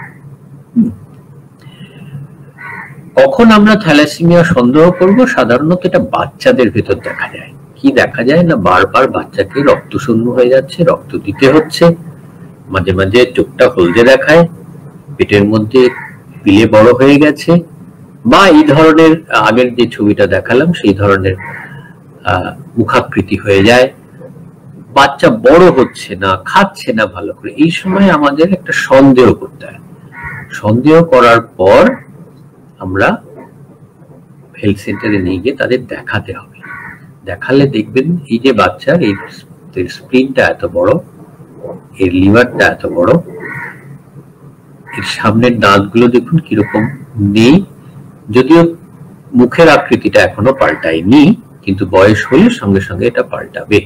কখন আমরা থ্যালাসেমিয়া সন্দেহ করব? সাধারণত এটা বাচ্চাদের ভেতর দেখা যায়। কি দেখা যায় না বারবার বাচ্চাকে রক্ত শূন্য হয়ে যাচ্ছে, রক্ত দিতে হচ্ছে, মাঝে মাঝে চোখটা হলদে দেখায়, পেটের মধ্যে পিলে বড় হয়ে গেছে, বা এই ধরনের আগের যে ছবিটা দেখালাম সেই ধরনের মুখাকৃতি হয়ে যায়। বাচ্চা বড় হচ্ছে না, খাচ্ছে না ভালো করে, এই সময় আমাদের একটা সন্দেহ করতে হয়। সন্দেহ করার পর আমরা হেলথ সেন্টারে নিয়ে গিয়ে তাদের দেখাতে হবে। দেখালে দেখবেন এই যে বাচ্চার এই স্প্লিনটা এত বড়, এর লিভারটা এত বড়, এর সামনের দাঁতগুলো দেখুন কিরকম নেই, যদিও মুখের আকৃতিটা এখনো পাল্টায়নি, কিন্তু বয়স হলে সঙ্গে সঙ্গে এটা পাল্টাবে।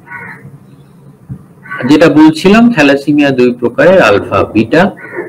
যেটা বলছিলাম থ্যালাসেমিয়া 2 প্রকারের, আলফা বিটা।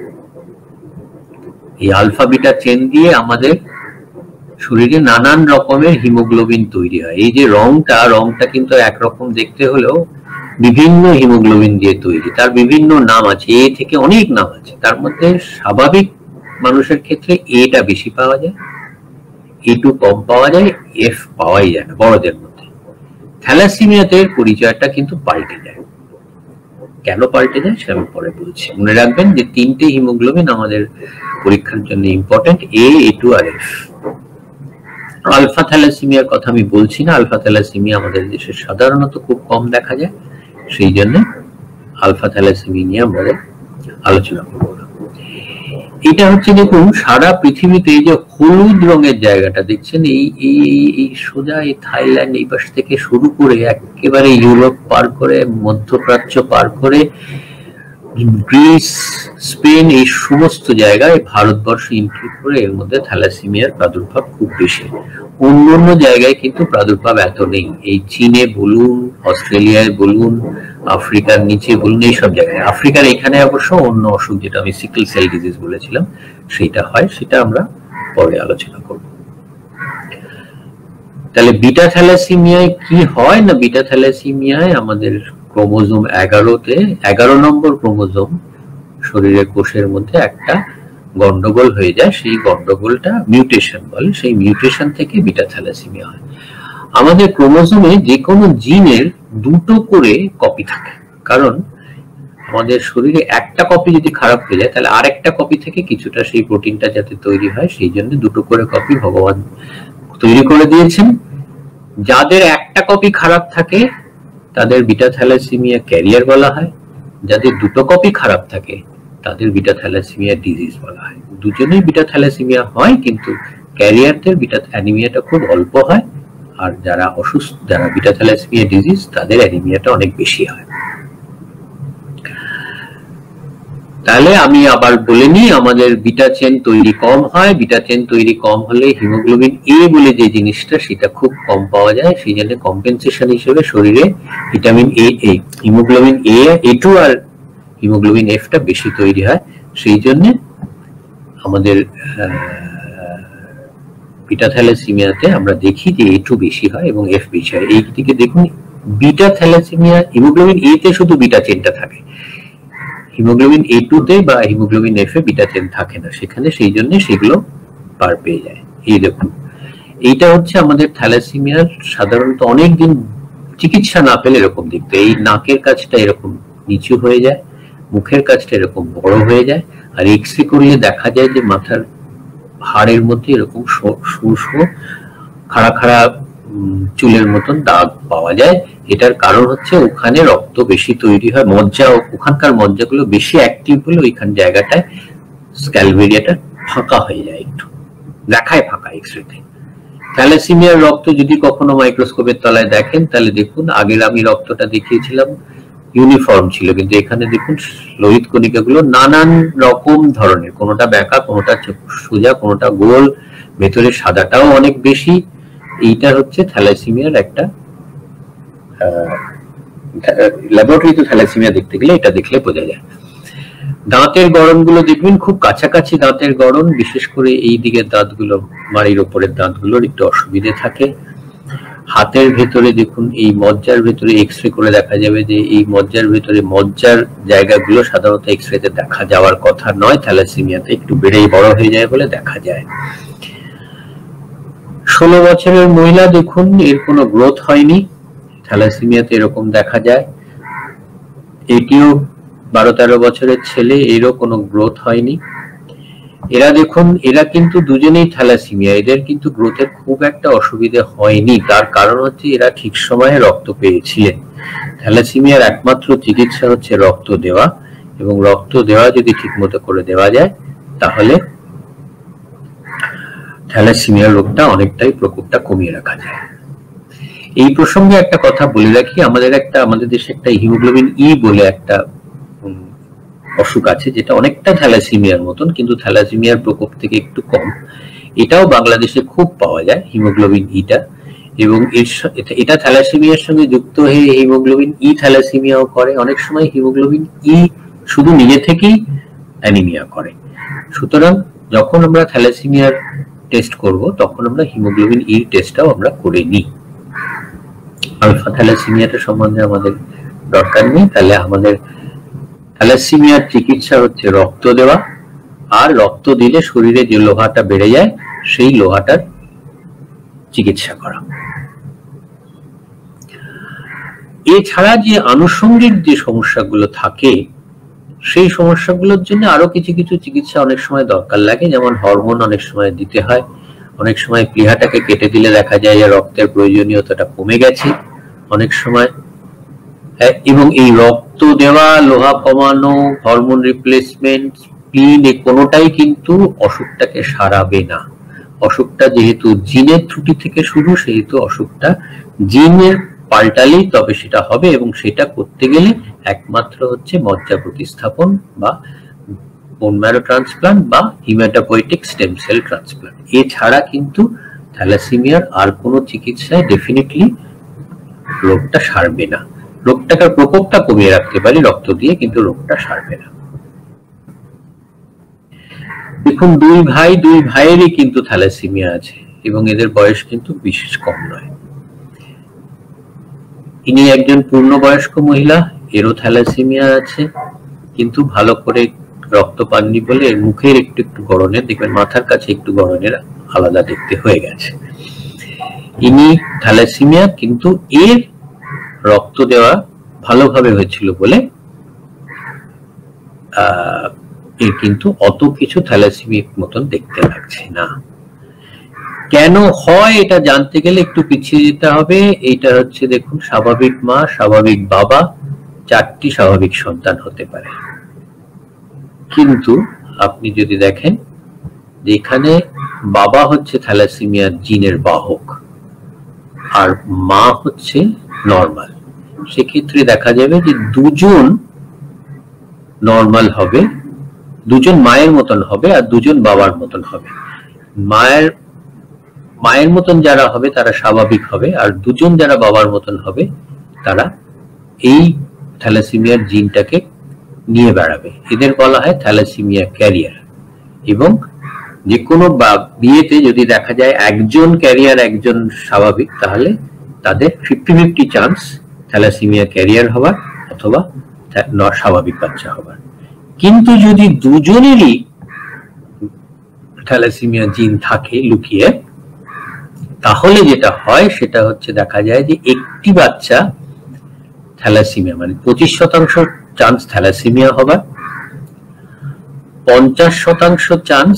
এই আলফা বিটা চেন দিয়ে আমাদের শরীরে নানান রকমের হিমোগ্লোবিন তৈরি হয়। এই যে রংটা কিন্তু একরকম দেখতে হলেও বিভিন্ন হিমোগ্লোবিন দিয়ে তৈরি, তার বিভিন্ন নাম আছে, এ থেকে অনেক নাম আছে। তার মধ্যে স্বাভাবিক মানুষের ক্ষেত্রে এটা বেশি পাওয়া যায়, A2 কম পাওয়া যায়, F পাওয়াই যায় না বড়দের মধ্যে। থ্যালাসেমিয়াতে পরিচয়টা কিন্তু পাল্টে যায়। কেন পাল্টে যায় সেটা আমি পরে বলছি। মনে রাখবেন যে 3টে হিমোগ্লোবিন আমাদের পরীক্ষার জন্য ইম্পর্টেন্ট, A, A2 আর F। আলফা থ্যালাসেমিয়ার কথা আমি বলছি না, আলফা থ্যালাসেমিয়া আমাদের দেশে সাধারণত খুব কম দেখা যায়, সেই জন্য আলফা থ্যালাসেমিয়া নিয়ে আমরা আলোচনা করব না। এটা হচ্ছে দেখুন সারা পৃথিবীতে এই যে হলুদ রঙের জায়গাটা দেখছেন, এই সোজা এই থাইল্যান্ড এই পাশ থেকে শুরু করে একেবারে ইউরোপ পার করে, মধ্যপ্রাচ্য পার করে, গ্রিস, স্পেন, এই সমস্ত জায়গায় ভারতবর্ষ ইনক্লুড করে এর মধ্যে থ্যালাসেমিয়ার প্রাদুর্ভাব খুব বেশি। অন্য জায়গায় কিন্তু প্রাদুর্ভাব এত নেই। এই চীনে বলুন, অস্ট্রেলিয়ায় বলুন, আফ্রিকার নিচে বলুন, এইসব জায়গায়। আফ্রিকার এখানে অবশ্য অন্য অসুখ যেটা আমি সিকল সেল ডিজিজ বলেছিলাম সেটা হয়, সেটা আমরা পরে আলোচনা করব। তাহলে বিটা থ্যালাসেমিয়ায় কি হয় না, বিটা থ্যালাসেমিয়ায় আমাদের ক্রোমোজোম 11-তে 11 নম্বর ক্রোমোজোম শরীরের কোষের মধ্যে একটা গন্ডগোল হয়ে যায়, সেই গন্ডগোলটা মিউটেশন বলে, সেই মিউটেশন থেকে বিটা থ্যালাসেমিয়া হয়। আমাদের ক্রোমোজোমে যে কোনো জিনের 2টো করে কপি থাকে, কারণ আমাদের শরীরে একটা কপি যদি খারাপ হয়ে যায় তাহলে আরেকটা কপি থেকে কিছুটা সেই প্রোটিনটা যাতে তৈরি হয়, সেই জন্য 2টো করে কপি ভগবান তৈরি করে দিয়েছেন। যাদের একটা কপি খারাপ থাকে তাদের বিটা থ্যালাসেমিয়া ক্যারিয়ার বলা হয়, যাদের 2টো কপি খারাপ থাকে তাদের বিটা থ্যালাসেমিয়া ডিজিজ বলা হয়। দুজনেই বিটা থ্যালাসেমিয়া হয়, কিন্তু ক্যারিয়ারদের বিটা অ্যানিমিয়াটা খুব অল্প হয়, আর যারা অসুস্থ, যারা বিটা থ্যালাসেমিয়া ডিজিজ, তাদের অ্যানিমিয়াটা অনেক বেশি হয়। তাহলে আমি আবার বলে নিই, আমাদের বিটা চেন তৈরি কম হয়, বিটা চেন তৈরি কম হলে হিমোগ্লোবিন এ বলে যে জিনিসটা সেটা খুব কম পাওয়া যায়, সেই জন্য কম্পেনসেশন হিসেবে শরীরে ভিটামিন এ হিমোগ্লোবিন A2 আর হিমোগ্লোবিন F টা বেশি তৈরি হয়। সেই জন্য আমাদের বিটা থ্যালাসেমিয়াতে আমরা দেখি যে A2 বেশি হয় এবং F বেশি হয়। এই দিকে দেখুন, বিটা থ্যালাসেমিয়া হিমোগ্লোবিন A তে শুধু বিটা চেনটা থাকে, হিমোগ্লোবিন A2 তে বা হিমোগ্লোবিন F এ বিটা চেন থাকে না সেখানে, সেই জন্য সেগুলো পার পেয়ে যায়। এই দেখুন, এইটা হচ্ছে আমাদের থ্যালাসেমিয়ার সাধারণত অনেকদিন চিকিৎসা না পেলে এরকম দেখতে, এই নাকের কাছটা এরকম নিচু হয়ে যায়, মুখের কাছটা এরকম বড় হয়ে যায়, আর এক্সরে করলে দেখা যায় যে মাথার হাড়ের মধ্যে এরকম খাড়া খাড়া চুলের মতন দাগ পাওয়া যায়। এটার কারণ হচ্ছে ওখানে রক্ত বেশি তৈরি হয়, মজ্জা, ওখানকার মজ্জাগুলো বেশি অ্যাক্টিভ হলে ওইখান জায়গাটায় স্ক্যাল্প এরিয়াটা ফাঁকা হয়ে যায়, একটু দেখায় ফাঁকা এক্সরেতে। থ্যালাসেমিয়ার রক্ত যদি কখনো মাইক্রোস্কোপের তলায় দেখেন তাহলে দেখুন, আগের আমি রক্তটা দেখিয়েছিলাম ইউনিফর্ম ছিল, কিন্তু এখানে দেখুন লোহিত কণিকাগুলো নানান রকম ধরনের, কোনোটা বেঁকা, কোনোটা সোজা, কোনোটা গোল, ভেতরে সাদাটাও অনেক বেশি। এইটা হচ্ছে থ্যালাসেমিয়ার একটা ল্যাবরেটরিতে থ্যালাসেমিয়া দেখতে গেলে এটা দেখলে বোঝা যায়। দাঁতের গড়নগুলো দেখবেন খুব কাছাকাছি দাঁতের গড়ন, বিশেষ করে এই দিকের দাঁতগুলো, মাড়ির ওপরের দাঁতগুলোর একটু অসুবিধে থাকে। হাতের ভেতরে দেখুন, এই মজ্জার ভেতরে এক্সরে করে দেখা যাবে যে এই মজ্জার ভেতরে মজ্জার জায়গাগুলো সাধারণত এক্সরেতে দেখা যাওয়ার কথা নয়, থ্যালাসেমিয়াতে একটু বেড়েই বড় হয়ে যায় বলে দেখা যায়। 16 বছরের মহিলা দেখুন, এর কোনো গ্রোথ হয়নি, থ্যালাসেমিয়াতে এরকম দেখা যায়। এটিও 12-13 বছরের ছেলে, এরও কোনো গ্রোথ হয়নি। এরা দেখুন, এরা কিন্তু দুজনেই থ্যালাসেমিয়া, এদের কিন্তু গ্রোথের খুব একটা অসুবিধে হয়নি। তার কারণ হচ্ছে এরা ঠিক সময়ে রক্ত পেয়েছিলেন। থ্যালাসেমিয়ার একমাত্র চিকিৎসা হচ্ছে রক্ত দেওয়া, এবং রক্ত দেওয়া যদি ঠিক মতো করে দেওয়া যায় তাহলে থ্যালাসেমিয়ার রোগটা অনেকটাই প্রকোপটা কমিয়ে রাখা যায়। এই প্রসঙ্গে একটা কথা বলে রাখি, আমাদের দেশে একটা হিমোগ্লোবিন ই বলে একটা অসুখ আছে, যেটা অনেকটা থ্যালাসেমিয়ার মতন, কিন্তু থ্যালাসেমিয়ার প্রকোপ থেকে একটু কম। এটাও বাংলাদেশে খুব পাওয়া যায়, হিমোগ্লোবিন ইটা, এবং এটা থ্যালাসেমিয়ার সঙ্গে যুক্ত হয়ে হিমোগ্লোবিন ই থ্যালাসেমিয়াও করে। অনেক সময় হিমোগ্লোবিন ই শুধু নিজে থেকেই অ্যানিমিয়া করে। সুতরাং যখন আমরা থ্যালাসেমিয়ার টেস্ট করব তখন আমরা হিমোগ্লোবিন ই টেস্টটাও আমরা করে নিই। আলফা থ্যালাসেমিয়াটা সম্বন্ধে আমাদের দরকার নেই। তাহলে আমাদের থ্যালাসেমিয়ার চিকিৎসা হচ্ছে রক্ত দেওয়া, আর রক্ত দিলে শরীরে যে লোহাটা বেড়ে যায় সেই লোহাটার চিকিৎসা করা। এছাড়া যে আনুষঙ্গিক যে সমস্যাগুলো থাকে সেই সমস্যাগুলোর জন্য আরো কিছু কিছু চিকিৎসা অনেক সময় দরকার লাগে, যেমন হরমোন অনেক সময় দিতে হয়, অনেক সময় প্লীহাটাকে কেটে দিলে দেখা যায় যে রক্তের প্রয়োজনীয়তাটা কমে গেছে অনেক সময়। এবং এই রক্ত দেওয়া, লোহা কমানো, হরমোন রিপ্লেসমেন্ট, স্প্লিন, এই কোনোটাই কিন্তু অসুখটাকে সারাবে না। অসুখটা যেহেতু জিনের ত্রুটি থেকে শুরু, সেহেতু অসুখটা জিনের পাল্টালেই তবে সেটা হবে, এবং সেটা করতে গেলে একমাত্র হচ্ছে মজ্জা প্রতিস্থাপন বা বোন ম্যারো ট্রান্সপ্লান্ট বা হিমাটোপয়েটিক স্টেম সেল ট্রান্সপ্লান্ট। এছাড়া কিন্তু থ্যালাসেমিয়ার আর কোনো চিকিৎসায় ডেফিনেটলি রোগটা সারবে না। রোগটাকে প্রকোপটা কমিয়ে রাখতে পারি রক্ত দিয়ে, কিন্তু রোগটা সারবে না। দেখুন, দুই ভাইয়েরই কিন্তু থ্যালাসেমিয়া আছে, এবং এদের বয়স কিন্তু বিশেষ কম নয়। ইনি একজন পূর্ণবয়স্ক মহিলা, এরও থ্যালাসেমিয়া আছে, কিন্তু ভালো করে রক্ত পাননি বলে এর মুখের একটু একটু গড়নের, দেখবেন মাথার কাছে একটু গড়নের আলাদা দেখতে হয়ে গেছে। ইনি থ্যালাসেমিয়া, কিন্তু এর রক্ত দেওয়া ভালোভাবে হয়েছিল বলে এর কিন্তু অত কিছু থ্যালাসেমিক মতন দেখতে লাগছে না। কেন হয় এটা জানতে গেলে একটু পিছিয়ে যেতে হবে। এইটা হচ্ছে দেখুন, স্বাভাবিক মা, স্বাভাবিক বাবা, 4টি স্বাভাবিক সন্তান হতে পারে, কিন্তু আপনি যদি দেখেন যেখানে বাবা হচ্ছে থ্যালাসেমিয়ার জিনের বাহক আর মা হচ্ছে নর্মাল, সেক্ষেত্রে দেখা যাবে যে দুজন নর্মাল হবে দুজন মায়ের মতন হবে আর দুজন বাবার মতন হবে। মায়ের মতন যারা হবে তারা স্বাভাবিক হবে, আর দুজন যারা বাবার মতন হবে তারা এই থ্যালাসেমিয়ার জিনটাকে নিয়ে বেড়াবে। এদের বলা হয় থ্যালাসেমিয়া ক্যারিয়ার। এবং যে কোনো বিয়েতে যদি দেখা যায় একজন ক্যারিয়ার একজন স্বাভাবিক, তাহলে তাদের 50-50 চান্স থ্যালাসেমিয়া ক্যারিয়ার হওয়ার অথবা স্বাভাবিক বাচ্চা হবার। কিন্তু যদি দুজনেরই থ্যালাসেমিয়া জিন থাকে লুকিয়ে, তাহলে যেটা হয় সেটা হচ্ছে দেখা যায় যে একটি বাচ্চা থ্যালাসেমিয়া মানে 25% চান্স থ্যালাসেমিয়া হবার, 50% চান্স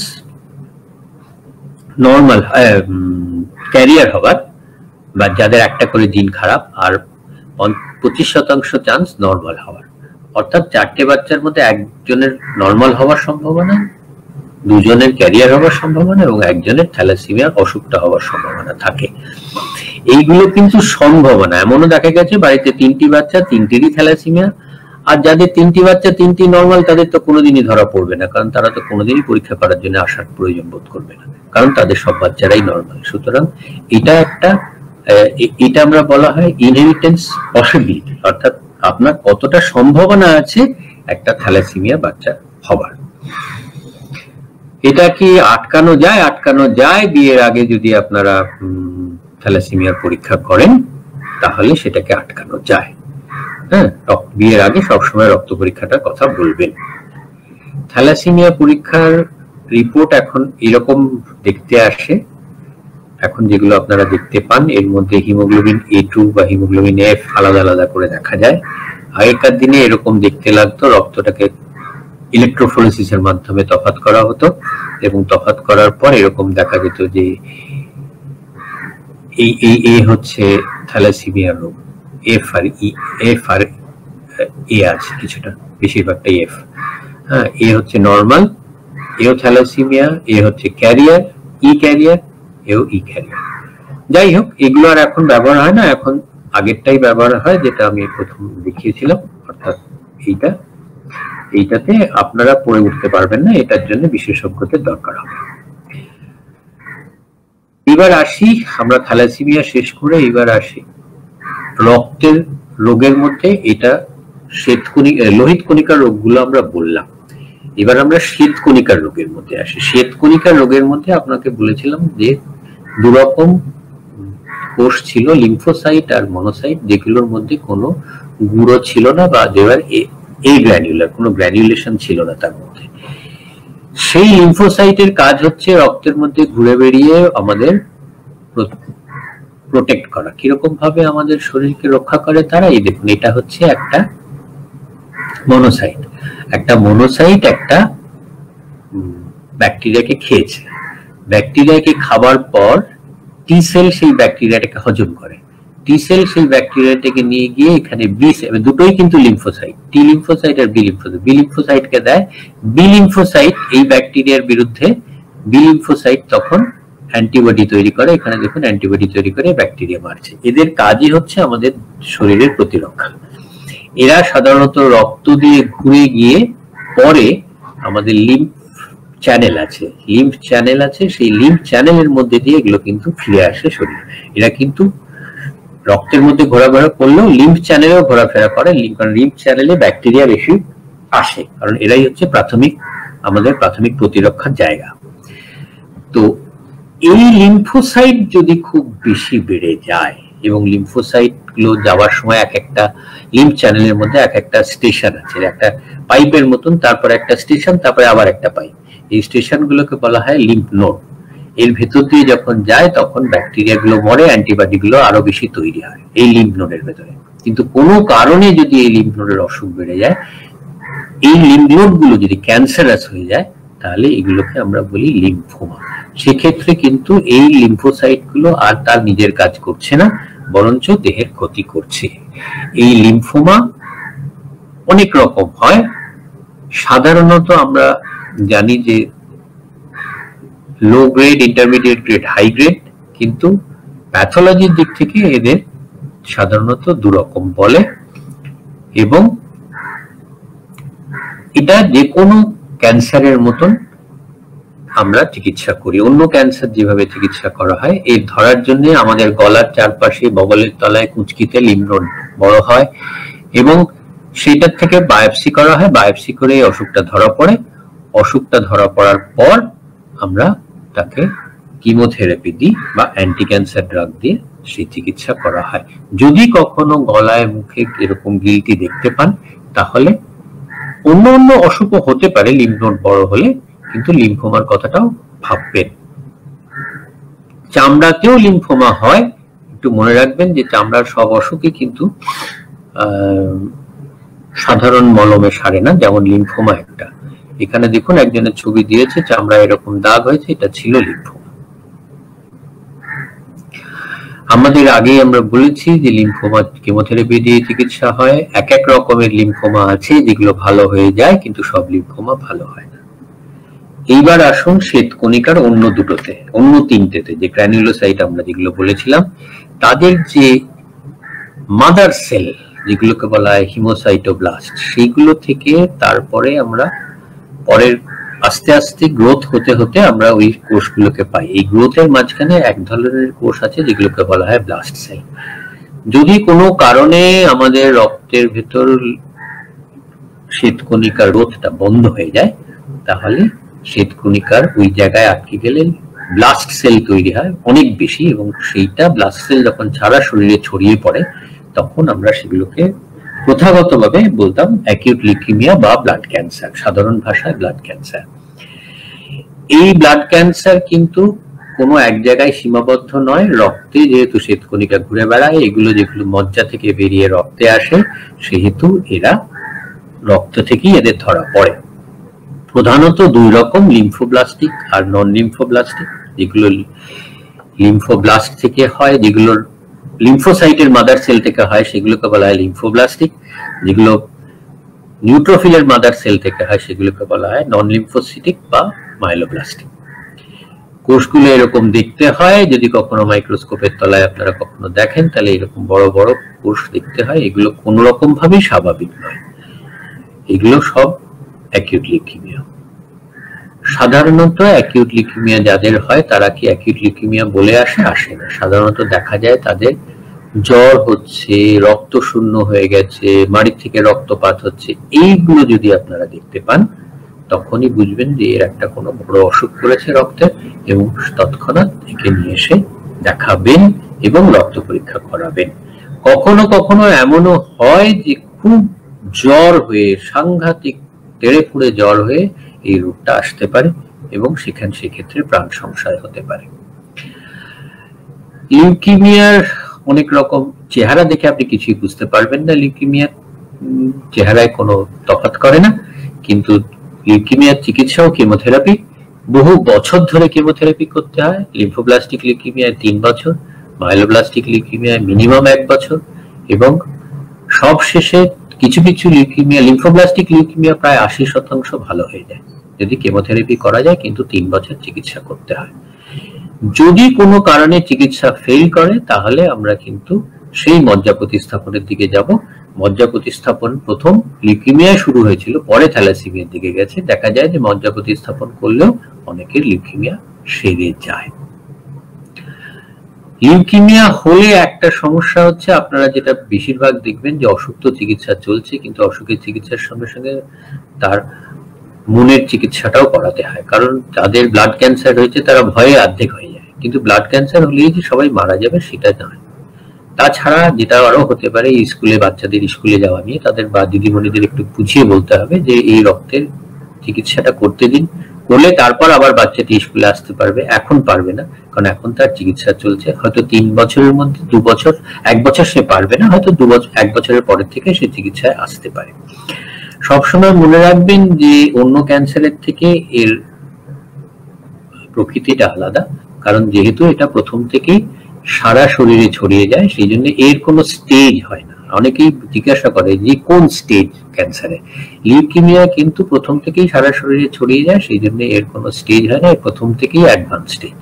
নর্মাল ক্যারিয়ার হবার, বা যাদের একটা করে জিন খারাপ, আর 25% চান্স নর্মাল হওয়ার। অর্থাৎ 4টে বাচ্চার মধ্যে একজনের নর্মাল হওয়ার সম্ভাবনা, দুজনের ক্যারিয়ার হওয়ার সম্ভাবনা এবং একজনের থ্যালাসেমিয়ার অসুখটা হওয়ার সম্ভাবনা থাকে। এইগুলো কিন্তু সম্ভাবনা। এমনও দেখা গেছে বাড়িতে 3টি বাচ্চা, 3টিরই থ্যালাসেমিয়া, আর যাদের 3টি বাচ্চা 3টি নর্মাল তাদের তো কোনোদিনই ধরা পড়বে না, কারণ তারা তো কোনোদিনই পরীক্ষা করার জন্য আসার প্রয়োজন বোধ করবে না, কারণ তাদের সব বাচ্চারাই নর্মাল। সুতরাং এটা আমরা বলা হয় ইনহেরিটেন্স পসিবিলিটি, অর্থাৎ আপনার কতটা সম্ভাবনা আছে একটা থ্যালাসেমিয়া বাচ্চা হবার। এটা কি আটকানো যায়? আটকানো যায়। বিয়ের আগে যদি আপনারা থ্যালাসেমিয়ার পরীক্ষা করেন তাহলে সেটাকে আটকানো যায়। হ্যাঁ, বিয়ের আগে সবসময় রক্ত পরীক্ষাটার কথা বলবেন। থ্যালাসেমিয়া পরীক্ষার রিপোর্ট এখন এরকম দেখতে আসে। এখন যেগুলো আপনারা দেখতে পান এর মধ্যে হিমোগ্লোবিন A2 বা হিমোগ্লোবিন F আলাদা আলাদা করে দেখা যায়। আগেকার দিনে এরকম দেখতে লাগতো, রক্তটাকে ইলেকট্রোফোরেসিসের মাধ্যমে তফাৎ করা হতো এবং তফাৎ করার পর এরকম দেখা যেত যে এই হচ্ছে থ্যালাসেমিয়া রোগ, এফ আর এ আছে কিছুটা, বেশিরভাগটা এফ। হ্যাঁ, এ হচ্ছে নর্মাল, এও থ্যালাসেমিয়া, এ হচ্ছে ক্যারিয়ার, ই ক্যারিয়ার, এও ই ক্যারিয়ার। যাই হোক, এগুলো আর এখন ব্যবহার হয় না, এখন আগেরটাই ব্যবহার হয় যেটা আমি প্রথম দেখিয়েছিলাম। অর্থাৎ এইটাতে আপনারা পড়ে উঠতে পারবেন না, এটার জন্য বিশেষজ্ঞদের দরকার হবে। এবার আসি, আমরা থ্যালাসেমিয়া শেষ করে এবার আসি রক্তের রোগের মধ্যে। এটা লোহিত কণিকার রোগগুলো আমরা বললাম, এবার আমরা শ্বেতকণিকার রোগের মধ্যে আসি। শ্বেতকণিকার রোগের মধ্যে আপনাকে বলেছিলাম যে দুরকম কোষ ছিল, লিম্ফোসাইট আর মনোসাইট, যেগুলোর মধ্যে কোনো গুঁড়ো ছিল না বা দেওয়ার এই গ্র্যানুলার, কোনো গ্র্যানুলেশন ছিল না তার মধ্যে। সেই লিম্ফোসাইটের কাজ হচ্ছে রক্তের মধ্যে ঘুরে বেরিয়ে আমাদের প্রোটেক্ট করা। কিরকম ভাবে আমাদের শরীরকে রক্ষা করে তারা? এই দেখুন, এটা হচ্ছে একটা মনোসাইট। একটা ব্যাকটেরিয়াকে খেয়েছে। ব্যাকটেরিয়াকে খাবার পর টি সেল সেই ব্যাকটেরিয়াটাকে হজম করে। টি সেল সেই ব্যাকটেরিয়াটাকে নিয়ে গিয়ে এখানে দুটোই কিন্তু লিম্ফোসাইট, টি লিম্ফোসাইট আর বি লিম্ফোসাইট, বি লিম্ফোসাইটকে দেয়। বি লিম্ফোসাইট এই ব্যাকটেরিয়ার বিরুদ্ধে বি লিম্ফোসাইট তখন অ্যান্টিবডি তৈরি করে। এখানে দেখুন অ্যান্টিবডি তৈরি করে ব্যাকটেরিয়া মারছে। এদের কাজই হচ্ছে আমাদের শরীরের প্রতিরক্ষা। এরা সাধারণত রক্ত দিয়ে ঘুরে গিয়ে পরে আমাদের লিম্ফ চ্যানেল আছে, সেই লিম্ফ চ্যানেলের মধ্যে দিয়ে এগুলো কিন্তু ফিরে আসে শরীরে। এরা কিন্তু রক্তের মধ্যে ঘোরাফেরা করলেও লিম্ফ চ্যানেলেও ঘোরাফেরা করে, কারণ লিম্ফ চ্যানেলে ব্যাকটেরিয়া বেশি আসে, কারণ এরাই হচ্ছে আমাদের প্রাথমিক প্রতিরক্ষার জায়গা। তো এই লিম্ফোসাইট যদি খুব বেশি বেড়ে যায়, এবং লিম্ফোসাইট গুলো যাওয়ার সময় এক একটা লিম্ফ চ্যানেলের মধ্যে এক একটা স্টেশন আছে, একটা পাইপের মতন, তারপর একটা স্টেশন, তারপরে আবার একটা পাইপ। এই স্টেশন গুলোকে বলা হয় লিম্ফ নোড। এর ভেতর দিয়ে যখন যায় তখন ব্যাকটেরিয়া গুলো মরে, অ্যান্টিবডি গুলো আরো বেশি তৈরি হয় এই লিম্ফ নোডের ভেতরে। কিন্তু কোনো কারণে যদি এই লিম্ফ নোডের অসুখ বেড়ে যায়, এই লিম্ফ নোড গুলো যদি ক্যান্সারাস হয়ে যায়, তাহলে এগুলোকে আমরা বলি লিম্ফোমা। সেক্ষেত্রে কিন্তু এই লিম্ফোসাইট গুলো আর তার নিজের কাজ করছে না, বরঞ্চ দেহের ক্ষতি করছে। এই লিম্ফোমা অনেক রকম হয়। সাধারণত আমরা জানি যে low grade, intermediate grade, high grade, কিন্তু প্যাথোলজির দিক থেকে এদের সাধারণত দুরকম বলে। এবং এটা যে কোনো ক্যান্সারের মতন আমরা চিকিৎসা করি। অন্য ক্যান্সার যেভাবে চিকিৎসা করা হয়, এর ধরার জন্য আমাদের গলার চারপাশে বগলের তলায় কুঁচকিতে লিম্ফ নোড বড় হয় এবং সেটার থেকে বায়োপসি করা হয়। বায়োপসি করে অসুখটা ধরা পড়ে। অসুখটা ধরা পড়ার পর আমরা তাকে কিমোথেরাপি দিই বা অ্যান্টি ক্যান্সার ড্রাগ দিয়ে সেই চিকিৎসা করা হয়। যদি কখনো গলায় মুখে এরকম গিলটি দেখতে পান, তাহলে অন্য অন্য অসুখও হতে পারে লিম্ফ নোড বড় হলে, কিন্তু লিম্ফোমার কথাটাও ভাববেন। চামড়াতেও লিম্ফোমা হয়, একটু মনে রাখবেন যে চামড়ার সব অসুখই কিন্তু সাধারণ মলমে সারে না, যেমন লিম্ফোমা একটা। এখানে দেখুন একজনের ছবি দিয়েছে, চামড়া এরকম দাগ হয়েছে, এটা ছিল লিম্ফোমা। আমাদের আগে আমরা বলেছি যে লিম্ফোমা কেমোথেরাপি দিয়ে চিকিৎসা হয়। এক এক রকমের লিম্ফোমা আছে যেগুলো ভালো হয়ে যায়, কিন্তু সব লিম্ফোমা ভালো হয় না। এইবার আসুন শ্বেতকণিকার অন্য দুটোতে, অন্য তিনটেতে, যে গ্র্যানুলোসাইট আমরা যেগুলো বলেছিলাম, তাদের যে মাদার সেল যেগুলোকে বলা হয় হিমোসাইটোব্লাস্ট, সেইগুলো থেকে তারপরে আমরা পরের আস্তে আস্তে গ্রোথ হতে হতে আমরা ওই কোষগুলোকে পাই। এই গ্রোথের মাঝখানে এক ধরনের কোষ আছে যেগুলোকে বলা হয় ব্লাস্ট সেল। যদি কোনো কারণে আমাদের রক্তের ভেতর শ্বেতকণিকার গ্রোথটা বন্ধ হয়ে যায়, তাহলে শ্বেতকণিকার ওই জায়গায় আটকে গেলে ব্লাস্ট সেল তৈরি হয় অনেক বেশি, এবং সেইটা ব্লাস্ট সেল যখন সারা শরীরে ছড়িয়ে পড়ে, তখন আমরা সেগুলোকে প্রথাগতভাবে বলতাম অ্যাকিউট লিউকেমিয়া বা ব্লাড ক্যান্সার, সাধারণ ভাষায় ব্লাড ক্যান্সার। এই ব্লাড ক্যান্সার কিন্তু কোনো এক জায়গায় সীমাবদ্ধ নয়। রক্তে যেহেতু শ্বেতকণিকা ঘুরে বেড়ায়, এগুলো যেগুলো মজ্জা থেকে বেরিয়ে রক্তে আসে, সেহেতু এরা রক্ত থেকেই এদের ধরা পড়ে। প্রধানত দুই রকম, লিম্ফোব্লাস্টিক আর নন লিম্ফোব্লাস্টিক। যেগুলো লিম্ফোব্লাস্ট থেকে হয়, যেগুলোর লিম্ফোসাইটের মাদার সেল থেকে হয়, সেগুলোকে বলা হয় লিম্ফোব্লাস্টিক। যেগুলো নিউট্রোফিলের মাদার সেল থেকে হয়, সেগুলোকে বলা হয় নন লিম্ফোসিটিক বা মাইলোব্লাস্টিক। কোষগুলো এরকম দেখতে হয়। যদি কখনো মাইক্রোস্কোপের তলায় আপনারা কখনো দেখেন, তাহলে এরকম বড় বড় কোষ দেখতে হয়। এগুলো কোন রকম ভাবেই স্বাভাবিক নয়। এগুলো সব অ্যাকিউট লিউকেমিয়া। সাধারণত অ্যাকিউট লিউকেমিয়া যাদের হয়, তারা কি অ্যাকিউট লিউকেমিয়া বলে আসে না। সাধারণত দেখা যায় তাদের জ্বর হচ্ছে, রক্ত শূন্য হয়ে গেছে, মাড়ির থেকে রক্তপাত হচ্ছে। এইগুলো যদি আপনারা দেখতে পান, তখনই বুঝবেন যে এর একটা কোনো বড় অসুখ করেছে রক্তের, এবং তৎক্ষণাৎ একে নিয়ে এসে দেখাবেন এবং রক্ত পরীক্ষা করাবেন। কখনো কখনো এমনও হয় যে খুব জ্বর হয়ে, সাংঘাতিক তেড়ে ফুড়ে জ্বর হয়ে এই রোগটা আসতে পারে, এবং সেক্ষেত্রে প্রাণ সংশয় হতে পারে। লিউকেমিয়ার অনেক রকম, চেহারা দেখে আপনি কিছুই বুঝতে পারবেন না। লিউকেমিয়ার চেহারায় কোনো তফাৎ করে না, কিন্তু লিউকেমিয়ার চিকিৎসাও কেমোথেরাপি। বহু বছর ধরে কেমোথেরাপি করতে হয়। লিম্ফোব্লাস্টিক লিউকেমিয়ায় 3 বছর, মাইলোব্লাস্টিক লিউকেমিয়ায় মিনিমাম 1 বছর, এবং সব শেষে কিছু কিছু লিউকেমিয়া, লিম্ফোব্লাস্টিক লিউকেমিয়া প্রায় 80% ভালো হয়ে যায় যদি কেমোথেরাপি করা যায়, কিন্তু 3 বছর চিকিৎসা করতে হয়। যদি কোনো কারণে চিকিৎসা ফেল করে, তাহলে আমরা কিন্তু সেই মজ্জা প্রতিস্থাপনের দিকে যাব। মজ্জা প্রতিস্থাপন প্রথম লিউকেমিয়া শুরু হয়েছিল, পরে থ্যালাসেমিয়ার দিকে গেছে। দেখা যায় যে মজ্জা প্রতিস্থাপন করলেও অনেকের লিউকেমিয়া সেরে যায়। লিউকেমিয়া হলে একটা সমস্যা হচ্ছে, আপনারা যেটা বেশিরভাগ দেখবেন যে অসুখ তো চিকিৎসা চলছে, কিন্তু অসুখের চিকিৎসার সঙ্গে সঙ্গে তার মনের চিকিৎসাটাও করাতে হয়। কারণ যাদের ব্লাড ক্যান্সার হয়েছে তারা ভয়ে অর্ধেক হয়ে যায়, কিন্তু ব্লাড ক্যান্সার হলেই যে সবাই মারা যাবে সেটা নয়। তাছাড়া যেটা আরো হতে পারে, স্কুলে বাচ্চাদের স্কুলে যাওয়া নিয়ে তাদের বা দিদিমণিদের একটু বুঝিয়ে বলতে হবে যে এই রক্তের চিকিৎসাটা করতে দিন, করলে তারপর আবার বাচ্চাটি স্কুলে আসতে পারবে। এখন পারবে না, কারণ এখন তার চিকিৎসা চলছে। হয়তো 3 বছরের মধ্যে 2 বছর, 1 বছর সে পারবে না, হয়তো 2 বছর, 1 বছরের পরের থেকে সে চিকিৎসায় আসতে পারে। সবসময় মনে রাখবেন যে অন্য ক্যান্সারের থেকে এর প্রকৃতিটা আলাদা, কারণ যেহেতু এটা প্রথম থেকেই সারা শরীরে ছড়িয়ে যায়, সেই জন্য এর কোনো স্টেজ হয় না। অনেকেই জিজ্ঞাসা করে যে কোন স্টেজ ক্যান্সারে। লিউকেমিয়া কিন্তু প্রথম থেকেই সারা শরীরে ছড়িয়ে যায়, সেই জন্য এর কোনো স্টেজ হয় না, প্রথম থেকেই অ্যাডভান্স স্টেজ।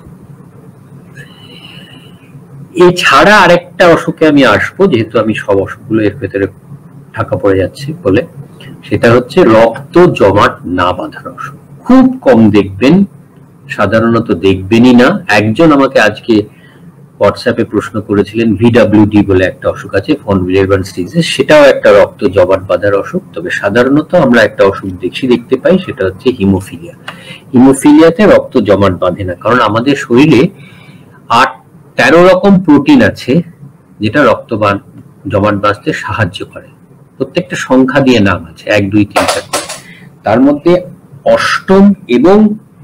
এছাড়া আরেকটা অসুখে আমি আসবো, যেহেতু আমি সব অসুখগুলো এর ভেতরে ঢাকা পড়ে যাচ্ছে বলে। সেটা হচ্ছে রক্ত জমাট না বাঁধার অসুখ। খুব কম দেখবেন, সাধারণত দেখবেনই না। একজন আমাকে আজকে হোয়াটসঅ্যাপে প্রশ্ন করেছিলেন, ভিডব্লিউডি বলে একটা অসুখ আছে, ভন উইলেরবার্নস ডিজিজ, সেটাও একটা রক্ত জমাট বাঁধার অসুখ। তবে সাধারণত আমরা একটা অসুখ দেখতে পাই, সেটা হচ্ছে হিমোফিলিয়া। হিমোফিলিয়াতে রক্ত জমাট বাঁধে না, কারণ আমাদের শরীরে 13 রকম প্রোটিন আছে যেটা রক্ত জমাট বাঁধতে সাহায্য করে। প্রত্যেকটা সংখ্যা দিয়ে নাম আছে, 1 2 3 4। তার মধ্যে অষ্টম এবং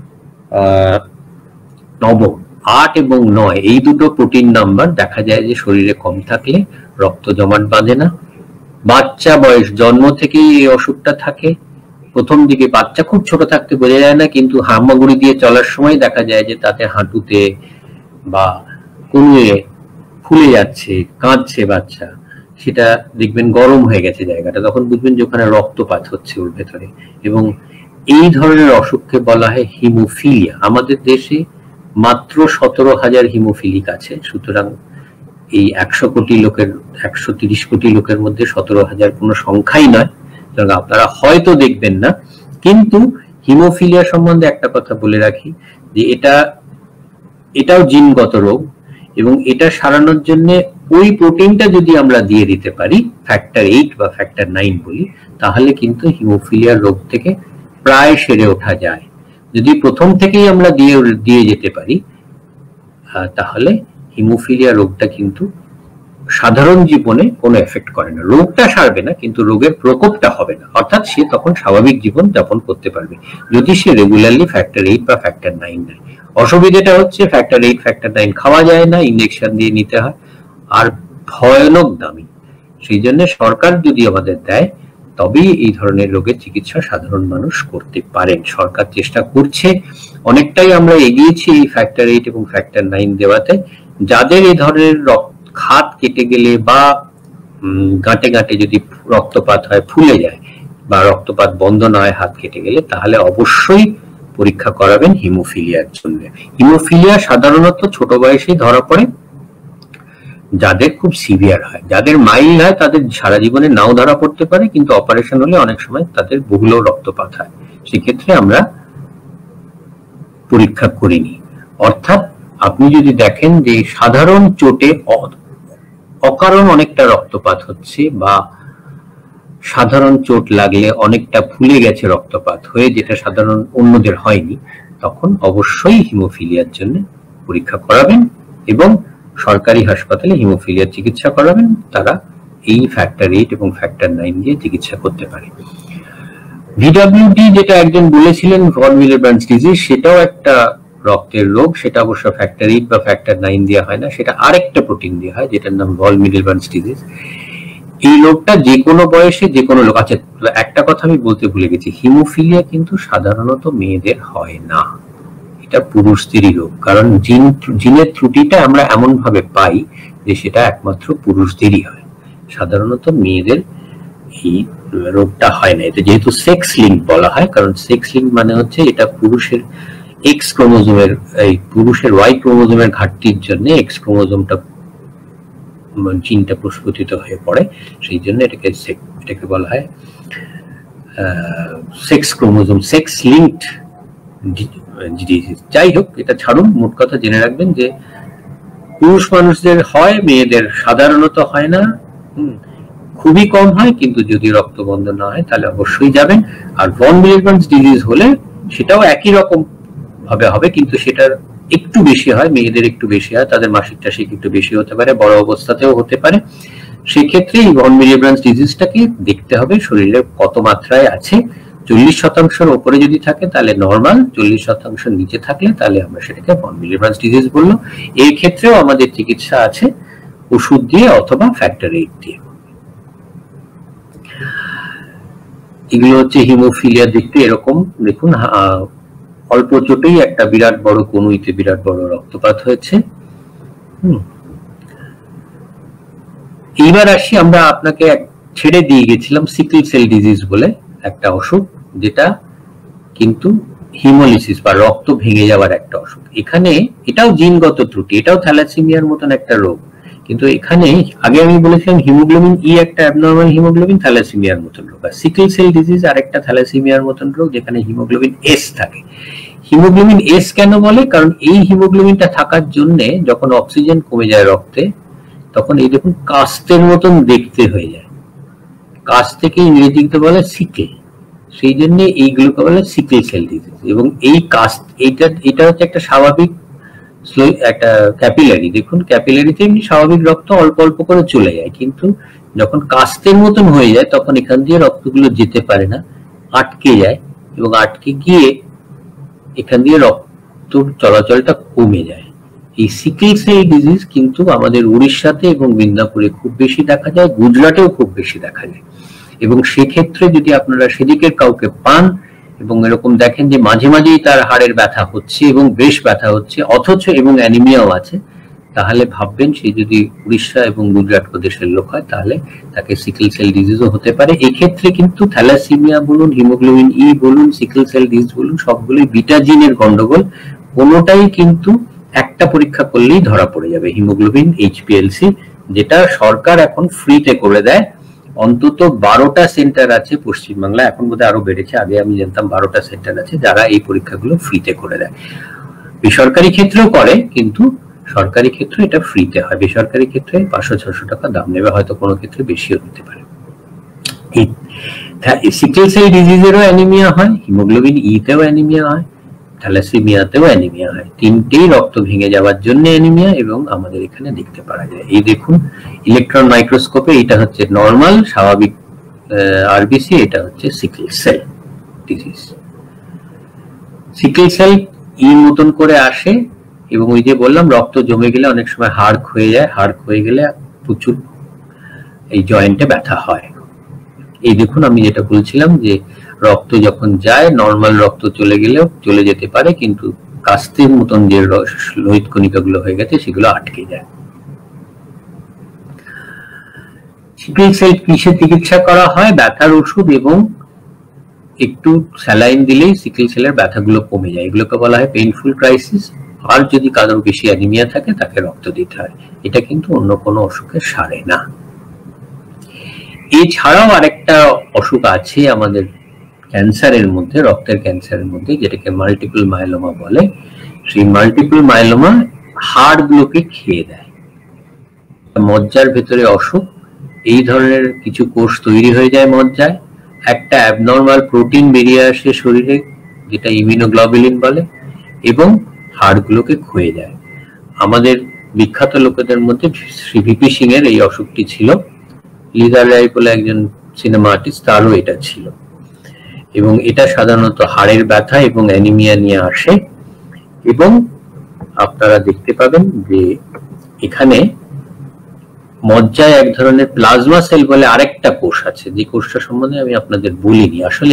নবম, 8 এবং 9, এই দুটো প্রোটিন নাম্বার দেখা যায় যে শরীরে কম থাকলে রক্ত জমাট বাঁধে না। বাচ্চা বয়স, জন্ম থেকেই এই অসুখটা থাকে। প্রথম দিকে বাচ্চা খুব ছোট থাকতে বোঝা যায় না, কিন্তু হামাগুড়ি দিয়ে চলার সময় দেখা যায় যে তাতে হাঁটুতে বা কনুয়ে ফুলে যাচ্ছে, কাঁদছে বাচ্চা, সেটা দেখবেন গরম হয়ে গেছে জায়গাটা, তখন বুঝবেন যে ওখানে রক্তপাত হচ্ছে ওর ভেতরে। এবং এই ধরনের অসুখকে বলা হয় হিমোফিলিয়া। আমাদের দেশে মাত্র 17,000 হিমোফিলিক আছে। সুতরাং এই 100 কোটি লোকের, 130 কোটি লোকের মধ্যে 17,000 কোনো সংখ্যাই নয়। সুতরাং আপনারা হয়তো দেখবেন না, কিন্তু হিমোফিলিয়া সম্বন্ধে একটা কথা বলে রাখি যে এটাও জিনগত রোগ, এবং এটা সারানোর জন্য ওই প্রোটিনটা যদি আমরা দিয়ে দিতে পারি, ফ্যাক্টর 8 বা ফ্যাক্টর 9 বলি, তাহলে কিন্তু হিমোফিলিয়া রোগ থেকে প্রায় সেরে ওঠা যায়। যদি প্রথম থেকেই আমরা দিয়ে যেতে পারি, তাহলে হিমোফিলিয়া রোগটা কিন্তু সাধারণ জীবনে কোনো এফেক্ট করে না। রোগটা সারবে না, কিন্তু রোগের প্রকোপটা হবে না, অর্থাৎ সে তখন স্বাভাবিক জীবন যাপন করতে পারবে যদি সে রেগুলারলি ফ্যাক্টর 8 বা ফ্যাক্টর 9 নেয়। অসুবিধাটা হচ্ছে ফ্যাক্টর 8 ফ্যাক্টর 9 খাওয়া যায় না, ইনজেকশন দিয়ে নিতে হয়, আর ভয়ানক দামি। সেই জন্য সরকার যদি আমাদের দেয়, তবেই এই ধরনের রোগের চিকিৎসা সাধারণ মানুষ করতে পারেন। সরকার চেষ্টা করছে, অনেকটাই আমরা এগিয়েছি এই ফ্যাক্টর 8 এবং ফ্যাক্টর 9 দেওয়াতে। যাদের এই ধরনের খাত কেটে গেলে বা গাঁটে গাঁটে যদি রক্তপাত হয়, ফুলে যায়, বা রক্তপাত বন্ধ না হয় হাত কেটে গেলে, তাহলে অবশ্যই পরীক্ষা করাবেন হিমোফিলিয়ার জন্য। হিমোফিলিয়া সাধারণত ছোট বয়সে ধরা পড়ে। যাদের খুব সিভিয়ার হয়, যাদের মাইল্ড হয়, তাদের সারা জীবনে নাও ধরা পড়তে পারে, কিন্তু অপারেশন হলে অনেক সময় তাদের বহুল রক্তপাত হয়। সেক্ষেত্রে আমরা পরীক্ষা করিনি। অর্থাৎ আপনি যদি দেখেন যে সাধারণ চোটে অকারণ অনেকটা রক্তপাত হচ্ছে, বা সাধারণ চোট লাগলে অনেকটা ফুলে গেছে রক্তপাত হয়ে, যেটা সাধারণ অন্যদের হয়নি, তখন অবশ্যই হিমোফিলিয়ার জন্য পরীক্ষা করাবেন এবং সরকারি হাসপাতালে হিমোফিলিয়ার চিকিৎসা করাবেন। তারা এই ফ্যাক্টর 8 এবং ফ্যাক্টর 9 দিয়ে চিকিৎসা করতে পারে। ভিডব্লিউডি যেটা একজন বলেছিলেন, ভন উইলেরবার্নস ডিজিজ, সেটাও একটা রক্তের রোগ। সেটা অবশ্য ফ্যাক্টর 8 বা ফ্যাক্টর 9 দিয়ে হয় না, সেটা আরেকটা প্রোটিন দিয়ে হয়, যেটার নাম ভন উইলেরবার্নস ডিজিজ। এই রোগটা যে কোনো বয়সে যে কোনো লোক আছে। একটা কথা আমি বলতে ভুলে গেছি, হিমোফিলিয়া কিন্তু সাধারণত মেয়েদের হয় না, এটা পুরুষদেরই রোগ। কারণ জিনের ত্রুটিটা আমরা এমন ভাবে পাই যে সেটা একমাত্র পুরুষদেরই হয়, সাধারণত মেয়েদের এই রোগটা হয় না। এটা যেহেতু সেক্স লিঙ্ক বলা হয়, কারণ সেক্স লিঙ্ক মানে হচ্ছে এটা পুরুষের এক্স ক্রোমোজোমের, এই পুরুষের ওয়াই ক্রোমোজোমের ঘাটতির জন্য এক্স ক্রোমোজোমটা, জিনটা প্রস্ফুটিত হয়ে পড়ে। সেই জন্য এটাকে বলা হয় sex chromosome, sex linked disease. যাই হোক, এটা ছাড়ুন। মোট কথা জেনে রাখবেন যে পুরুষ মানুষদের হয়, মেয়েদের সাধারণত হয় না, খুবই কম হয়। কিন্তু যদি রক্ত বন্ধ না হয় তাহলে অবশ্যই যাবেন। আর ভন উইলেরবার্নস ডিজিজ হলে সেটাও একই রকম ভাবে হবে, কিন্তু সেটার একটু বেশি হয়, মেয়েদের একটু বেশি হয়, তাদের মাসিক টাসিক একটু বেশি হতে পারে, বড় অবস্থাতেও হতে পারে। সেক্ষেত্রে এই ভন উইলেরবার্নস ডিজিজটাকে দেখতে হবে শরীরে কত মাত্রায় আছে। 40% উপরে যদি থাকে তাহলে নর্মাল, 40% নিচে থাকলে তাহলে আমরা সেটাকে ভন উইলেরবার্নস ডিজিজ বললো। এই ক্ষেত্রেও আমাদের চিকিৎসা আছে ওষুধ দিয়ে অথবা ফ্যাক্টর 8 দিয়ে। এগুলো হচ্ছে হিমোফিলিয়া। দেখতে এরকম, দেখুন অল্প চোটেই একটা বিরাট বড় কনুইতে বিরাট বড় রক্তপাত হয়েছে। এইবার আসি, আমরা আপনাকে ছেড়ে দিয়ে গেছিলাম সিকল সেল ডিজিজ বলে একটা অসুখ, যেটা কিন্তু হিমোলিসিস বা রক্ত ভেঙে যাওয়ার একটা অসুখ। এখানে এটাও জিনগত ত্রুটি, এটাও থ্যালাসেমিয়ার মতন একটা রোগ, কিন্তু এখানে আগে আমি বলেছিলাম হিমোগ্লোবিন ই একটা অ্যাবনর্মাল হিমোগ্লোবিন থ্যালাসেমিয়ার মতন রোগ, আর সিকেল সেল ডিজিজ আরেকটা থ্যালাসেমিয়ার মতন রোগ যেখানে হিমোগ্লোবিন এস থাকে। হিমোগ্লোবিন এস কেন বলে? কারণ এই হিমোগ্লোবিনটা থাকার জন্য যখন অক্সিজেন কমে যায় রক্তে, তখন এই দেখুন কাস্তের মতন দেখতে হয়ে যায়। কাস্ট থেকে ইংরেজিতে বলে সিকেল, সেই জন্য এইগুলোকে বলে সিকেল সেল ডিজিজ। এবং এই কাস্ট এটা হচ্ছে একটা স্বাভাবিক একটা ক্যাপিলারি। দেখুন ক্যাপিলারিতে এমনি স্বাভাবিক রক্ত অল্প অল্প করে চলে যায়, কিন্তু যখন কাস্তের মতন হয়ে যায় তখন এখান দিয়ে রক্তগুলো যেতে পারে না, আটকে যায়, এবং আটকে গিয়ে এখান দিয়ে রক্ত চলাচলটা কমে যায়। এই সিকেল সেল ডিজিজ কিন্তু আমাদের উড়িষ্যাতে এবং মিদনাপুরে খুব বেশি দেখা যায়, গুজরাটেও খুব বেশি দেখা যায়। এবং সেক্ষেত্রে যদি আপনারা সেদিকের কাউকে পান এবং এরকম দেখেন যে মাঝে মাঝেই তার হাড়ের ব্যথা হচ্ছে এবং বেশ ব্যথা হচ্ছে, অথচ এবং অ্যানিমিয়াও আছে, তাহলে ভাববেন সে যদি উড়িষ্যা এবং গুজরাট প্রদেশের লোক হয় তাহলে তাকে সিকেল সেল ডিজিজও হতে পারে। এক্ষেত্রে কিন্তু থ্যালাসেমিয়া বলুন, হিমোগ্লোবিন ই বলুন, সিকেল সেল ডিজিজ বলুন, সবগুলোই বিটা জিনের গন্ডগোল। কোনোটাই কিন্তু একটা পরীক্ষা করলেই ধরা পড়ে যাবে, হিমোগ্লোবিন HPLC, যেটা সরকার এখন ফ্রিতে করে দেয়। অন্তত 12টা সেন্টার আছে পশ্চিমবাংলায়, এখন বোধহয় আরো বেড়েছে, আগে আমি জানতাম 12টা সেন্টার আছে যারা এই পরীক্ষাগুলো ফ্রিতে করে দেয়। বেসরকারি ক্ষেত্রেও করে, কিন্তু সরকারি ক্ষেত্রে এটা ফ্রিতে হয়, বেসরকারি ক্ষেত্রে 500-600 টাকা দাম নেবে, হয়তো কোনো ক্ষেত্রে বেশিও হতে পারে। সিকেল সেল ডিজিজেরও অ্যানিমিয়া হয়, হিমোগ্লোবিন ইতেও অ্যানিমিয়া হয়, থ্যালাসেমিয়াতেও অ্যানিমিয়া হয়। তিনটেই রক্ত ভেঙে যাওয়ার জন্য অ্যানিমিয়া এবং আমাদের এখানে দেখতে পাওয়া যায়। এই দেখুন ইলেকট্রন মাইক্রোস্কোপে এটা হচ্ছে নরমাল স্বাভাবিক আরবিসি, এটা হচ্ছে sickle cell disease. Sickle cell ই মতন করে আসে এবং ওই যে বললাম রক্ত জমে গেলে অনেক সময় হাড় ক্ষয়ে যায়, হাড় ক্ষয়ে গেলে প্রচুর এই জয়েন্টে ব্যথা হয়। এই দেখুন আমি যেটা বলছিলাম যে রক্ত যখন যায়, নর্মাল রক্ত চলে গেলেও চলে যেতে পারে, কিন্তু কাস্তের মতন যে লোহিত কণিকাগুলো হয়ে গেছে সেগুলো আটকে যায়। সিকেল সেল কিসে চিকিৎসা করা হয়? ব্যথার ওষুধ এবং একটু স্যালাইন দিলেই সিকেল সেলের ব্যথাগুলো কমে যায়, এগুলোকে বলা হয় পেইনফুল ক্রাইসিস। আর যদি কারোর বেশি অ্যানিমিয়া থাকে তাকে রক্ত দিতে হয়, এটা কিন্তু অন্য কোনো অসুখে সারে না। এছাড়াও আরেকটা অসুখ আছে আমাদের ক্যান্সারের মধ্যে, রক্তের ক্যান্সারের মধ্যে, যেটাকে মাল্টিপল মাইলোমা বলে। সেই মাল্টিপল মাইলোমা হাড়গুলোকে খেয়ে দেয়, মজ্জার ভেতরে অসুখ। এই ধরনের কিছু কোষ তৈরি হয়ে যায় মজ্জায়, একটা অ্যাবনর্মাল প্রোটিন বেরিয়ে আসে শরীরে যেটা ইমিউনোগ্লোবুলিন বলে, এবং হাড়গুলোকে ক্ষয়ে যায়। আমাদের বিখ্যাত লোকেদের মধ্যে শ্রী ভিপি সিং এর এই অসুখটি ছিল, লিজার রায় বলে একজন সিনেমা আর্টিস্ট, তারও এটা ছিল। এবং এটা সাধারণত হাড়ের ব্যথা এবং অ্যানিমিয়া নিয়ে আসে। এবং আপনারা দেখতে পাবেন যে এখানে মজ্জায় এক ধরনের প্লাজমা সেল বলে আরেকটা কোষ আছে, যে কোষটা সম্বন্ধে আমি আপনাদের বলিনি। আসলে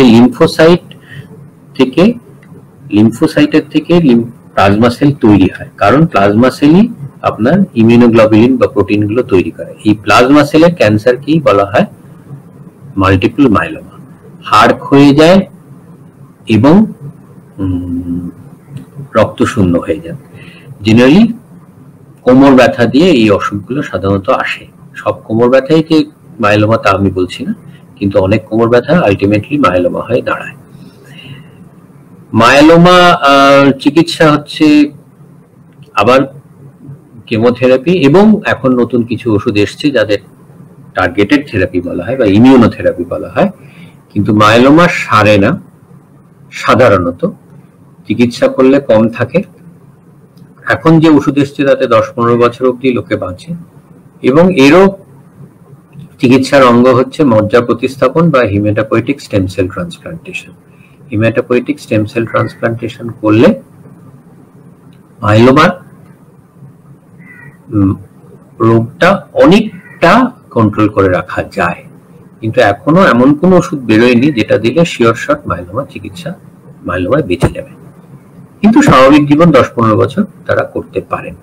লিম্ফোসাইটের থেকে প্লাজমা সেল তৈরি হয়, কারণ প্লাজমা সেলই আপনার ইমিউনোগ্লোবুলিন বা প্রোটিন গুলো তৈরি করে। এই প্লাজমা সেলের ক্যান্সারকেই বলা হয় মাল্টিপল মাইলোমা। হাড় ক্ষয়ে যায় এবং রক্ত শূন্য হয়ে যায়। জেনারেলি কোমর ব্যথা দিয়ে এই অসুখগুলো সাধারণত আসে। সব কোমর ব্যথাই যে মাইলোমা তা আমি বলছি না, কিন্তু অনেক কোমর ব্যথা আলটিমেটলি মাইলোমা হয়ে দাঁড়ায়। মাইলোমা চিকিৎসা হচ্ছে আবার কেমোথেরাপি, এবং এখন নতুন কিছু ওষুধ এসছে যাদের টার্গেটেড থেরাপি বলা হয় বা ইমিউনোথেরাপি বলা হয়। কিন্তু মাইলোমা সারে না, সাধারণত চিকিৎসা করলে কম থাকে। এখন যে ওষুধ এসছে তাতে 10-15 বছর অব্দি লোকে বাঁচে, এবং এরও চিকিৎসার অঙ্গ হচ্ছে মজ্জা প্রতিস্থাপন বা haematopoietic stem cell transplantation. Haematopoietic stem cell transplantation করলে মাইলোমার রোগটা অনেকটা কন্ট্রোল করে রাখা যায়। কিন্তু এখনো এমন কোন ওষুধ বেরোয়নি যেটা দিলে শিওর শট মাইলোমা চিকিৎসা, মাইলোমায় বেঁচে যাবে। কিন্তু স্বাভাবিক জীবন 10-15 বছর তারা করতে পারেন।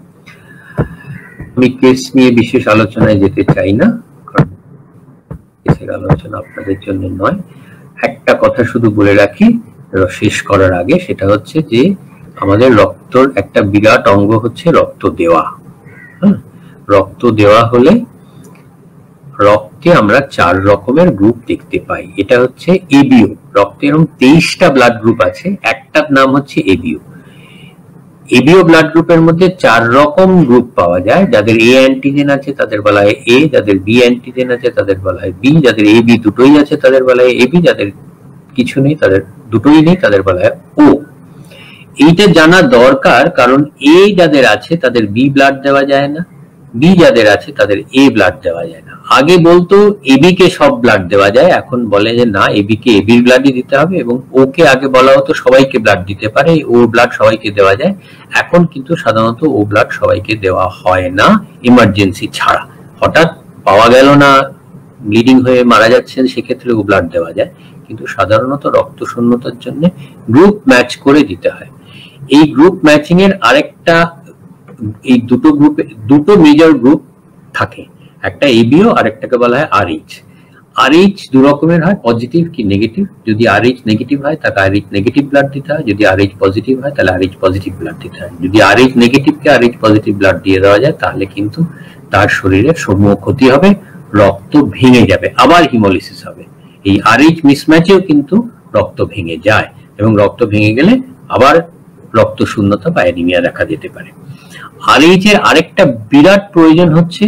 আমি কেস নিয়ে বিশেষ আলোচনায় যেতে চাই না, কারণ কেসের আলোচনা আপনাদের জন্য নয়। একটা কথা শুধু বলে রাখি শেষ করার আগে, সেটা হচ্ছে যে আমাদের রক্তর একটা বিরাট অঙ্গ হচ্ছে রক্ত দেওয়া। রক্ত দেওয়া হলে রক্তে আমরা 4 রকমের গ্রুপ দেখতে পাই। এটা হচ্ছে এবিও। রক্তে এরকম 23টা ব্লাড গ্রুপ আছে, একটার নাম হচ্ছে এবিও। এবিও ব্লাড গ্রুপের মধ্যে 4 রকম গ্রুপ পাওয়া যায়। যাদের এ অ্যান্টিজেন আছে তাদের বলা হয় এ, যাদের বি অ্যান্টিজেন আছে তাদের বলা হয় বি, যাদের এ বি দুটোই আছে তাদের বলা হয় এবি, যাদের কিছু নেই, তাদের দুটোই নেই, তাদের বলা হয় ও। এইটা জানা দরকার, কারণ এ যাদের আছে তাদের বি ব্লাড দেওয়া যায় না, বি যাদের আছে তাদের এ ব্লাড দেওয়া যায় না। আগে বলতো এবি কে সব ব্লাড দেওয়া যায়, এখন বলে যে না, এবি কে এবির ব্লাডই দিতে হবে, এবং ওকে আগে বলা হতো সবাইকে ব্লাড দিতে পারে, ও ব্লাড সবাইকে দেওয়া যায়। এখন কিন্তু সাধারণত ও ব্লাড সবাইকে দেওয়া হয় না, ইমার্জেন্সি ছাড়া। হঠাৎ পাওয়া গেল না, ব্লিডিং হয়ে মারা যাচ্ছেন, সেক্ষেত্রে ও ব্লাড দেওয়া যায়, কিন্তু সাধারণত রক্ত শূন্যতার জন্য গ্রুপ ম্যাচ করে দিতে হয়। এই গ্রুপ ম্যাচিং এর আরেকটা, এই দুটো গ্রুপে দুটো মেজর গ্রুপ থাকে, একটা এবিও আর একটাকে বলা হয় আরএইচ। আরএইচ দু রকমের হয়, পজিটিভ কি নেগেটিভ। যদি আরএইচ নেগেটিভ হয় তাকে আরএইচ নেগেটিভ ব্লাড দিতে হয়, যদি আরএইচ পজিটিভ হয় তাহলে আরএইচ পজিটিভ ব্লাড দিতে হয়। যদি আরএইচ নেগেটিভকে আরএইচ পজিটিভ ব্লাড দিয়ে দেওয়া যায় তাহলে কিন্তু তার শরীরে সমূহ ক্ষতি হবে, রক্ত ভেঙে যাবে, আবার হিমোলিসিস হবে। এই আরএইচ মিসম্যাচেও কিন্তু রক্ত ভেঙে যায়, এবং রক্ত ভেঙে গেলে আবার রক্ত শূন্যতা বা অ্যানিমিয়া দেখা যেতে পারে। আরএইচ এর আরেকটা বিরাট প্রয়োজন হচ্ছে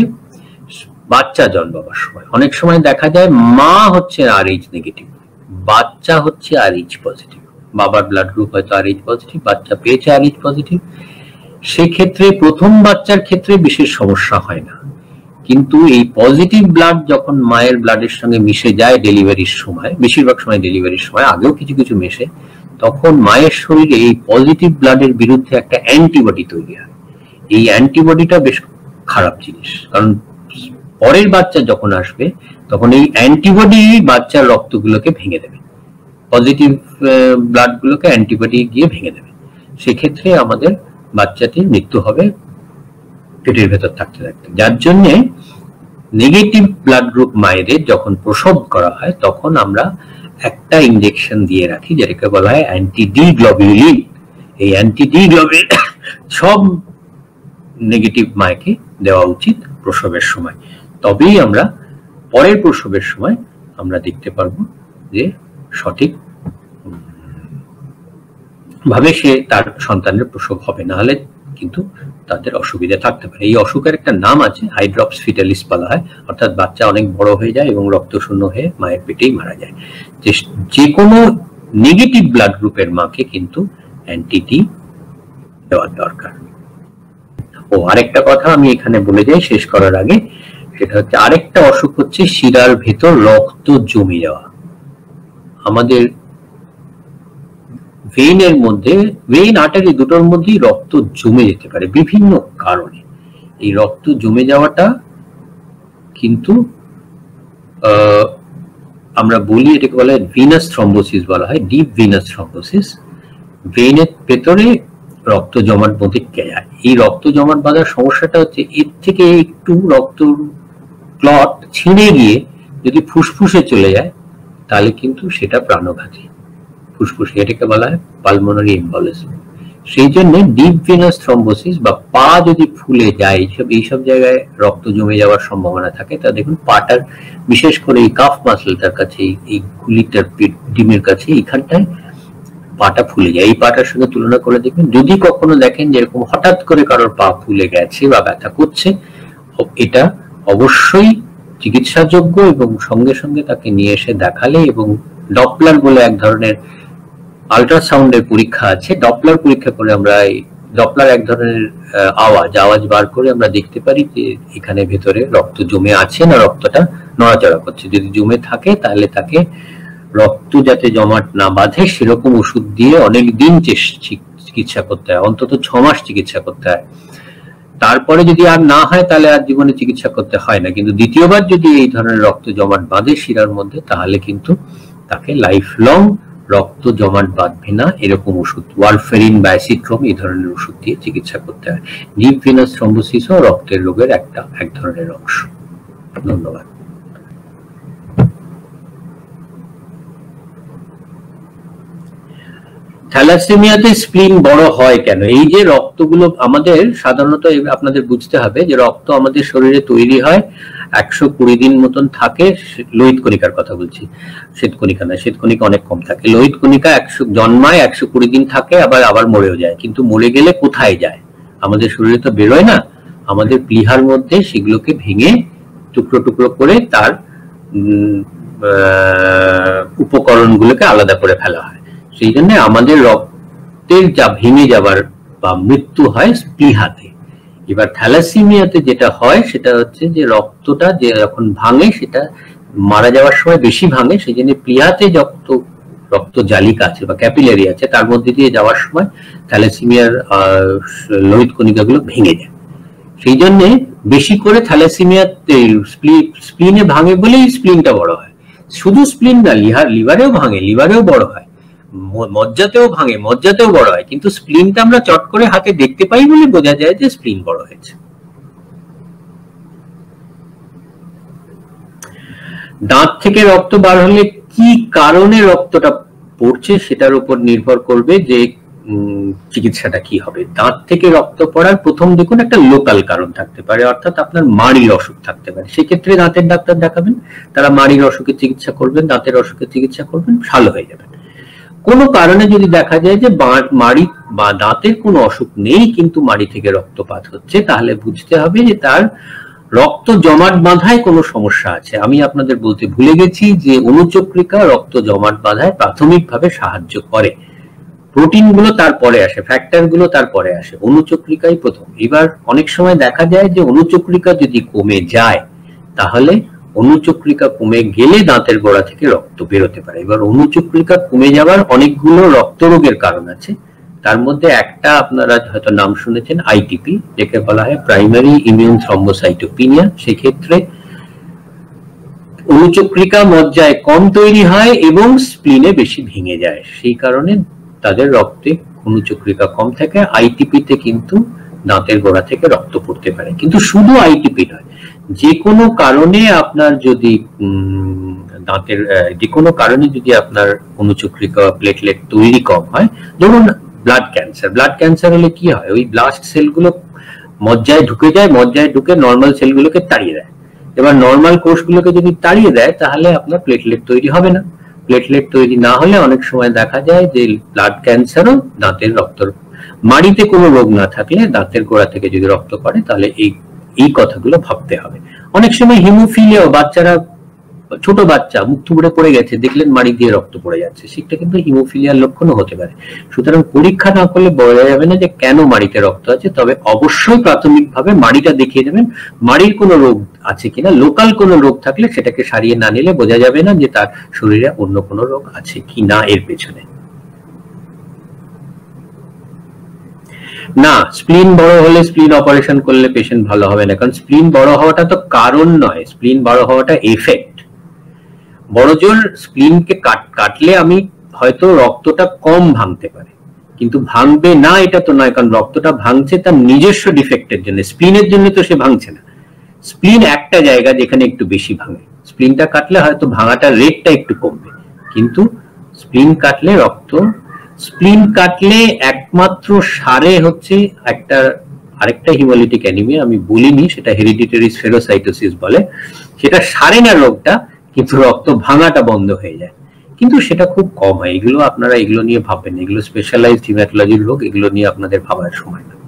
বাচ্চা জন্মাবার সময়। অনেক সময় দেখা যায় মা হচ্ছে আরএইচ নেগেটিভ, বাচ্চা হচ্ছে আরএইচ পজিটিভ। বাবার ব্লাড গ্রুপ হয়তো আরএইচ পজিটিভ, বাচ্চা পেয়েছে আরএইচ পজিটিভ। সেক্ষেত্রে প্রথম বাচ্চার ক্ষেত্রে বিশেষ সমস্যা হয় না, কিন্তু এই পজিটিভ ব্লাড যখন মায়ের ব্লাডের সঙ্গে মিশে যায় ডেলিভারির সময়, বেশিরভাগ সময় ডেলিভারির সময়, আগেও কিছু কিছু মেশে, তখন মায়ের শরীরে এই পজিটিভ ব্লাডের বিরুদ্ধে একটা অ্যান্টিবডি তৈরি হয়। এই অ্যান্টিবডিটা বেশ খারাপ জিনিস, কারণ পরের বাচ্চা যখন আসবে তখন এই অ্যান্টিবডি বাচ্চার রক্তগুলোকে ভেঙে দেবে, পজিটিভ ব্লাড গুলোকে অ্যান্টিবডি গিয়ে ভেঙে দেবে। সেক্ষেত্রে আমাদের বাচ্চাটির মৃত্যু হবে পেটের ভেতর থাকতে থাকতে। যার জন্য নেগেটিভ ব্লাড গ্রুপ মায়েদের যখন প্রসব করা হয় তখন আমরা একটা ইনজেকশন দিয়ে রাখি, যেটাকে বলা হয় অ্যান্টি ডি গ্লোবিউলিন। এই অ্যান্টি ডি গ্লোবিউলিন সব নেগেটিভ মাকে দেওয়া উচিত প্রসবের সময়, তবেই আমরা পরের প্রসবের সময় আমরা দেখতে পারবো যে সঠিক ভাবে সে তার সন্তানের প্রসব হবে, না হলে কিন্তু তাদের অসুবিধা থাকতে পারে। এই অসুখের একটা নাম আছে, হাইড্রপস ফিটালিস বলা হয়, অর্থাৎ বাচ্চা অনেক বড় হয়ে যায় এবং রক্ত শূন্য হয়ে মায়ের পেটেই মারা যায়। যে কোনো নেগেটিভ ব্লাড গ্রুপের মাকে কিন্তু অ্যান্টিটি দেওয়ার দরকার। ও আরেকটা কথা আমি এখানে বলে যাই শেষ করার আগে, সেটা হচ্ছে আরেকটা অসুখ হচ্ছে শিরার ভেতর রক্ত জমে যাওয়া। আমাদের ভেইনের মধ্যে, ভেইন আর্টারি দুটোর মধ্যেই রক্ত জমে যেতে পারে বিভিন্ন কারণে। এই রক্ত জমে যাওয়াটা কিন্তু আমরা বলি, এটাকে বলা হয় ভিনাস থ্রম্বোসিস বলা হয়, ডিপ ভিনাস থ্রম্বোসিস। ভেইনের ভেতরে রক্ত জমাট বেঁধে যায়। এই রক্ত জমাট বাঁধার সমস্যাটা হচ্ছে এর থেকে একটু রক্ত ক্লট ছিঁড়ে গিয়ে যদি ফুসফুসে চলে যায় তাহলে কিন্তু সেটা প্রাণঘাতী। ফুসফুসে, এটাকে বলা হয় পালমোনারি এম্বলিজম। সেই জন্য ডিপ ভেনাস থ্রম্বোসিস বা পা যদি ফুলে যায়, এইসব জায়গায় রক্ত জমে যাওয়ার সম্ভাবনা থাকে। তা দেখুন পাটার, বিশেষ করে এই কাফ মাসলটার কাছে, এই গুলিটার ডিমের কাছে, এইখানটায় পাটা ফুলে যায়। এই পাটার সঙ্গে তুলনা করে দেখবেন, যদি কখনো দেখেন যেরকম হঠাৎ করে কারোর পা ফুলে গেছে বা ব্যথা করছে, এটা অবশ্যই চিকিৎসাযোগ্য এবং সঙ্গে সঙ্গে তাকে নিয়ে এসে দেখালে, এবং ডপলার বলে এক ধরনের আল্ট্রাসাউন্ডের পরীক্ষা আছে, ডপলার পরীক্ষা করে আমরা, ডপলার এক ধরনের আওয়াজ বার করে আমরা দেখতে পারি যে এখানে ভেতরে রক্ত জমে আছে না রক্তটা নড়াচড়া করছে। যদি জমে থাকে তাহলে তাকে রক্ত যাতে জমাট না বাঁধে সেরকম ওষুধ দিয়ে অনেক দিন চিকিৎসা করতে হয়, অন্তত 6 মাস চিকিৎসা করতে হয়। তারপরে যদি আর না হয় তাহলে আর জীবনে চিকিৎসা করতে হয় না। কিন্তু দ্বিতীয়বার যদি এই ধরনের রক্ত জমাট বাঁধে শিরার মধ্যে, তাহলে কিন্তু তাকে লাইফ লং রক্ত জমাট বাঁধবে না এরকম ওষুধ, ওয়ারফেরিন বা অ্যাসিট্রোম, এই ধরনের ওষুধ দিয়ে চিকিৎসা করতে হয়। ডিপ ভেনাস থ্রম্বোসিসও রক্তের রোগের এক ধরনের অংশ। ধন্যবাদ। থ্যালাসেমিয়াতে স্প্লিন বড় হয় কেন? এই যে রক্তগুলো আমাদের সাধারণত আপনাদের বুঝতে হবে যে রক্ত আমাদের শরীরে তৈরি হয় 120 দিন মতন থাকে, লোহিত কণিকার কথা বলছি, শ্বেতকণিকা না, শ্বেতকণিকা অনেক কম থাকে। লোহিত কণিকা জন্মায় 120 দিন থাকে, আবার মরেও যায়। কিন্তু মরে গেলে কোথায় যায়? আমাদের শরীরে তো বেরোয় না, আমাদের প্লীহার মধ্যে সেগুলোকে ভেঙে টুকরো টুকরো করে তার উপকরণগুলোকে আলাদা করে ফেলা হয়। সেই জন্য আমাদের রক্তের যা ভেঙে যাবার বা মৃত্যু হয় প্লীহাতে। এবার থ্যালাসেমিয়াতে যেটা হয় সেটা হচ্ছে যে রক্তটা যে যখন ভাঙে সেটা মারা যাওয়ার সময় বেশি ভাঙে, সেই জন্য প্লীহাতে যত রক্ত জালিকা আছে বা ক্যাপিলারি আছে তার মধ্যে দিয়ে যাওয়ার সময় থ্যালাসেমিয়ার লোহিত কণিকাগুলো ভেঙে যায়। সেই জন্য বেশি করে থ্যালাসেমিয়াতে স্প্লিনে ভাঙে বলেই স্প্লিনটা বড় হয়। শুধু স্প্লিন না, লিভারেও ভাঙে, লিভারেও বড় হয়, মজ্জাতেও ভাঙে, মজ্জাতেও বড় হয়। কিন্তু স্প্লিনটা আমরা চট করে হাতে দেখতে পাই বলে বোঝা যায় যে স্প্লিন বড় হয়েছে। দাঁত থেকে রক্ত বার হলে কি কারণে রক্তটা পড়ছে সেটার উপর নির্ভর করবে যে চিকিৎসাটা কি হবে। দাঁত থেকে রক্ত পড়ার প্রথম দেখুন একটা লোকাল কারণ থাকতে পারে, অর্থাৎ আপনার মাড়ির অসুখ থাকতে পারে, সেক্ষেত্রে দাঁতের ডাক্তার দেখাবেন, তারা মাড়ির অসুখের চিকিৎসা করবেন, দাঁতের অসুখের চিকিৎসা করবেন, ভালো হয়ে যাবেন। কোনো কারণে যদি দেখা যায় যে মাড়ি বা দাঁতের কোনো অসুখ নেই কিন্তু মাড়ি থেকে রক্তপাত হচ্ছে, তাহলে বুঝতে হবে যে তার রক্ত জমাট বাঁধায় কোনো সমস্যা আছে। আমি আপনাদের বলতে ভুলে গেছি যে অনুচক্রিকা রক্ত জমাট বাঁধায় প্রাথমিকভাবে সাহায্য করে, প্রোটিন গুলো তারপরে আসে, ফ্যাক্টর গুলো তারপরে আসে, অনুচক্রিকাই প্রথম। এবার অনেক সময় দেখা যায় যে অনুচক্রিকা যদি কমে যায় তাহলে অনুচক্রিকা কমে গেলে দাঁতের গোড়া থেকে রক্ত বেরোতে পারে। এবার অনুচক্রিকা কমে যাওয়ার অনেকগুলো রক্তরোগের কারণ আছে, তার মধ্যে একটা আপনারা হয়তো নাম শুনেছেন আইটিপি, যাকে বলা হয় প্রাইমারি ইমিউন থ্রম্বোসাইটোপিনিয়া। সেক্ষেত্রে অনুচক্রিকা মজ্জায় কম তৈরি হয় এবং স্প্লিনে বেশি ভেঙে যায়, সেই কারণে তাদের রক্তে অনুচক্রিকা কম থাকে। আইটিপিতে কিন্তু দাঁতের গোড়া থেকে রক্ত পড়তে পারে, কিন্তু শুধু আইটিপি নয়, যে কোনো কারণে আপনার যদি দাঁতের যে কোনো কারণে যদি আপনার অনুচক্রিকা প্লেটলেট তৈরি কম হয়, ধরুন ব্লাড ক্যান্সার হলে কি হয়, ওই ব্লাস্ট সেলগুলো মজ্জায় ঢুকে যায়, মজ্জায় ঢুকে নর্মাল সেলগুলোকে তাড়িয়ে দেয়। এবার নর্মাল কোষগুলোকে যদি তাড়িয়ে দেয় তাহলে আপনার প্লেটলেট তৈরি হবে না। প্লেটলেট তৈরি না হলে অনেক সময় দেখা যায় যে ব্লাড ক্যান্সারও দাঁতের রক্ত, মাড়িতে কোনো রোগ না থাকলে দাঁতের গোড়া থেকে যদি রক্ত পড়ে তাহলে এই কথাগুলো ভাবতে হবে। অনেক সময় হিমোফিলিয়া, বাচ্চারা ছোট বাচ্চা মুখ থুবড়ে পড়ে গেছে, দেখলেন মাড়ি দিয়ে রক্ত পড়ে যাচ্ছে, সেটা কিন্তু হিমোফিলিয়ার লক্ষণও হতে পারে। সুতরাং পরীক্ষা না করলে বোঝা যাবে না যে কেন মাড়িতে রক্ত আছে। তবে অবশ্যই প্রাথমিকভাবে মাড়িটা দেখিয়ে দেবেন, মাড়ির কোনো রোগ আছে কিনা। লোকাল কোনো রোগ থাকলে সেটাকে সারিয়ে না নিলে বোঝা যাবে না যে তার শরীরে অন্য কোনো রোগ আছে কি না এর পেছনে। না, স্প্লিন বড় হলে স্প্লিন অপারেশন করলে পেশেন্ট ভালো হবে না, কারণ স্প্লিন বড় হওয়াটা তো কারণ নয়, স্প্লিন বড় হওয়াটা এফেক্ট। বড় জোর স্প্লিনকে কাটলে আমি হয়তো রক্তটা কম ভাঙতে পারে, কিন্তু ভাঙবে না এটা তো নয়, কারণ রক্তটা ভাঙছে তার নিজস্ব ডিফেক্টের জন্য, স্প্লিনের জন্য তো সে ভাঙছে না। স্প্লিন একটা জায়গা যেখানে একটু বেশি ভাঙে, স্প্লিনটা কাটলে হয়তো ভাঙাটার রেটটা একটু কমবে, কিন্তু স্প্লিন কাটলে স্প্লিন কাটলে একমাত্র সারে হচ্ছে আরেকটা হিমোলিটিক অ্যানিমিয়া, আমি বলিনি, সেটা হেরিডিটারি স্ফেরোসাইটোসিস বলে, সেটা সারে না রোগটা, কিন্তু রক্ত ভাঙাটা বন্ধ হয়ে যায়, কিন্তু সেটা খুব কম হয়। আপনারা এগুলো নিয়ে ভাববেন, এগুলো স্পেশালাইজড হিমাটোলজির রোগ, এগুলো নিয়ে আপনাদের ভাবার সময় না।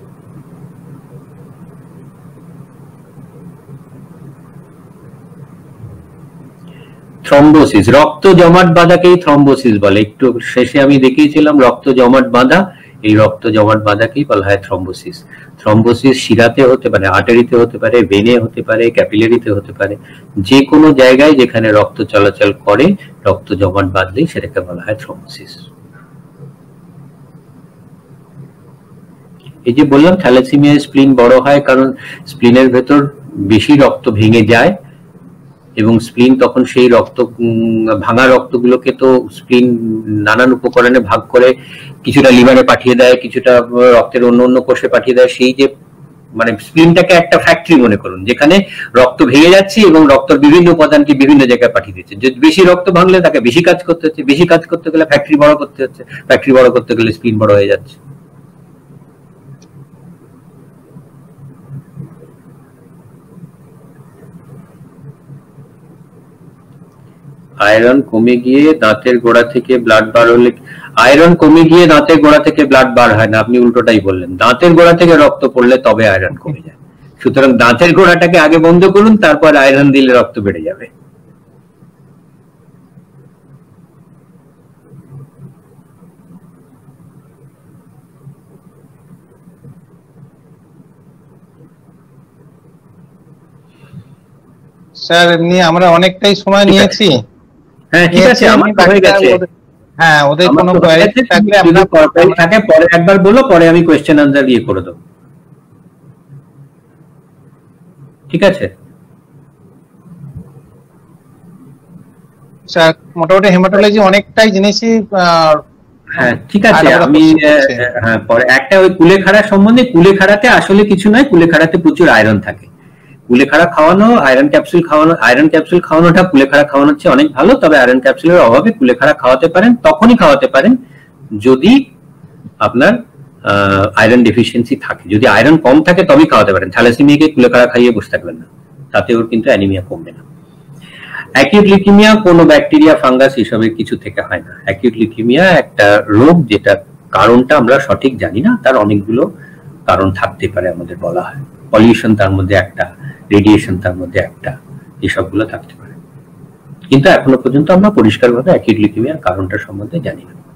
থ্রম্বোসিস, রক্ত জমাট বাঁধাকেই থ্রম্বোসিস বলে। একটু শেষে আমি দেখিয়েছিলাম রক্ত জমাট বাঁধা, এই রক্ত জমাট বাঁধাকেই বলা হয় থ্রম্বোসিস। থ্রম্বোসিস শিরাতে হতে পারে, আর্টারিতে হতে পারে, ভেনে হতে পারে, ক্যাপিলারিতে হতে পারে, যে কোনো জায়গায় যেখানে রক্ত চলাচল করে রক্ত জমাট বাঁধলেই সেটাকে বলা হয় থ্রম্বোসিস। এই যে বললাম থ্যালাসেমিয়ায় স্প্লিন বড় হয় কারণ স্প্লিনের ভেতর বেশি রক্ত ভেঙে যায় এবং স্প্লিন তখন সেই ভাঙা রক্তগুলোকে তো স্প্লিন নানান উপকরণে ভাগ করে কিছুটা লিভারে পাঠিয়ে দেয়, কিছুটা রক্তের অন্য অন্য কোষে পাঠিয়ে দেয়। সেই যে মানে স্প্লিনটাকে একটা ফ্যাক্টরি মনে করুন, যেখানে রক্ত ভেঙে যাচ্ছে এবং রক্তর বিভিন্ন উপাদানকে বিভিন্ন জায়গায় পাঠিয়ে দিচ্ছে। যদি বেশি রক্ত ভাঙলে তাকে বেশি কাজ করতে হচ্ছে, বেশি কাজ করতে গেলে ফ্যাক্টরি বড় করতে হচ্ছে, ফ্যাক্টরি বড় করতে গেলে স্প্লিন বড় হয়ে যাচ্ছে। আয়রন কমে গিয়ে দাঁতের গোড়া থেকে ব্লাড বার হলে, আয়রন কমে গিয়ে দাঁতের গোড়া থেকে ব্লাড বার হয় না, আপনি উল্টোটাই বললেন। দাঁতের গোড়া থেকে রক্ত পড়লে তবে আয়রন কমে যায়। সুতরাং দাঁতের গোড়াটাকে আগে বন্ধ করুন, তারপর আয়রন দিলে রক্ত বেড়ে যাবে। স্যার এমনি আমরা অনেকটাই সময় নিয়েছি। হ্যাঁ ঠিক আছে, আমার তো হয়ে গেছে। হ্যাঁ, ওদের কোনো কোয়েরি থাকলে আমরা পরে একবার বলো, পরে আমি কোয়েশ্চেন আনসার দিয়ে করে দেব। ঠিক আছে স্যার, মোটামুটি হেমাটোলজি অনেকটাই জিনিসই। হ্যাঁ ঠিক আছে, আমি হ্যাঁ পরে একটা ওই কুলেখাড়া সম্বন্ধে, কুলেখাড়াতে আসলে কিছু নয়, কুলেখাড়াতে প্রচুর আয়রন থাকে। কুলেখাড়া খাওয়ানো, আয়রন ক্যাপসুল খাওয়ানো, আয়রন ক্যাপসুল খাওয়ানোটা কুলেখাড়া খাওয়ানোর চেয়ে অনেক ভালো। তবে আয়রন ক্যাপসুলের অভাবে কুলেখাড়া খাওয়াতে পারেন, তখনই খাওয়াতে পারেন যদি আপনার আয়রন ডেফিসিয়েন্সি থাকে। যদি আয়রন কম থাকে তবেই খাওয়াতে পারেন। থ্যালাসেমিয়াকে কুলেখাড়া খাইয়ে বসে থাকবেন না, তাতে ওর কিন্তু অ্যানিমিয়া কমবে না। অ্যাকিউট লিউকেমিয়া কোনো ব্যাকটেরিয়া, ফাঙ্গাস এসবের কিছু থেকে হয় না। অ্যাকিউট লিউকেমিয়া একটা রোগ যেটা কারণটা আমরা সঠিক জানি না, তার অনেকগুলো কারণ থাকতে পারে, আমাদের বলা হয়। পলিউশন তার মধ্যে একটা, রেডিয়েশন তার মধ্যে একটা, এসবগুলো থাকতে পারে। কিন্তু এখনো পর্যন্ত আমরা পরিষ্কারভাবে অ্যাকিউট লিউকেমিয়ার কারণটা সম্বন্ধে জানি না।